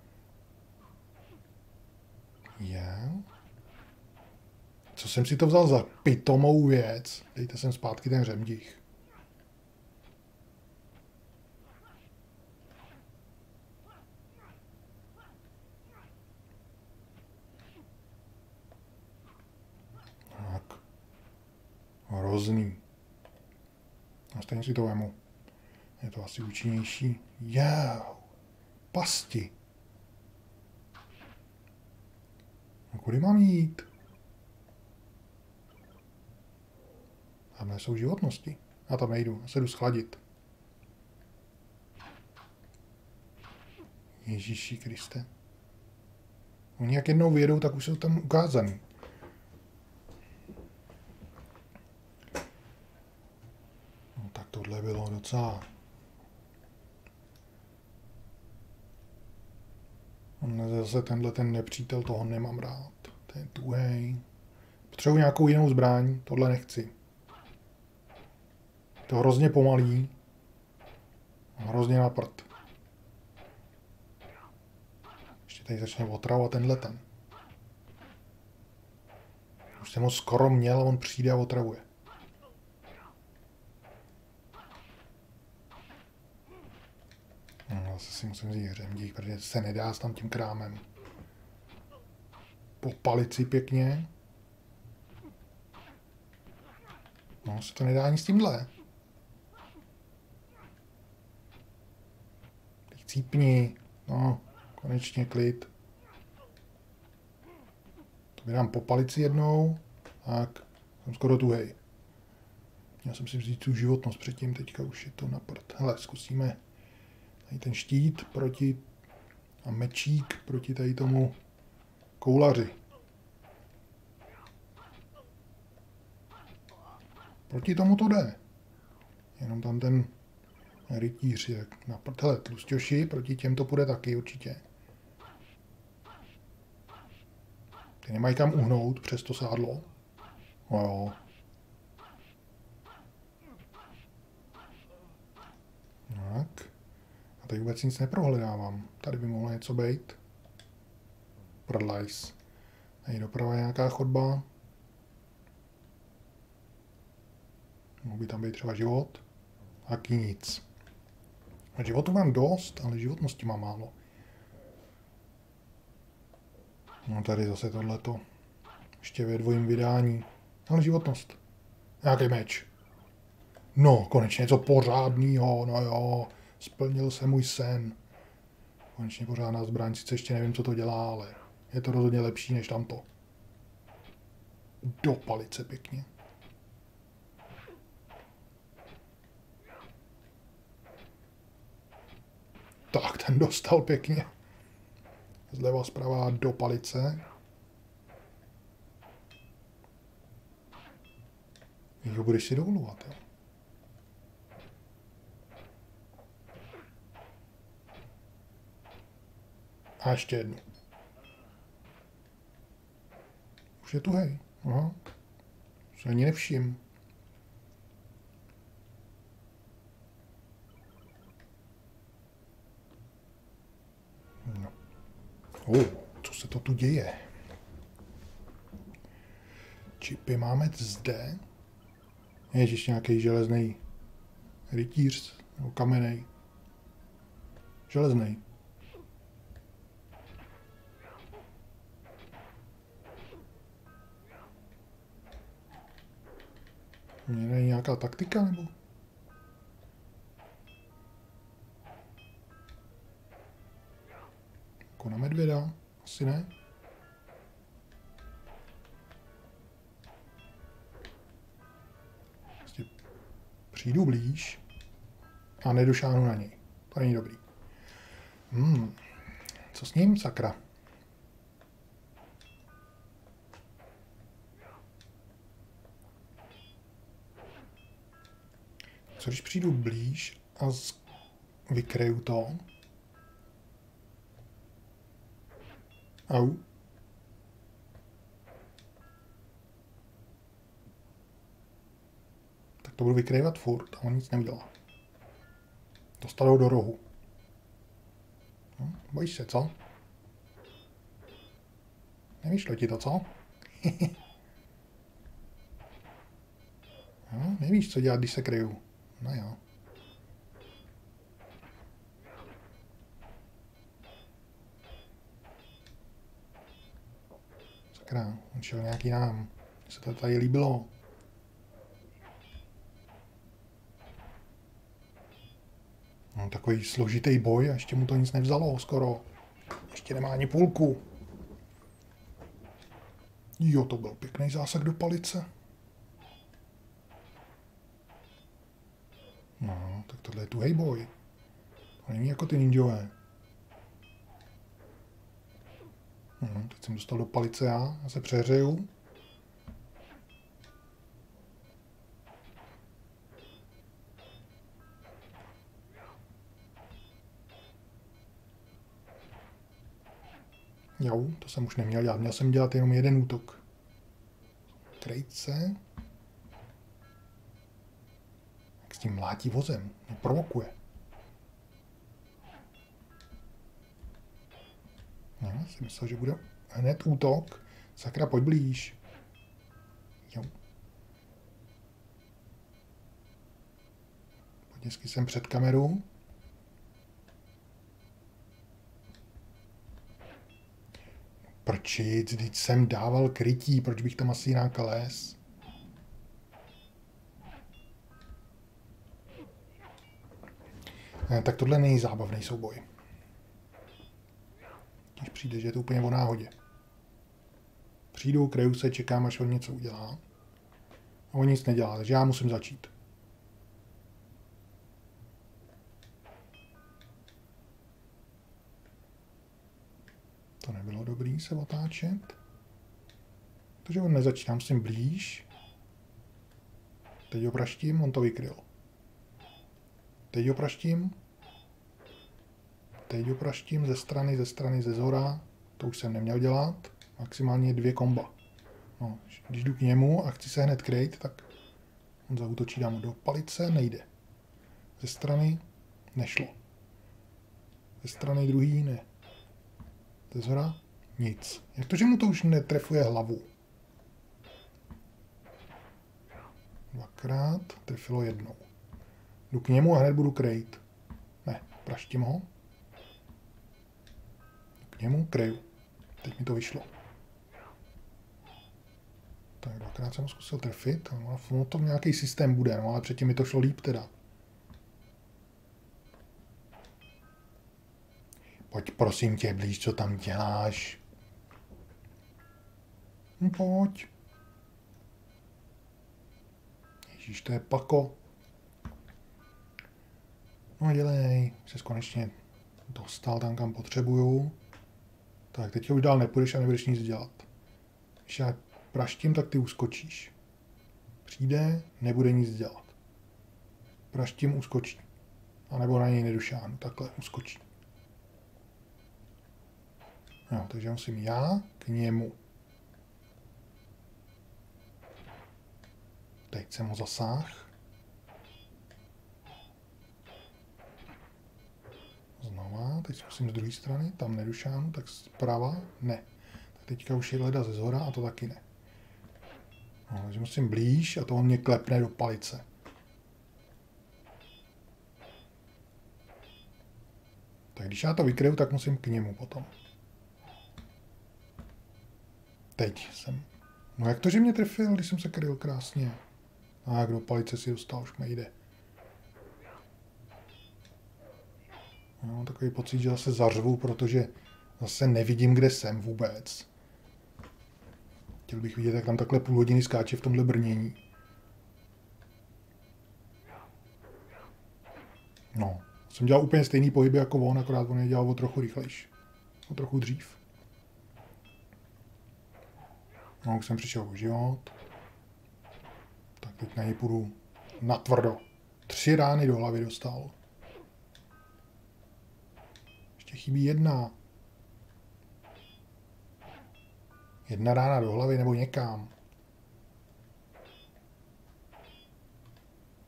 Je? Co jsem si to vzal za pitomou věc? Dejte sem zpátky ten řemdích. Tak. Hrozný. A stejně si to vemu. Je to asi účinnější. Jau. Pasti. A kudy mám jít? Tam jsou životnosti. Já tam nejdu. Já se jdu schladit. Ježíši Kriste. Oni jak jednou vyjedou, tak už jsou tam ukázaný. No tak tohle bylo docela... Zase tenhle ten nepřítel, toho nemám rád. Ten je tuhej. Potřebuji nějakou jinou zbraň, tohle nechci. To hrozně pomalý. Hrozně na prd. Ještě tady začne otravovat tenhle ten. Už jsem ho skoro měl a on přijde a otravuje. No, zase si musím vzít řemdík, protože se nedá s tam tím krámem. Po palici pěkně. No, se to nedá ani s tímhle. Teď cípni. No, konečně klid. To vydám po palici jednou. Tak, jsem skoro tuhej. Měl jsem si vzít tu životnost předtím, teďka už je to na prd. Hele, zkusíme tady ten štít proti a mečík proti tady tomu koulaři. Proti tomu to jde. Jenom tam ten rytíř je na prd. Hele, tlusťoši, proti těm to půjde taky určitě. Ty nemají kam uhnout přes to sádlo. No jo. Tak. A tady vůbec nic neprohledávám. Tady by mohlo něco být. Prdlajs. Tady doprava je nějaká chodba. Mohl by tam být třeba život. Taky nic. A životu mám dost, ale životnosti mám málo. No tady zase tohleto. Ještě ve dvojím vydání. Ale životnost. Nějaký meč. No, konečně něco pořádného. No jo, splnil se můj sen. Konečně pořádná zbraň. Sice ještě nevím, co to dělá, ale je to rozhodně lepší než tamto. Do palice pěkně. Tak, ten dostal pěkně. Zleva zprava do palice. Jo, budeš si dovolovat, jo. A ještě jednu. Už je tuhej. Aha. Se ani nevšim. No. Co se to tu děje? Čipy máme zde. Ježiš, nějaký železný rytíř, nebo kamenej. Železný. Není nějaká taktika, nebo? Jako na medvěda? Asi ne. Prostě přijdu blíž a nedošáhnu na něj. To není dobrý. Co s ním, sakra? Co když přijdu blíž a vykryju to? Au. to budu vykrývat furt a on nic neudělá. Dostal ho do rohu. No, bojíš se, co? Nevyšlo ti to, co? No, nevíš, co dělat, když se kryju. No jo. Sakra, on šel nějaký nám. Mně se to tady líbilo. No, takový složitý boj a ještě mu to nic nevzalo skoro. Ještě nemá ani půlku. Jo, to byl pěkný zásah do palice. No, tak tohle je tuhej boj. To není jako ty ninjové. No, teď jsem dostal do palice já se přehřeju. Jo, to jsem už neměl dělat. Měl jsem dělat jenom jeden útok. Krejce. Jak s tím mlátí vozem. Mě provokuje. No, jsem myslel, že bude hned útok. Sakra, pojď blíž. Jo. Pojď hezky sem před kameru. Prčic, vždyť jsem dával krytí, proč bych tam asi jinak les? Tak tohle není zábavný souboj. Když přijde, že je to úplně o náhodě. Přijdu, kryju se, čekám, až on něco udělá. A on nic nedělá, takže já musím začít. To nebylo dobrý se otáčet. Takže on nezačíná, musím blíž. Teď ho praštím, on to vykryl. Teď ho praštím. Teď ho praštím ze strany, ze zhora. To už jsem neměl dělat. Maximálně 2 komba. No, když jdu k němu a chci se hned kryt, tak on zaútočí, dám mu do palice, nejde. Ze strany nešlo. Ze strany druhý ne. Ze zhora nic. Jak to, že mu to už netrefuje hlavu? Dvakrát, trefilo jednou. Jdu k němu a hned budu krejt. Ne, praštím ho. K němu kreju. Teď mi to vyšlo. Tak dvakrát jsem ho zkusil trefit. No to nějaký systém bude, no, ale předtím mi to šlo líp teda. Pojď prosím tě blíž, co tam děláš. No, pojď. Ježíš, to je pako. No dělej, jsi konečně dostal tam, kam potřebuju. Tak, teď už dál nepůjdeš a nebudeš nic dělat. Když já praštím, tak ty uskočíš. Přijde, nebude nic dělat. Praštím, uskočí. A nebo na něj nedošáhnu, takhle uskočí. No, takže musím já k němu. Teď jsem ho zasáhl. Znova, teď zkusím z druhé strany, tam nedošáhnu, tak zprava ne. Tak teďka už je leda ze zhora a to taky ne. No, takže musím blíž a to on mě klepne do palice. Tak když já to vykryju, tak musím k němu potom. Teď jsem. No jak to, že mě trefil, když jsem se kryl krásně? A jak do palice si dostal, už nejde. Mám takový pocit, že zase zařvu, protože zase nevidím, kde jsem vůbec. Chtěl bych vidět, jak tam takhle půl hodiny skáče v tomhle brnění. No, jsem dělal úplně stejný pohyby jako on, akorát on je dělal o trochu rychlejší. O trochu dřív. No, už jsem přišel o život. Tak teď na něj půjdu natvrdo. 3 rány do hlavy dostal. Ještě chybí 1. 1 rána do hlavy nebo někam.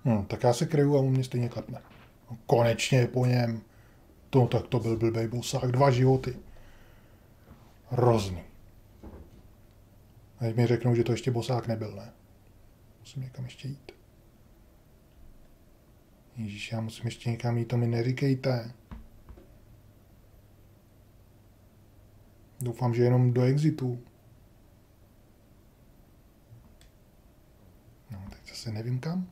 Tak já se kryju a on mě stejně klepne. No, konečně je po něm. Tak to byl blbej bosák. 2 životy. Hrozný. A teď mi řeknou, že to ještě bosák nebyl, ne? Musím někam ještě jít. Ježíš, já musím ještě někam jít, to mi neříkejte. Doufám, že jenom do exitu. No, teď zase nevím kam.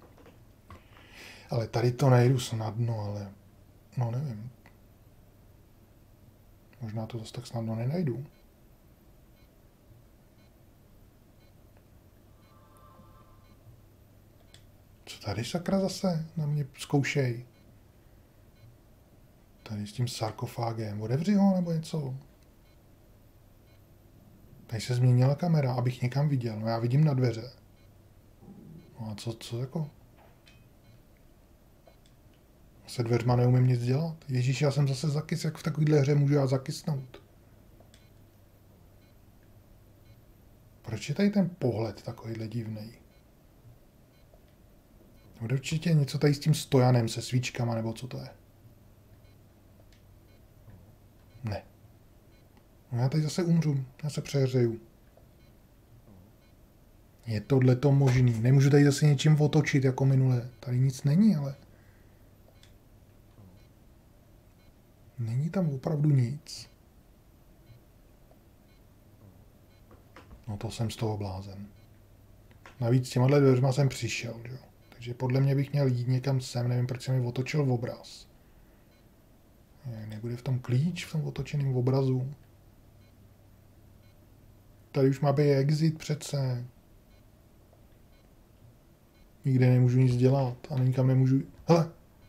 Ale tady to nejdu snadno, ale... No, nevím. Možná to zase tak snadno nenajdu. Co tady sakra zase na mě zkoušej? Tady s tím sarkofágem. Otevři ho nebo něco? Tady se změnila kamera, abych někam viděl. No já vidím na dveře. No a co jako? Se dveřma neumím nic dělat. Ježíš, já jsem zase zakys. Jak v takovýhle hře můžu já zakysnout? Proč je tady ten pohled takovýhle divnej? Určitě něco tady s tím stojanem, se svíčkama, nebo co to je? Ne. No já tady zase umřu. Já se přehřeju. Je tohleto možný. Nemůžu tady zase něčím otočit, jako minule. Tady nic není, ale... Není tam opravdu nic. No to jsem z toho blázen. Navíc těmahle dveřma jsem přišel, jo. Takže podle mě bych měl jít někam sem, nevím, proč se mi otočil v obraz. Nebude v tom klíč, v tom otočeném obrazu. Tady už má být exit přece. Nikde nemůžu nic dělat a nikam nemůžu... Hele!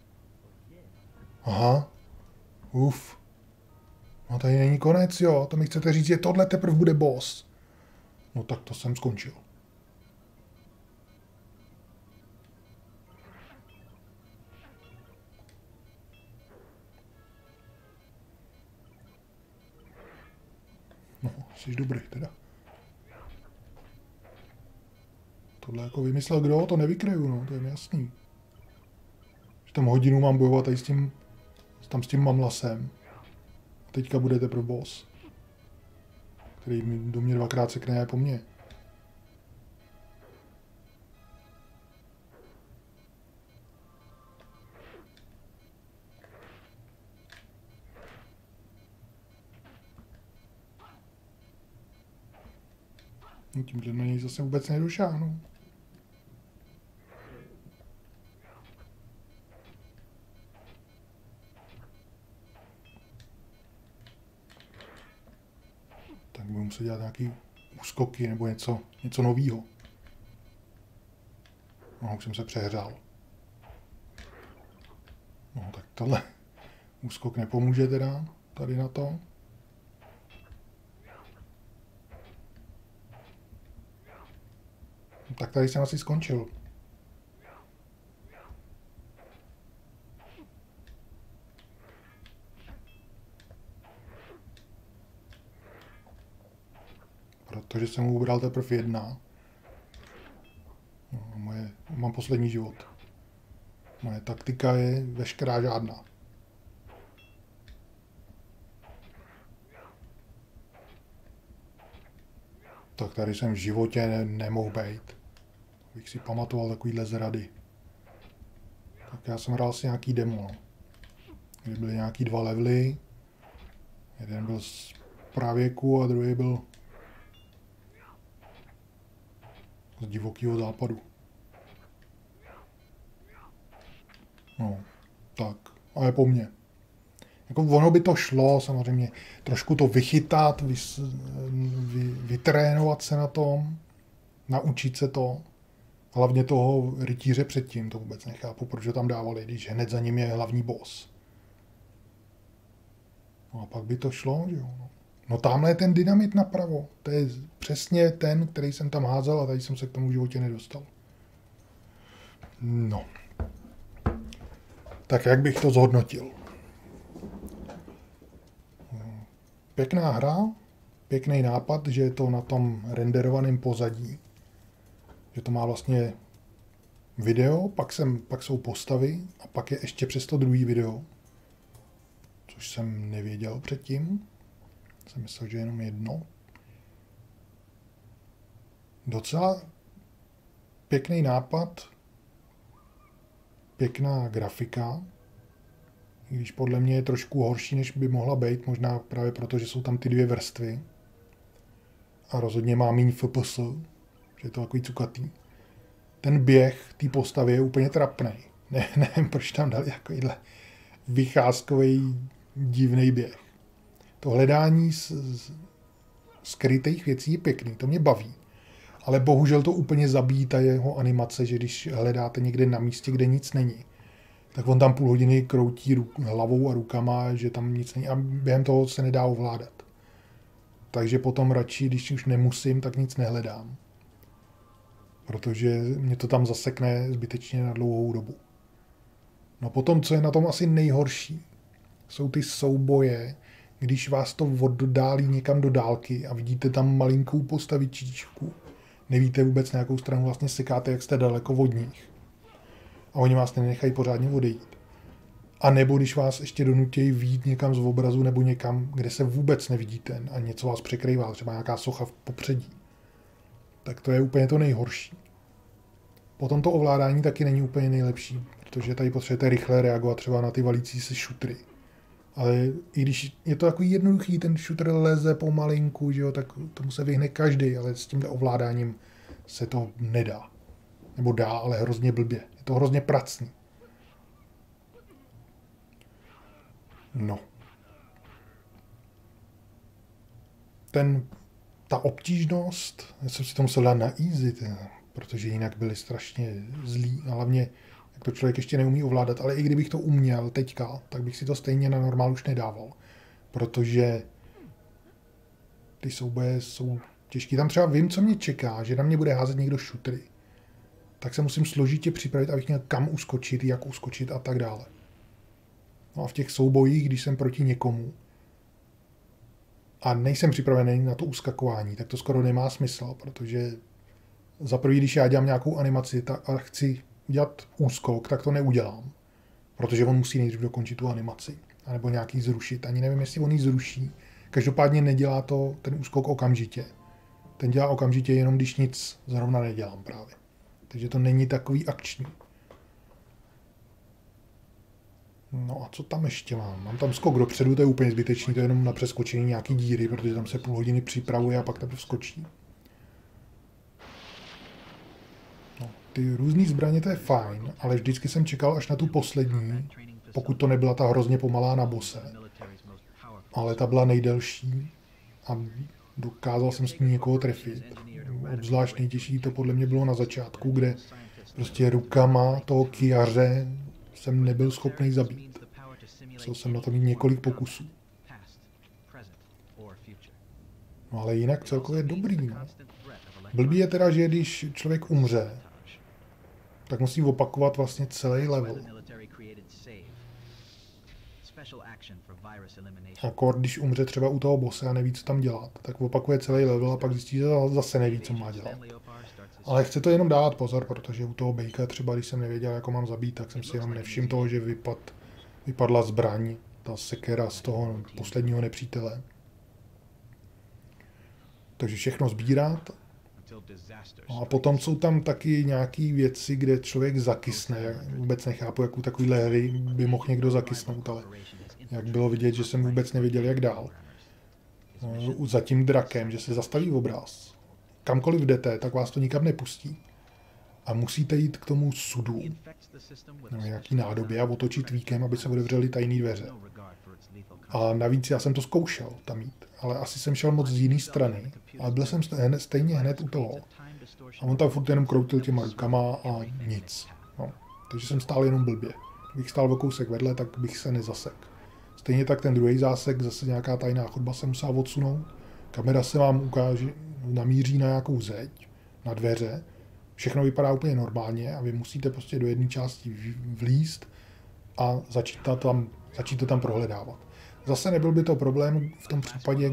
Aha. Uf. No tady není konec, jo. To mi chcete říct, že tohle teprve bude boss. No tak to jsem skončil. No, jsi dobrý teda. Tohle jako vymyslel kdo, to nevykryju, no, to je mi jasný. Že tam hodinu mám bojovat tady s tím mamlasem. A teďka bude teprve boss. Který do mě 2krát sekne po mně. No tímhle na něj zase vůbec nedošáhnu. Tak budu muset dělat nějaký úskoky nebo něco novýho. No, už jsem se přehřál. No, tak tohle úskok nepomůže teda tady na to. No, tak tady jsem asi skončil. Protože jsem mu ubral teprve 1. No, mám poslední život. Moje taktika je veškerá žádná. Tak tady jsem v životě nemohl být. Bych si pamatoval takovýhle zrady. Tak já jsem hrál si nějaký demo. Kde byly nějaký 2 levely. Jeden byl z pravěku a druhý byl z divokého západu. No, tak. A je po mně. Jako ono by to šlo, samozřejmě, trošku to vychytat, vytrénovat se na tom, naučit se to. Hlavně toho rytíře předtím, to vůbec nechápu, proč ho tam dávali, když hned za ním je hlavní boss. No a pak by to šlo, že jo. No tamhle je ten dynamit napravo. To je přesně ten, který jsem tam házel a tady jsem se k tomu v životě nedostal. No. Tak jak bych to zhodnotil? Pěkná hra, pěkný nápad, že je to na tom renderovaném pozadí. Že to má vlastně video, pak jsou postavy a pak je ještě přes to druhý video, což jsem nevěděl předtím. Jsem myslel, že jenom jedno. Docela pěkný nápad, pěkná grafika, i když podle mě je trošku horší, než by mohla být, možná právě proto, že jsou tam ty dvě vrstvy. A rozhodně má méně FPS, že je to takový cukatý. Ten běh té postavy je úplně trapnej. Nevím, proč tam dali takovýhle vycházkový divný běh. To hledání skrytých věcí je pěkný, to mě baví. Ale bohužel to úplně zabíjí ta jeho animace, že když hledáte někde na místě, kde nic není, tak on tam půl hodiny kroutí hlavou a rukama, že tam nic není a během toho se nedá ovládat. Takže potom radši, když už nemusím, tak nic nehledám. Protože mě to tam zasekne zbytečně na dlouhou dobu. No potom, co je na tom asi nejhorší, jsou ty souboje, když vás to oddálí někam do dálky a vidíte tam malinkou postavičičku. Nevíte vůbec, na jakou stranu vlastně sekáte, jak jste daleko od nich. A oni vás nenechají pořádně odejít. A nebo když vás ještě donutějí vyjít někam z obrazu nebo někam, kde se vůbec nevidíte a něco vás překrývá, třeba nějaká socha v popředí. Tak to je úplně to nejhorší. Potom to ovládání taky není úplně nejlepší, protože tady potřebujete rychle reagovat třeba na ty valící se šutry. Ale i když je to takový jednoduchý, ten šutr leze pomalinku, že jo, tak tomu se vyhne každý, ale s tímhle ovládáním se to nedá. Nebo dá, ale hrozně blbě. Je to hrozně pracný. No. Ta obtížnost, já jsem si to musel dát na easy, protože jinak byli strašně zlí. A hlavně, jak to člověk ještě neumí ovládat, ale i kdybych to uměl teďka, tak bych si to stejně na normál už nedával. Protože ty souboje jsou těžký. Tam třeba vím, co mě čeká, že na mě bude házet někdo šutry. Tak se musím složitě připravit, abych měl kam uskočit, jak uskočit a tak dále. No a v těch soubojích, když jsem proti někomu a nejsem připravený na to uskakování, tak to skoro nemá smysl, protože za prvý, když já dělám nějakou animaci a chci udělat úskok, tak to neudělám. Protože on musí nejdřív dokončit tu animaci. A nebo nějaký zrušit. Ani nevím, jestli on ji zruší. Každopádně nedělá to ten úskok okamžitě. Ten dělá okamžitě jenom, když nic zrovna nedělám právě. Takže to není takový akční. No a co tam ještě mám? Mám tam skok dopředu, to je úplně zbytečný, to je jenom na přeskočení nějaký díry, protože tam se půl hodiny připravuje a pak teprve vskočí. No, ty různý zbraně, to je fajn, ale vždycky jsem čekal až na tu poslední, pokud to nebyla ta hrozně pomalá na bose. Ale ta byla nejdelší a dokázal jsem s ní někoho trefit. Obzvlášť nejtěžší to podle mě bylo na začátku, kde prostě rukama toho kyjaře jsem nebyl schopný zabít. Musel jsem na to mít několik pokusů. No ale jinak celkově dobrý, no. Blbý je teda, že když člověk umře, tak musí opakovat vlastně celý level. A když umře třeba u toho bosse a neví, co tam dělat, tak opakuje celý level a pak zjistí, že zase neví, co má dělat. Ale chci to jenom dávat pozor, protože u toho bejka třeba, když jsem nevěděl, jak ho mám zabít, tak jsem si jenom nevšiml toho, že vypadla zbraň, ta sekera z toho posledního nepřítele. Takže všechno sbírat. No a potom jsou tam taky nějaké věci, kde člověk zakysne. Vůbec nechápu, jakou takovýhle hry by mohl někdo zakysnout, ale jak bylo vidět, že jsem vůbec nevěděl, jak dál. No, za tím drakem, že se zastaví obraz. Kamkoliv jdete, tak vás to nikam nepustí. A musíte jít k tomu sudu, nějaký nádobě a otočit víkem, aby se otevřely tajné dveře. A navíc já jsem to zkoušel tam jít, ale asi jsem šel moc z jiné strany, ale byl jsem stejně hned u toho. A on tam furt jenom kroutil těma rukama a nic. No. Takže jsem stál jenom blbě. Kdybych stál o kousek vedle, tak bych se nezasek. Stejně tak ten druhý zásek, zase nějaká tajná chodba se musela odsunout. Kamera se vám ukáže, namíří na nějakou zeď, na dveře. Všechno vypadá úplně normálně a vy musíte prostě do jedné části vlízt a začít to tam prohledávat. Zase nebyl by to problém v tom případě,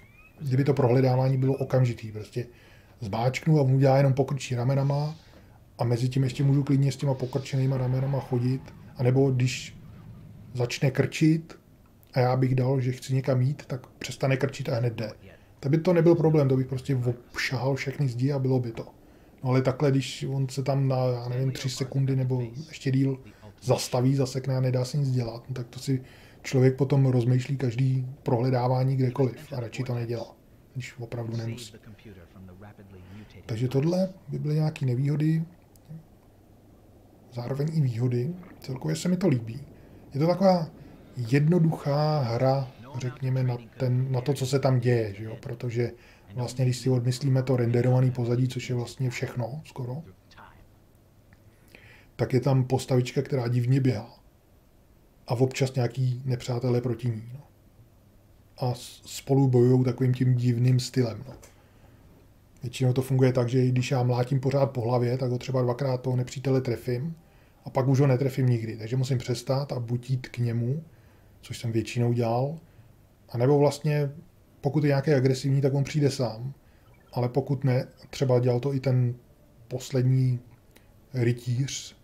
kdyby to prohledávání bylo okamžitý. Prostě zmáčknu a udělá jenom pokrčí ramenama a mezi tím ještě můžu klidně s těma pokrčenýma ramenama chodit, anebo když začne krčit a já bych dal, že chci někam jít, tak přestane krčit a hned jde. Tak by to nebyl problém, to bych prostě obšahal všechny zdi a bylo by to. No ale takhle, když on se tam na, já nevím, 3 sekundy nebo ještě díl zastaví, zasekne a nedá se nic dělat, no tak to si člověk potom rozmýšlí každý prohledávání kdekoliv a radši to nedělá, když opravdu nemusí. Takže tohle by byly nějaké nevýhody, zároveň i výhody. Celkově se mi to líbí. Je to taková jednoduchá hra, řekněme, na to, co se tam děje, že jo? Protože vlastně, když si odmyslíme to renderované pozadí, což je vlastně všechno skoro, tak je tam postavička, která divně běhá. A občas nějaký nepřátelé proti ní. No. A spolu bojují takovým tím divným stylem. No. Většinou to funguje tak, že když já mlátím pořád po hlavě, tak ho třeba 2krát toho nepřítele trefím a pak už ho netrefím nikdy. Takže musím přestat a buď jít k němu, což jsem většinou dělal, a nebo vlastně, pokud je nějaký agresivní, tak on přijde sám. Ale pokud ne, třeba dělal to i ten poslední rytíř,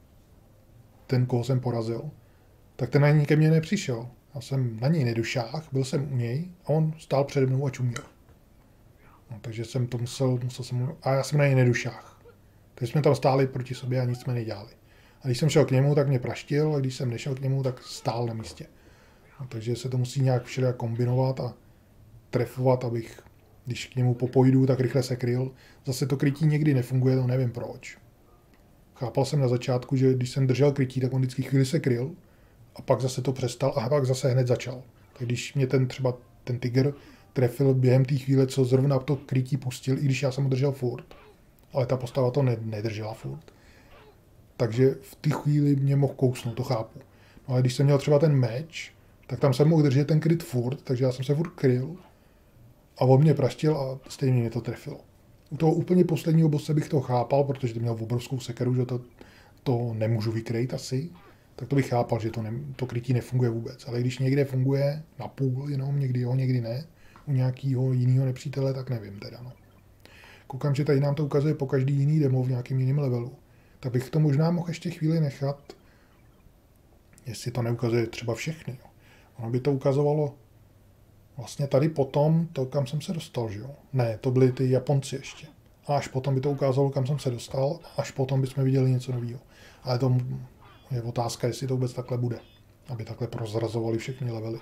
ten, koho jsem porazil, tak ten ani ke mně nepřišel. Já jsem na něj nedošáhl, byl jsem u něj a on stál přede mnou a čuměl. No, takže jsem to musel jsem, a já jsem na něj nedošáhl. Takže jsme tam stáli proti sobě a nic jsme nedělali. A když jsem šel k němu, tak mě praštil, a když jsem nešel k němu, tak stál na místě. No, takže se to musí nějak všelijak kombinovat a trefovat, abych, když k němu popojdu, tak rychle se kryl. Zase to krytí někdy nefunguje, to nevím proč. Chápal jsem na začátku, že když jsem držel krytí, tak on vždycky chvíli se kryl a pak zase to přestal a pak zase hned začal. Tak když mě třeba ten tygr trefil během té chvíle, co zrovna to krytí pustil, i když já jsem ho držel furt, ale ta postava to nedržela furt. Takže v té chvíli mě mohl kousnout, to chápu. No ale když jsem měl třeba ten meč, tak tam jsem mohl držet ten kryt furt, takže já jsem se furt kryl a on mě praštil a stejně mě to trefilo. U toho úplně posledního bosse bych to chápal, protože to měl obrovskou sekeru, že to nemůžu vykrýt asi, tak to bych chápal, že to krytí nefunguje vůbec. Ale když někde funguje na půl jenom, někdy jo, někdy ne, u nějakého jiného nepřítele, tak nevím teda. No. Koukám, že tady nám to ukazuje po každý jiný demo v nějakém jiném levelu. Tak bych to možná mohl ještě chvíli nechat, jestli to neukazuje třeba všechny. Jo. Ono by to ukazovalo vlastně tady potom to, kam jsem se dostal, že jo? Ne, to byli ty Japonci ještě. A až potom by to ukázalo, kam jsem se dostal, až potom bychom viděli něco nového. Ale to je otázka, jestli to vůbec takhle bude. Aby takhle prozrazovali všechny levely.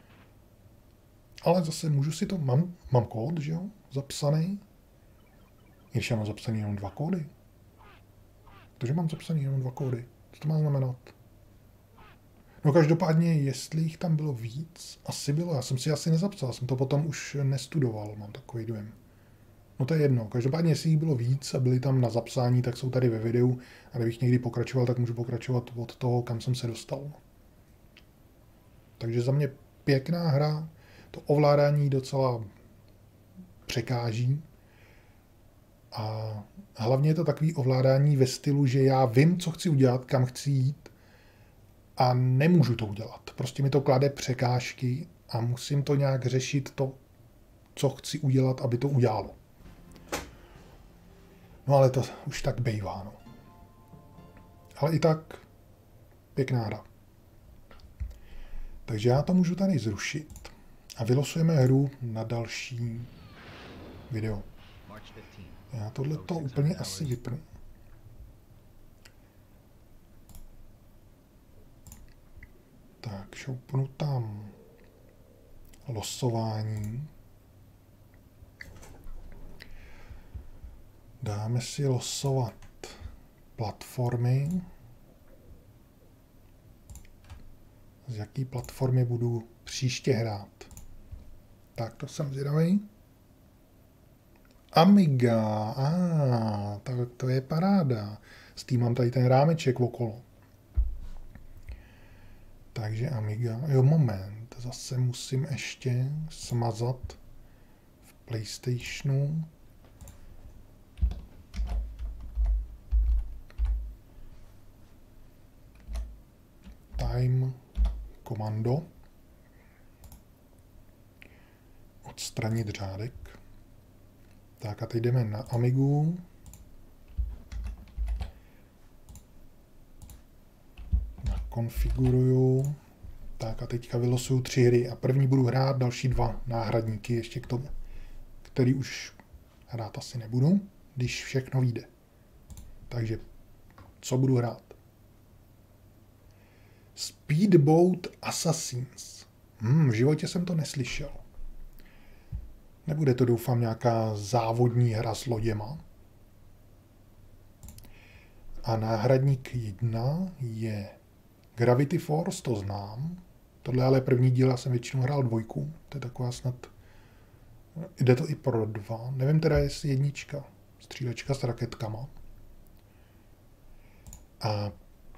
Ale zase můžu si to, mám kód, že jo? Zapsaný. Když já mám zapsaný jenom 2 kódy. Takže mám zapsaný jenom 2 kódy. Co to má znamenat? No každopádně, jestli jich tam bylo víc, asi bylo. Já jsem si asi nezapsal, jsem to potom už nestudoval, mám takový dojem. No to je jedno. Každopádně, jestli jich bylo víc a byli tam na zapsání, tak jsou tady ve videu. A kdybych někdy pokračoval, tak můžu pokračovat od toho, kam jsem se dostal. Takže za mě pěkná hra. To ovládání docela překáží. A hlavně je to takový ovládání ve stylu, že já vím, co chci udělat, kam chci jít, a nemůžu to udělat. Prostě mi to klade překážky a musím to nějak řešit to, co chci udělat, aby to udělalo. No ale to už tak bejvá, no. Ale i tak pěkná hra. Takže já to můžu tady zrušit a vylosujeme hru na další video. Já tohleto úplně asi vypnu. Tak, šoupnu tam losování. Dáme si losovat platformy. Z jaký platformy budu příště hrát. Tak, to jsem zvědavý. Amiga, tak to je paráda. S tím mám tady ten rámeček okolo. Takže Amiga, jo moment, zase musím ještě smazat v PlayStationu. Time komando. Odstranit řádek. Tak a teď jdeme na Amigu. konfiguruju. Tak a teďka vylosuju 3 hry a první budu hrát, další 2 náhradníky ještě k tomu, který už hrát asi nebudu, když všechno vyjde. Takže co budu hrát? Speedboat Assassins. V životě jsem to neslyšel. Nebude to, doufám, nějaká závodní hra s loděma. A náhradník 1 je Gravity Force, to znám. Tohle ale první díl, já jsem většinou hrál 2. To je taková snad... Jde to i pro 2. Nevím teda, jestli 1. Střílečka s raketkama. A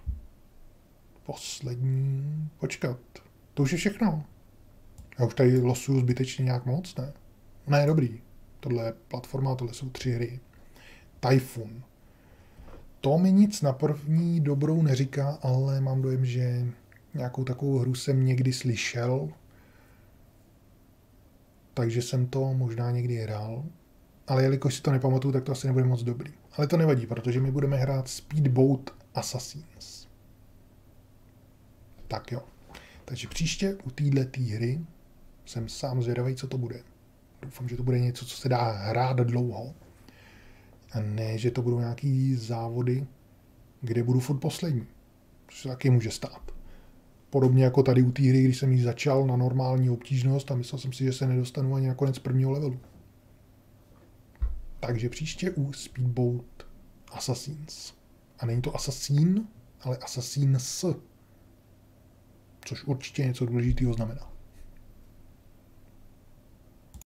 poslední... Počkat. To už je všechno. Já už tady losuju zbytečně nějak moc, ne? Ne, dobrý. Tohle je platforma, tohle jsou 3 hry. Typhoon. To mi nic na první dobrou neříká, ale mám dojem, že nějakou takovou hru jsem někdy slyšel. Takže jsem to možná někdy hrál. Ale jelikož si to nepamatuju, tak to asi nebude moc dobrý. Ale to nevadí, protože my budeme hrát Speedboat Assassins. Tak jo. Takže příště u této hry jsem sám zvědavý, co to bude. Doufám, že to bude něco, co se dá hrát dlouho. A ne, že to budou nějaký závody, kde budu furt poslední. Což se taky může stát. Podobně jako tady u té hry, když jsem ji začal na normální obtížnost a myslel jsem si, že se nedostanu ani na konec prvního levelu. Takže příště u Speedboat Assassins. A není to Assassin, ale Assassins. Což určitě něco důležitého znamená.